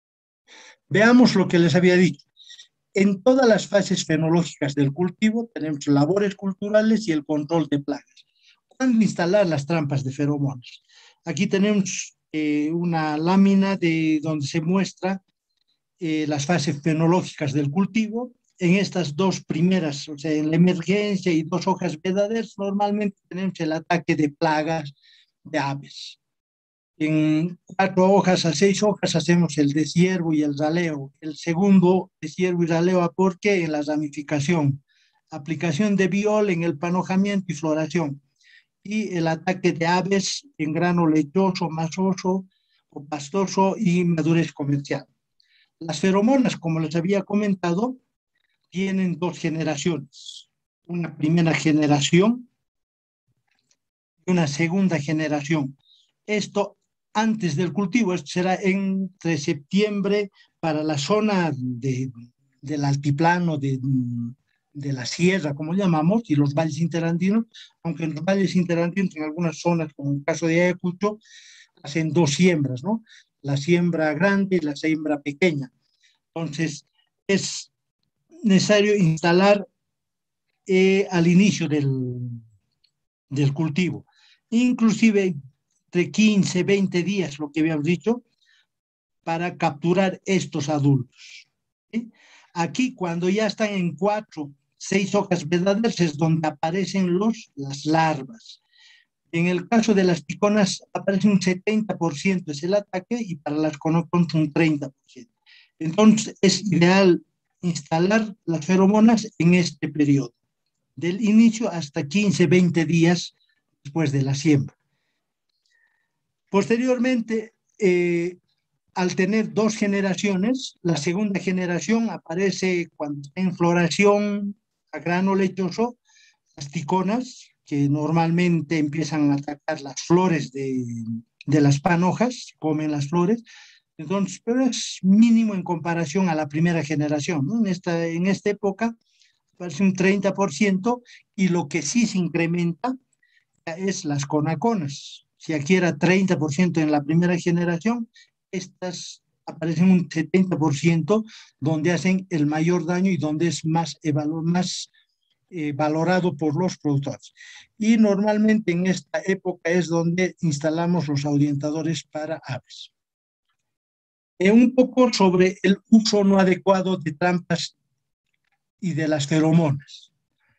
Veamos lo que les había dicho. En todas las fases fenológicas del cultivo tenemos labores culturales y el control de plagas. ¿Cuándo instalar las trampas de feromonas? Aquí tenemos eh, una lámina de donde se muestra eh, las fases fenológicas del cultivo. En estas dos primeras, o sea, en la emergencia y dos hojas verdaderas, normalmente tenemos el ataque de plagas de aves. En cuatro hojas a seis hojas hacemos el desiervo y el raleo. El segundo, desiervo y raleo, porque en la ramificación. Aplicación de biol en el panojamiento y floración. Y el ataque de aves en grano lechoso, masoso o pastoso y madurez comercial. Las feromonas, como les había comentado, tienen dos generaciones. Una primera generación y una segunda generación. Esto antes del cultivo, esto será entre septiembre para la zona de, del altiplano, de, de la sierra, como llamamos, y los valles interandinos, aunque en los valles interandinos, en algunas zonas, como en el caso de Ayacucho, hacen dos siembras, ¿no? La siembra grande y la siembra pequeña. Entonces, es necesario instalar eh, al inicio del, del cultivo. Inclusive entre quince, veinte días, lo que habíamos dicho, para capturar estos adultos. ¿Sí? Aquí, cuando ya están en cuatro, seis hojas verdaderas, es donde aparecen los, las larvas. En el caso de las piconas, aparece un setenta por ciento es el ataque y para las conocons un treinta por ciento. Entonces, es ideal instalar las feromonas en este periodo, del inicio hasta quince, veinte días después de la siembra. Posteriormente, eh, al tener dos generaciones, la segunda generación aparece cuando está en floración a grano lechoso, las ticonas, que normalmente empiezan a atacar las flores de, de las panojas, comen las flores, entonces, pero es mínimo en comparación a la primera generación, ¿no? En esta, en esta época aparece un treinta por ciento y lo que sí se incrementa es las conaconas. Si aquí era treinta por ciento en la primera generación, estas aparecen un setenta por ciento donde hacen el mayor daño y donde es más, más eh, valorado por los productores. Y normalmente en esta época es donde instalamos los ahuyentadores para aves. Eh, un poco sobre el uso no adecuado de trampas y de las feromonas.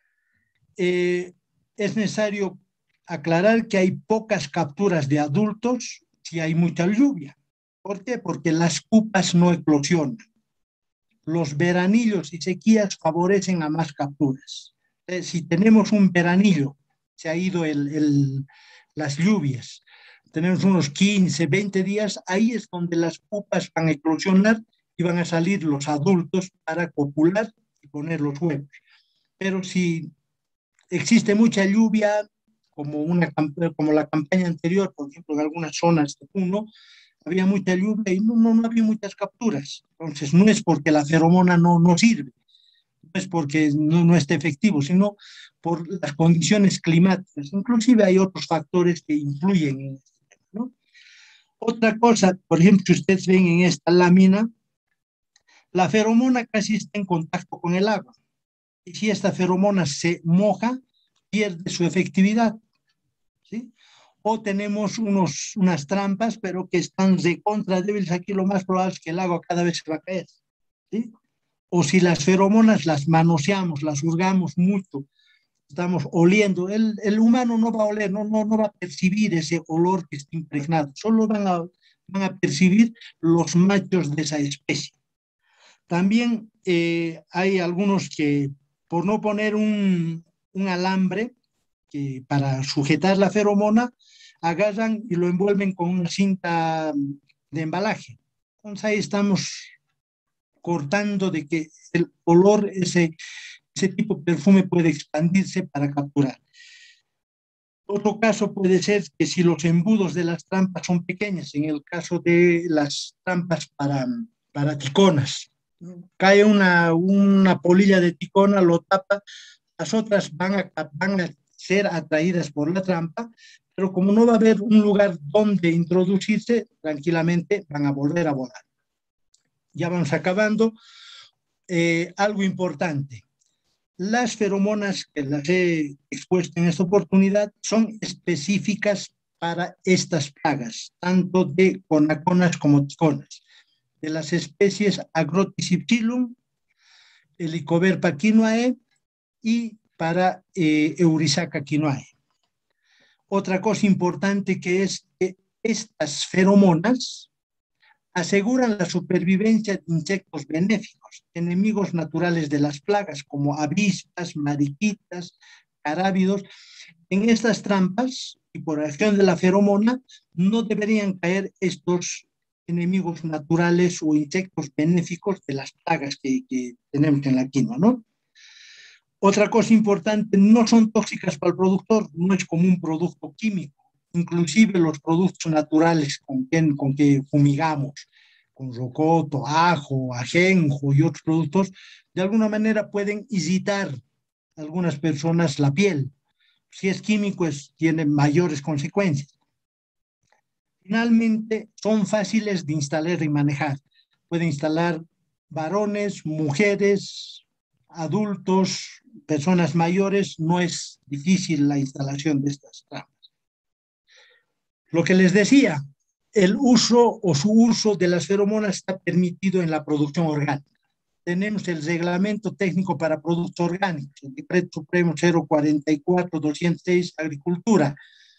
Eh, es necesario aclarar que hay pocas capturas de adultos si hay mucha lluvia. ¿Por qué? Porque las pupas no eclosionan. Los veranillos y sequías favorecen a más capturas. Eh, si tenemos un veranillo, se ha ido el, el, las lluvias, tenemos unos quince, veinte días, ahí es donde las pupas van a eclosionar y van a salir los adultos para copular y poner los huevos. Pero si existe mucha lluvia, como, una, como la campaña anterior, por ejemplo, en algunas zonas de Puno, había mucha lluvia y no, no, no había muchas capturas. Entonces, no es porque la feromona no, no sirve, no es porque no, no esté efectivo, sino por las condiciones climáticas. Inclusive hay otros factores que influyen en esto, ¿no? Otra cosa, por ejemplo, si ustedes ven en esta lámina, la feromona casi está en contacto con el agua. Y si esta feromona se moja, pierde su efectividad, ¿sí? O tenemos unos, unas trampas, pero que están de contra débiles. Aquí lo más probable es que el agua cada vez se va a caer, ¿sí? O si las feromonas las manoseamos, las hurgamos mucho, estamos oliendo, el, el humano no va a oler, no, no, no va a percibir ese olor que está impregnado, solo van a, van a percibir los machos de esa especie. También eh, hay algunos que, por no poner un, un alambre que para sujetar la feromona, agarran y lo envuelven con una cinta de embalaje. Entonces ahí estamos cortando de que el olor, ese, ese tipo de perfume puede expandirse para capturar. Otro caso puede ser que si los embudos de las trampas son pequeñas, en el caso de las trampas para, para ticonas, cae una, una polilla de ticona, lo tapa, las otras van a, van a ser atraídas por la trampa, pero como no va a haber un lugar donde introducirse, tranquilamente van a volver a volar. Ya vamos acabando. Eh, algo importante. Las feromonas que las he expuesto en esta oportunidad son específicas para estas plagas, tanto de conaconas como ticonas, de las especies Agrotis hypsilum, Helicoverpa quinoae y para eh, Eurisaca quinoae. Otra cosa importante que es que estas feromonas aseguran la supervivencia de insectos benéficos, enemigos naturales de las plagas, como avispas, mariquitas, carábidos. En estas trampas, y por acción de la feromona, no deberían caer estos enemigos naturales o insectos benéficos de las plagas que, que tenemos en la quinoa, ¿no? Otra cosa importante, no son tóxicas para el productor, no es como un producto químico. Inclusive los productos naturales con que, con que fumigamos, con rocoto, ajo, ajenjo y otros productos, de alguna manera pueden irritar a algunas personas la piel. Si es químico, es, tiene mayores consecuencias. Finalmente, son fáciles de instalar y manejar. Pueden instalar varones, mujeres, adultos, personas mayores. No es difícil la instalación de estas trampas. Lo que les decía, el uso o su uso de las feromonas está permitido en la producción orgánica. Tenemos el reglamento técnico para productos orgánicos, el decreto supremo cero cuarenta y cuatro doscientos seis, agricultura.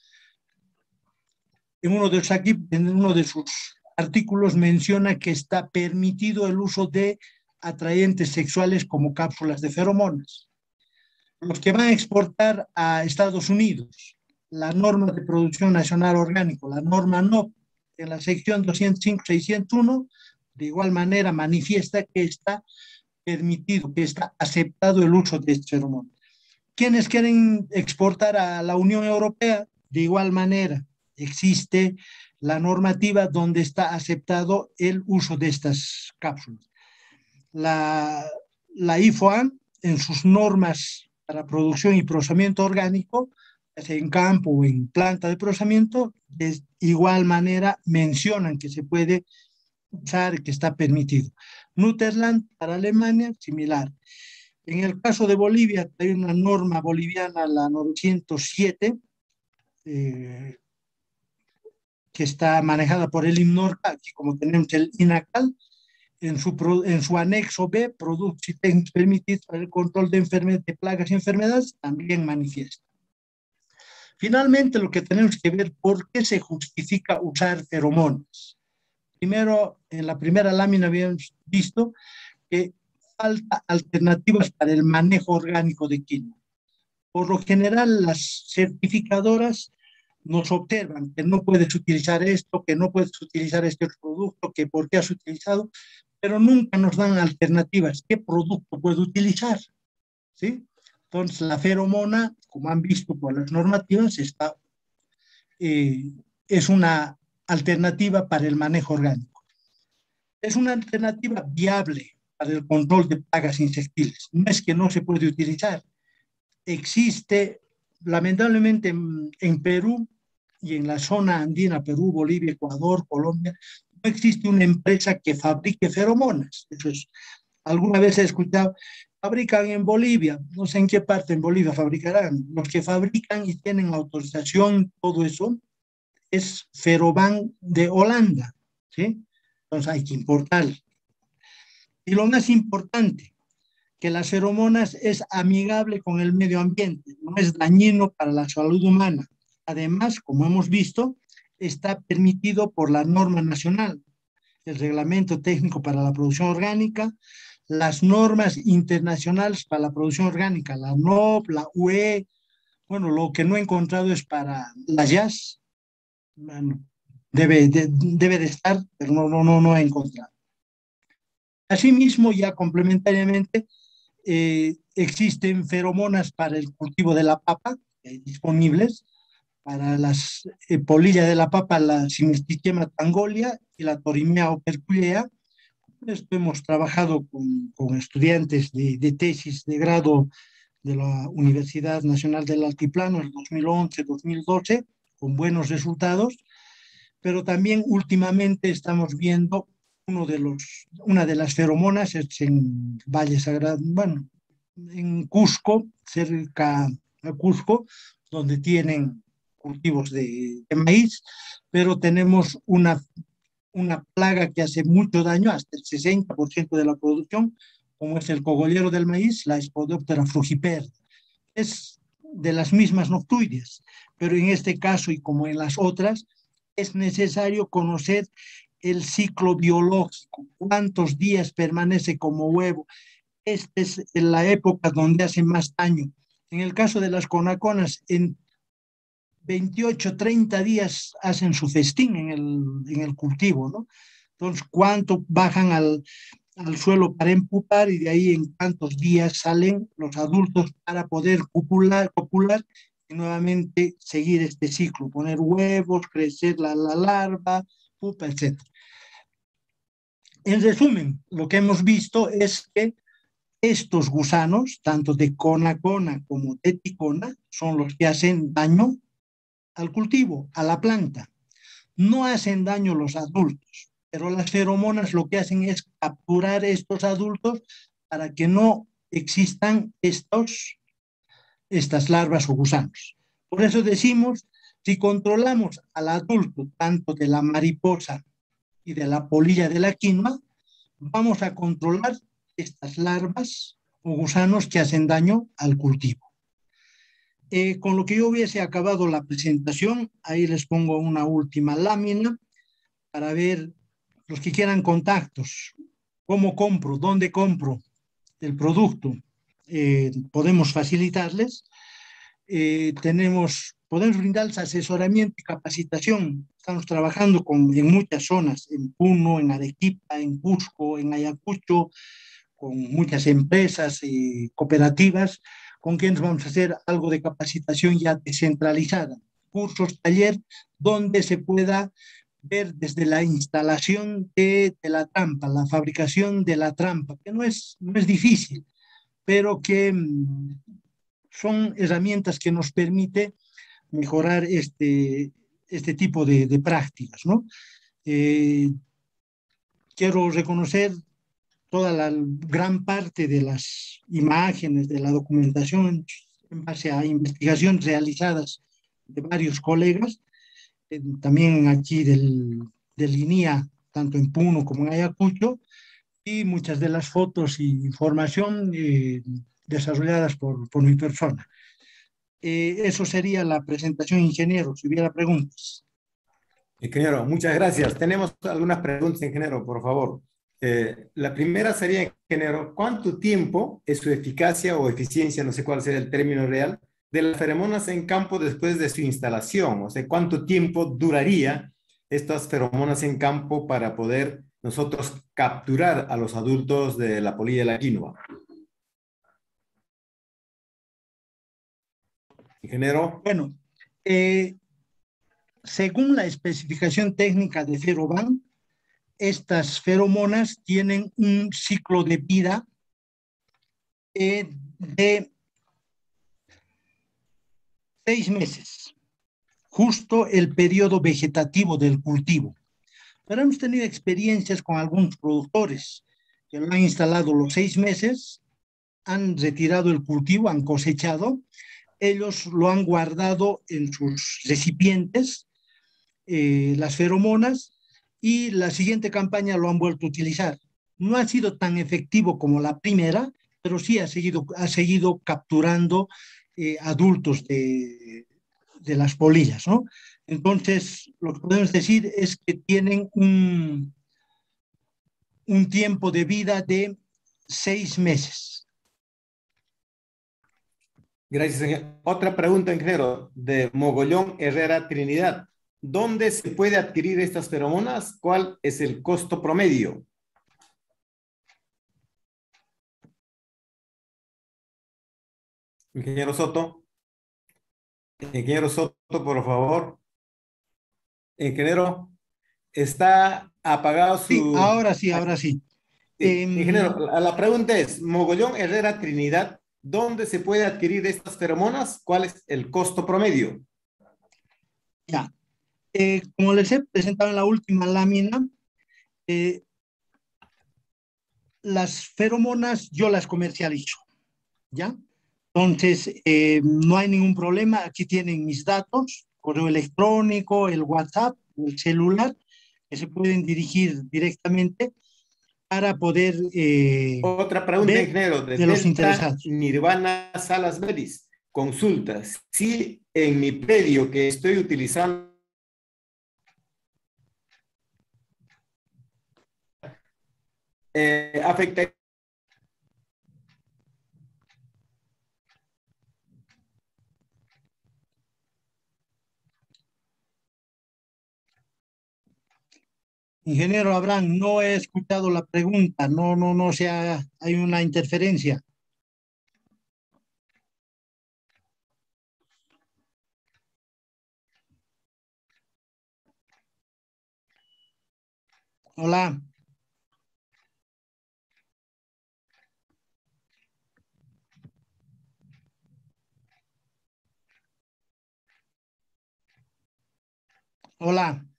En uno de, aquí, en uno de sus artículos menciona que está permitido el uso de atraentes sexuales como cápsulas de feromonas. Los que van a exportar a Estados Unidos, la norma de producción nacional orgánico, la norma N O P, en la sección doscientos cinco seiscientos uno, de igual manera manifiesta que está permitido, que está aceptado el uso de este feromón. Quienes quieren exportar a la Unión Europea, de igual manera, existe la normativa donde está aceptado el uso de estas cápsulas. La, la I F O A N, en sus normas para producción y procesamiento orgánico, en campo o en planta de procesamiento, de igual manera mencionan que se puede usar, que está permitido. Nutherland para Alemania, similar. En el caso de Bolivia, hay una norma boliviana, la novecientos siete, eh, que está manejada por el INMORCA, aquí como tenemos el INACAL, en su, en su anexo B, productos y técnicas permitidos para el control de, de plagas y enfermedades, también manifiesta. Finalmente, lo que tenemos que ver, ¿por qué se justifica usar feromonas? Primero, en la primera lámina habíamos visto que falta alternativas para el manejo orgánico de quinoa. Por lo general, las certificadoras nos observan que no puedes utilizar esto, que no puedes utilizar este otro producto, que por qué has utilizado, pero nunca nos dan alternativas. ¿Qué producto puedo utilizar? ¿Sí? Entonces, la feromona, como han visto por las normativas, está, eh, es una alternativa para el manejo orgánico. Es una alternativa viable para el control de plagas insectiles. No es que no se puede utilizar. Existe, lamentablemente, en, en Perú y en la zona andina, Perú, Bolivia, Ecuador, Colombia, no existe una empresa que fabrique feromonas. Eso es, alguna vez he escuchado, fabrican en Bolivia, no sé en qué parte en Bolivia fabricarán. Los que fabrican y tienen autorización, todo eso, es Feroban de Holanda, ¿sí? Entonces hay que importar. Y lo más importante, que las feromonas es amigable con el medio ambiente, no es dañino para la salud humana. Además, como hemos visto, está permitido por la norma nacional, el Reglamento Técnico para la Producción Orgánica, las normas internacionales para la producción orgánica, la N O P, la U E. Bueno, lo que no he encontrado es para la J A S. Bueno, debe de, debe de estar, pero no, no, no, no he encontrado. Asimismo, ya complementariamente, eh, existen feromonas para el cultivo de la papa eh, disponibles, para las eh, polillas de la papa, la Simistichema tangolia y la Torimea operculea. Esto hemos trabajado con, con estudiantes de, de tesis de grado de la Universidad Nacional del Altiplano en dos mil once dos mil doce, con buenos resultados, pero también últimamente estamos viendo uno de los, una de las feromonas es en Valle Sagrado, bueno, en Cusco, cerca a Cusco, donde tienen cultivos de, de maíz, pero tenemos una, una plaga que hace mucho daño, hasta el sesenta por ciento de la producción, como es el cogollero del maíz, la Spodoptera frugiper. Es de las mismas noctuides, pero en este caso y como en las otras, es necesario conocer el ciclo biológico, cuántos días permanece como huevo. Esta es la época donde hace más daño. En el caso de las conaconas, en veintiocho, treinta días hacen su festín en el, en el cultivo, ¿no? Entonces, ¿cuánto bajan al, al suelo para empupar y de ahí en cuántos días salen los adultos para poder copular, copular y nuevamente seguir este ciclo, poner huevos, crecer la, la larva, pupa, etcétera? En resumen, lo que hemos visto es que estos gusanos, tanto de conacona como de ticona, son los que hacen daño al cultivo, a la planta. No hacen daño los adultos, pero las feromonas lo que hacen es capturar estos adultos para que no existan estos, estas larvas o gusanos. Por eso decimos, si controlamos al adulto tanto de la mariposa y de la polilla de la quinoa, vamos a controlar estas larvas o gusanos que hacen daño al cultivo. Eh, con lo que yo hubiese acabado la presentación, ahí les pongo una última lámina para ver los que quieran contactos, cómo compro, dónde compro el producto, eh, podemos facilitarles. Eh, tenemos, podemos brindarles asesoramiento y capacitación. Estamos trabajando con, en muchas zonas, en Puno, en Arequipa, en Cusco, en Ayacucho, con muchas empresas y cooperativas, con quienes vamos a hacer algo de capacitación ya descentralizada. Cursos, taller, donde se pueda ver desde la instalación de, de la trampa, la fabricación de la trampa, que no es, no es difícil, pero que mmm, son herramientas que nos permite mejorar este, este tipo de, de prácticas, ¿no? Eh, quiero reconocer toda la gran parte de las imágenes, de la documentación en base a investigaciones realizadas de varios colegas, eh, también aquí del, del I N I A, tanto en Puno como en Ayacucho, y muchas de las fotos y información eh, desarrolladas por, por mi persona. Eh, eso sería la presentación, ingeniero, si hubiera preguntas. Ingeniero, muchas gracias. Tenemos algunas preguntas, ingeniero, por favor. Eh, la primera sería, ingeniero, ¿cuánto tiempo es su eficacia o eficiencia, no sé cuál sería el término real, de las feromonas en campo después de su instalación? O sea, ¿cuánto tiempo duraría estas feromonas en campo para poder nosotros capturar a los adultos de la polilla de la quinoa? Ingeniero. Bueno, eh, según la especificación técnica de Feroban, estas feromonas tienen un ciclo de vida eh, de seis meses, justo el periodo vegetativo del cultivo. Pero hemos tenido experiencias con algunos productores que lo han instalado los seis meses, han retirado el cultivo, han cosechado, ellos lo han guardado en sus recipientes, eh, las feromonas, y la siguiente campaña lo han vuelto a utilizar. No ha sido tan efectivo como la primera, pero sí ha seguido, ha seguido capturando eh, adultos de, de las polillas, ¿no? Entonces, lo que podemos decir es que tienen un, un tiempo de vida de seis meses. Gracias, ingeniero. Otra pregunta, ingeniero, de Mogollón Herrera Trinidad. ¿Dónde se puede adquirir estas feromonas? ¿Cuál es el costo promedio? Ingeniero Soto. Ingeniero Soto, por favor. Ingeniero, está apagado Sí, su... ahora sí, ahora sí. Sí. Ingeniero, Eh, la, la pregunta es, Mogollón Herrera Trinidad, ¿dónde se puede adquirir estas feromonas? ¿Cuál es el costo promedio? ya, eh, como les he presentado en la última lámina, eh, las feromonas yo las comercializo, ¿ya? Entonces, eh, no hay ningún problema. Aquí tienen mis datos, correo electrónico, el WhatsApp, el celular, que se pueden dirigir directamente para poder eh, Otra pregunta, ver ingeniero, de de los Delta interesados. Nirvana Salas Beris. Consulta, si en mi predio que estoy utilizando eh, afecta. Ingeniero Abraham, no he escuchado la pregunta, no, no, no, o sea, hay una interferencia. Hola. Hola.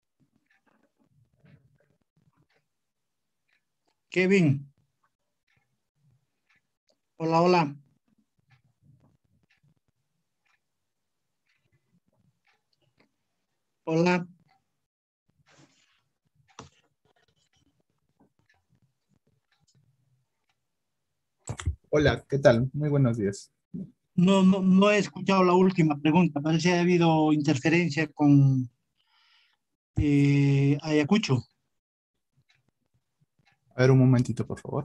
Kevin. Hola, hola. Hola. Hola, ¿qué tal? Muy buenos días. No, no, no he escuchado la última pregunta. Parece que ha habido interferencia con eh, Ayacucho. A ver, un momentito, por favor.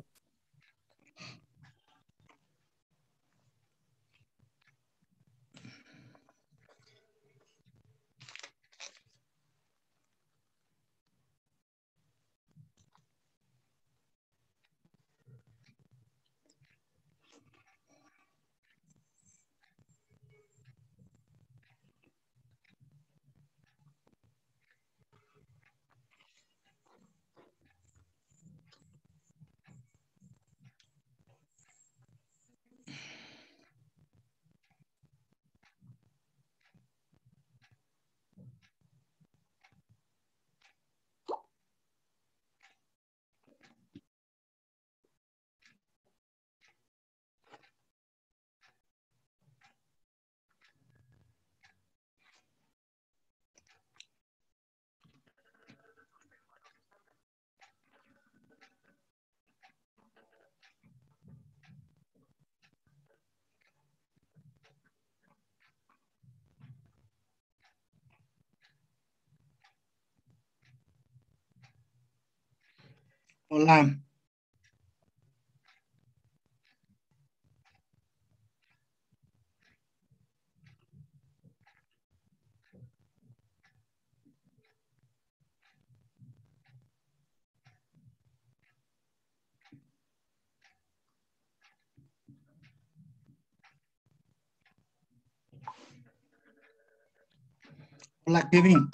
Hola. Hola, Kevin.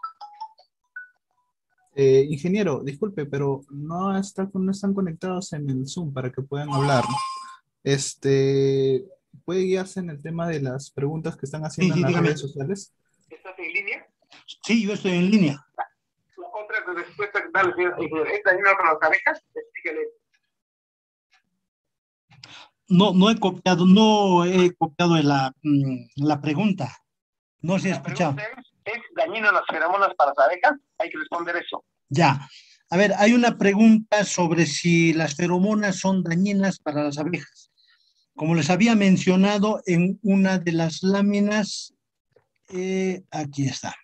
Eh, ingeniero, disculpe, pero no, está, no están conectados en el Zoom para que puedan hablar. Este, ¿puede guiarse en el tema de las preguntas que están haciendo Sí, sí, en las dígame. redes sociales? ¿Estás en línea? Sí, yo estoy en línea. La otra respuesta que da el señor ingeniero, ¿es dañino con las abejas? Explíquele. No, no he copiado, no he copiado la, mm, la pregunta. No se ha La escuchado. pregunta es, ¿es dañino las feromonas para las abejas? Hay que responder eso. Ya. A ver, hay una pregunta sobre si las feromonas son dañinas para las abejas. Como les había mencionado en una de las láminas, eh, aquí está.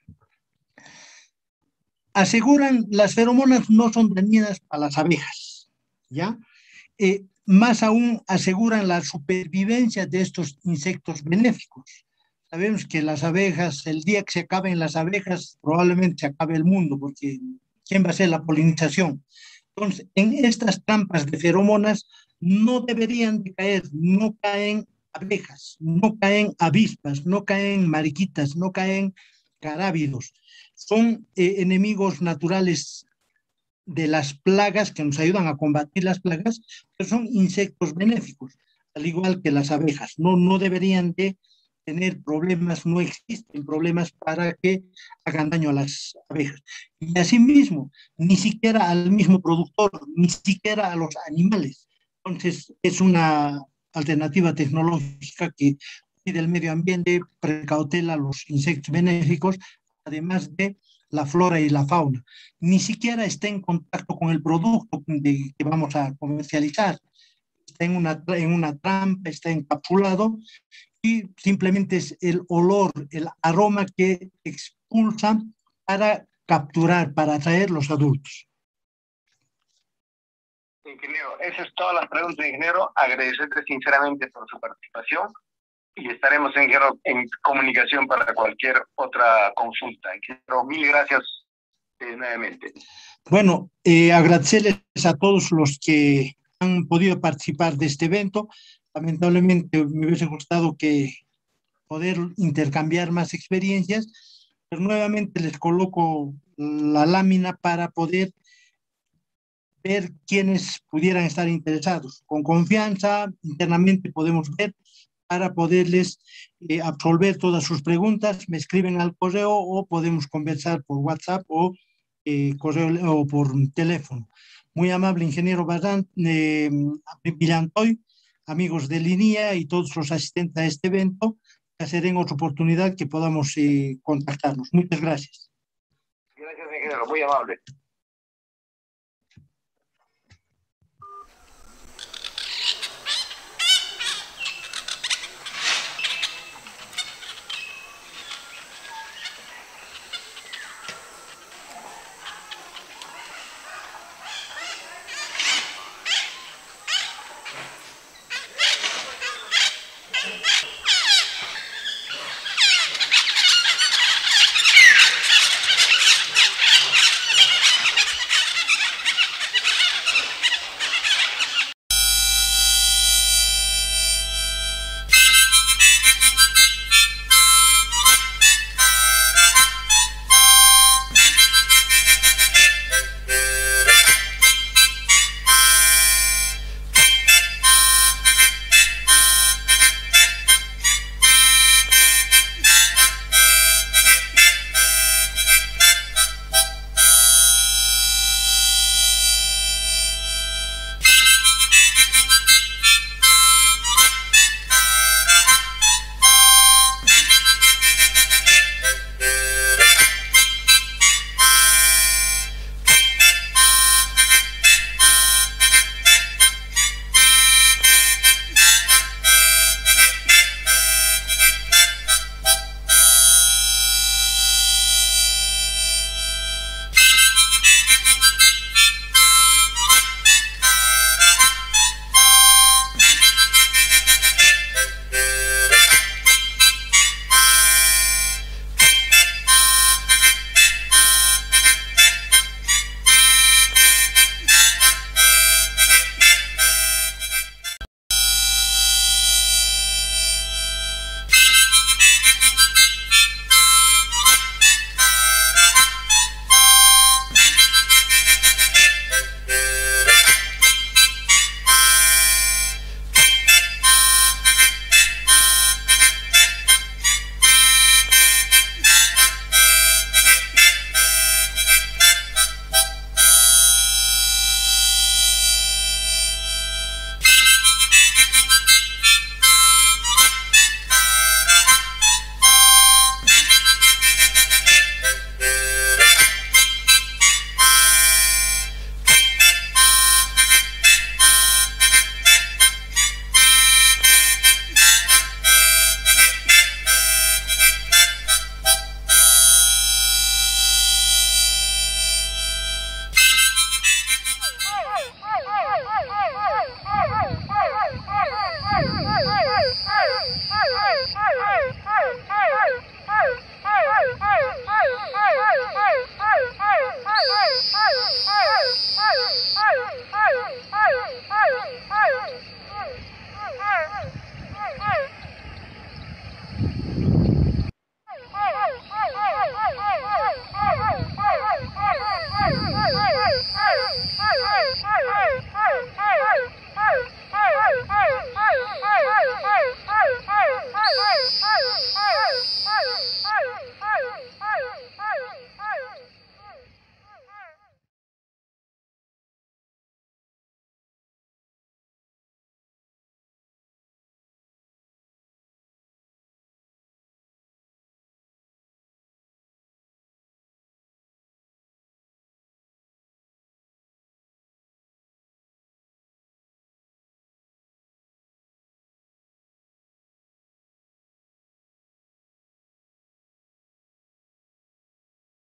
Aseguran, las feromonas no son dañinas para las abejas, ¿ya? Eh, más aún aseguran la supervivencia de estos insectos benéficos. Sabemos que las abejas, el día que se acaben las abejas, probablemente se acabe el mundo, porque ¿quién va a hacer la polinización? Entonces, en estas trampas de feromonas no deberían de caer, no caen abejas, no caen avispas, no caen mariquitas, no caen carábidos. Son eh, enemigos naturales de las plagas que nos ayudan a combatir las plagas, pero son insectos benéficos, al igual que las abejas. No, no deberían de tener problemas, no existen problemas para que hagan daño a las abejas. Y asimismo, ni siquiera al mismo productor, ni siquiera a los animales. Entonces, es una alternativa tecnológica que cuida el medio ambiente, precautela los insectos benéficos, además de la flora y la fauna. Ni siquiera está en contacto con el producto de, que vamos a comercializar. Está en una, en una trampa, está encapsulado y simplemente es el olor, el aroma que expulsa para capturar, para atraer los adultos. Ingeniero, esas son todas las preguntas, ingeniero. Agradecerte sinceramente por su participación y estaremos, ingeniero, en comunicación para cualquier otra consulta. Ingeniero, mil gracias eh, nuevamente. Bueno, eh, agradecerles a todos los que han podido participar de este evento. Lamentablemente me hubiese gustado que poder intercambiar más experiencias, pero nuevamente les coloco la lámina para poder ver quiénes pudieran estar interesados. Con confianza, internamente podemos ver para poderles eh, absolver todas sus preguntas. Me escriben al correo o podemos conversar por WhatsApp o, eh, correo, o por teléfono. Muy amable, ingeniero Bazán, eh, Villantoy, amigos de Linía y todos los asistentes a este evento, ya será en otra oportunidad que podamos eh, contactarnos. Muchas gracias. Gracias, ingeniero, muy amable.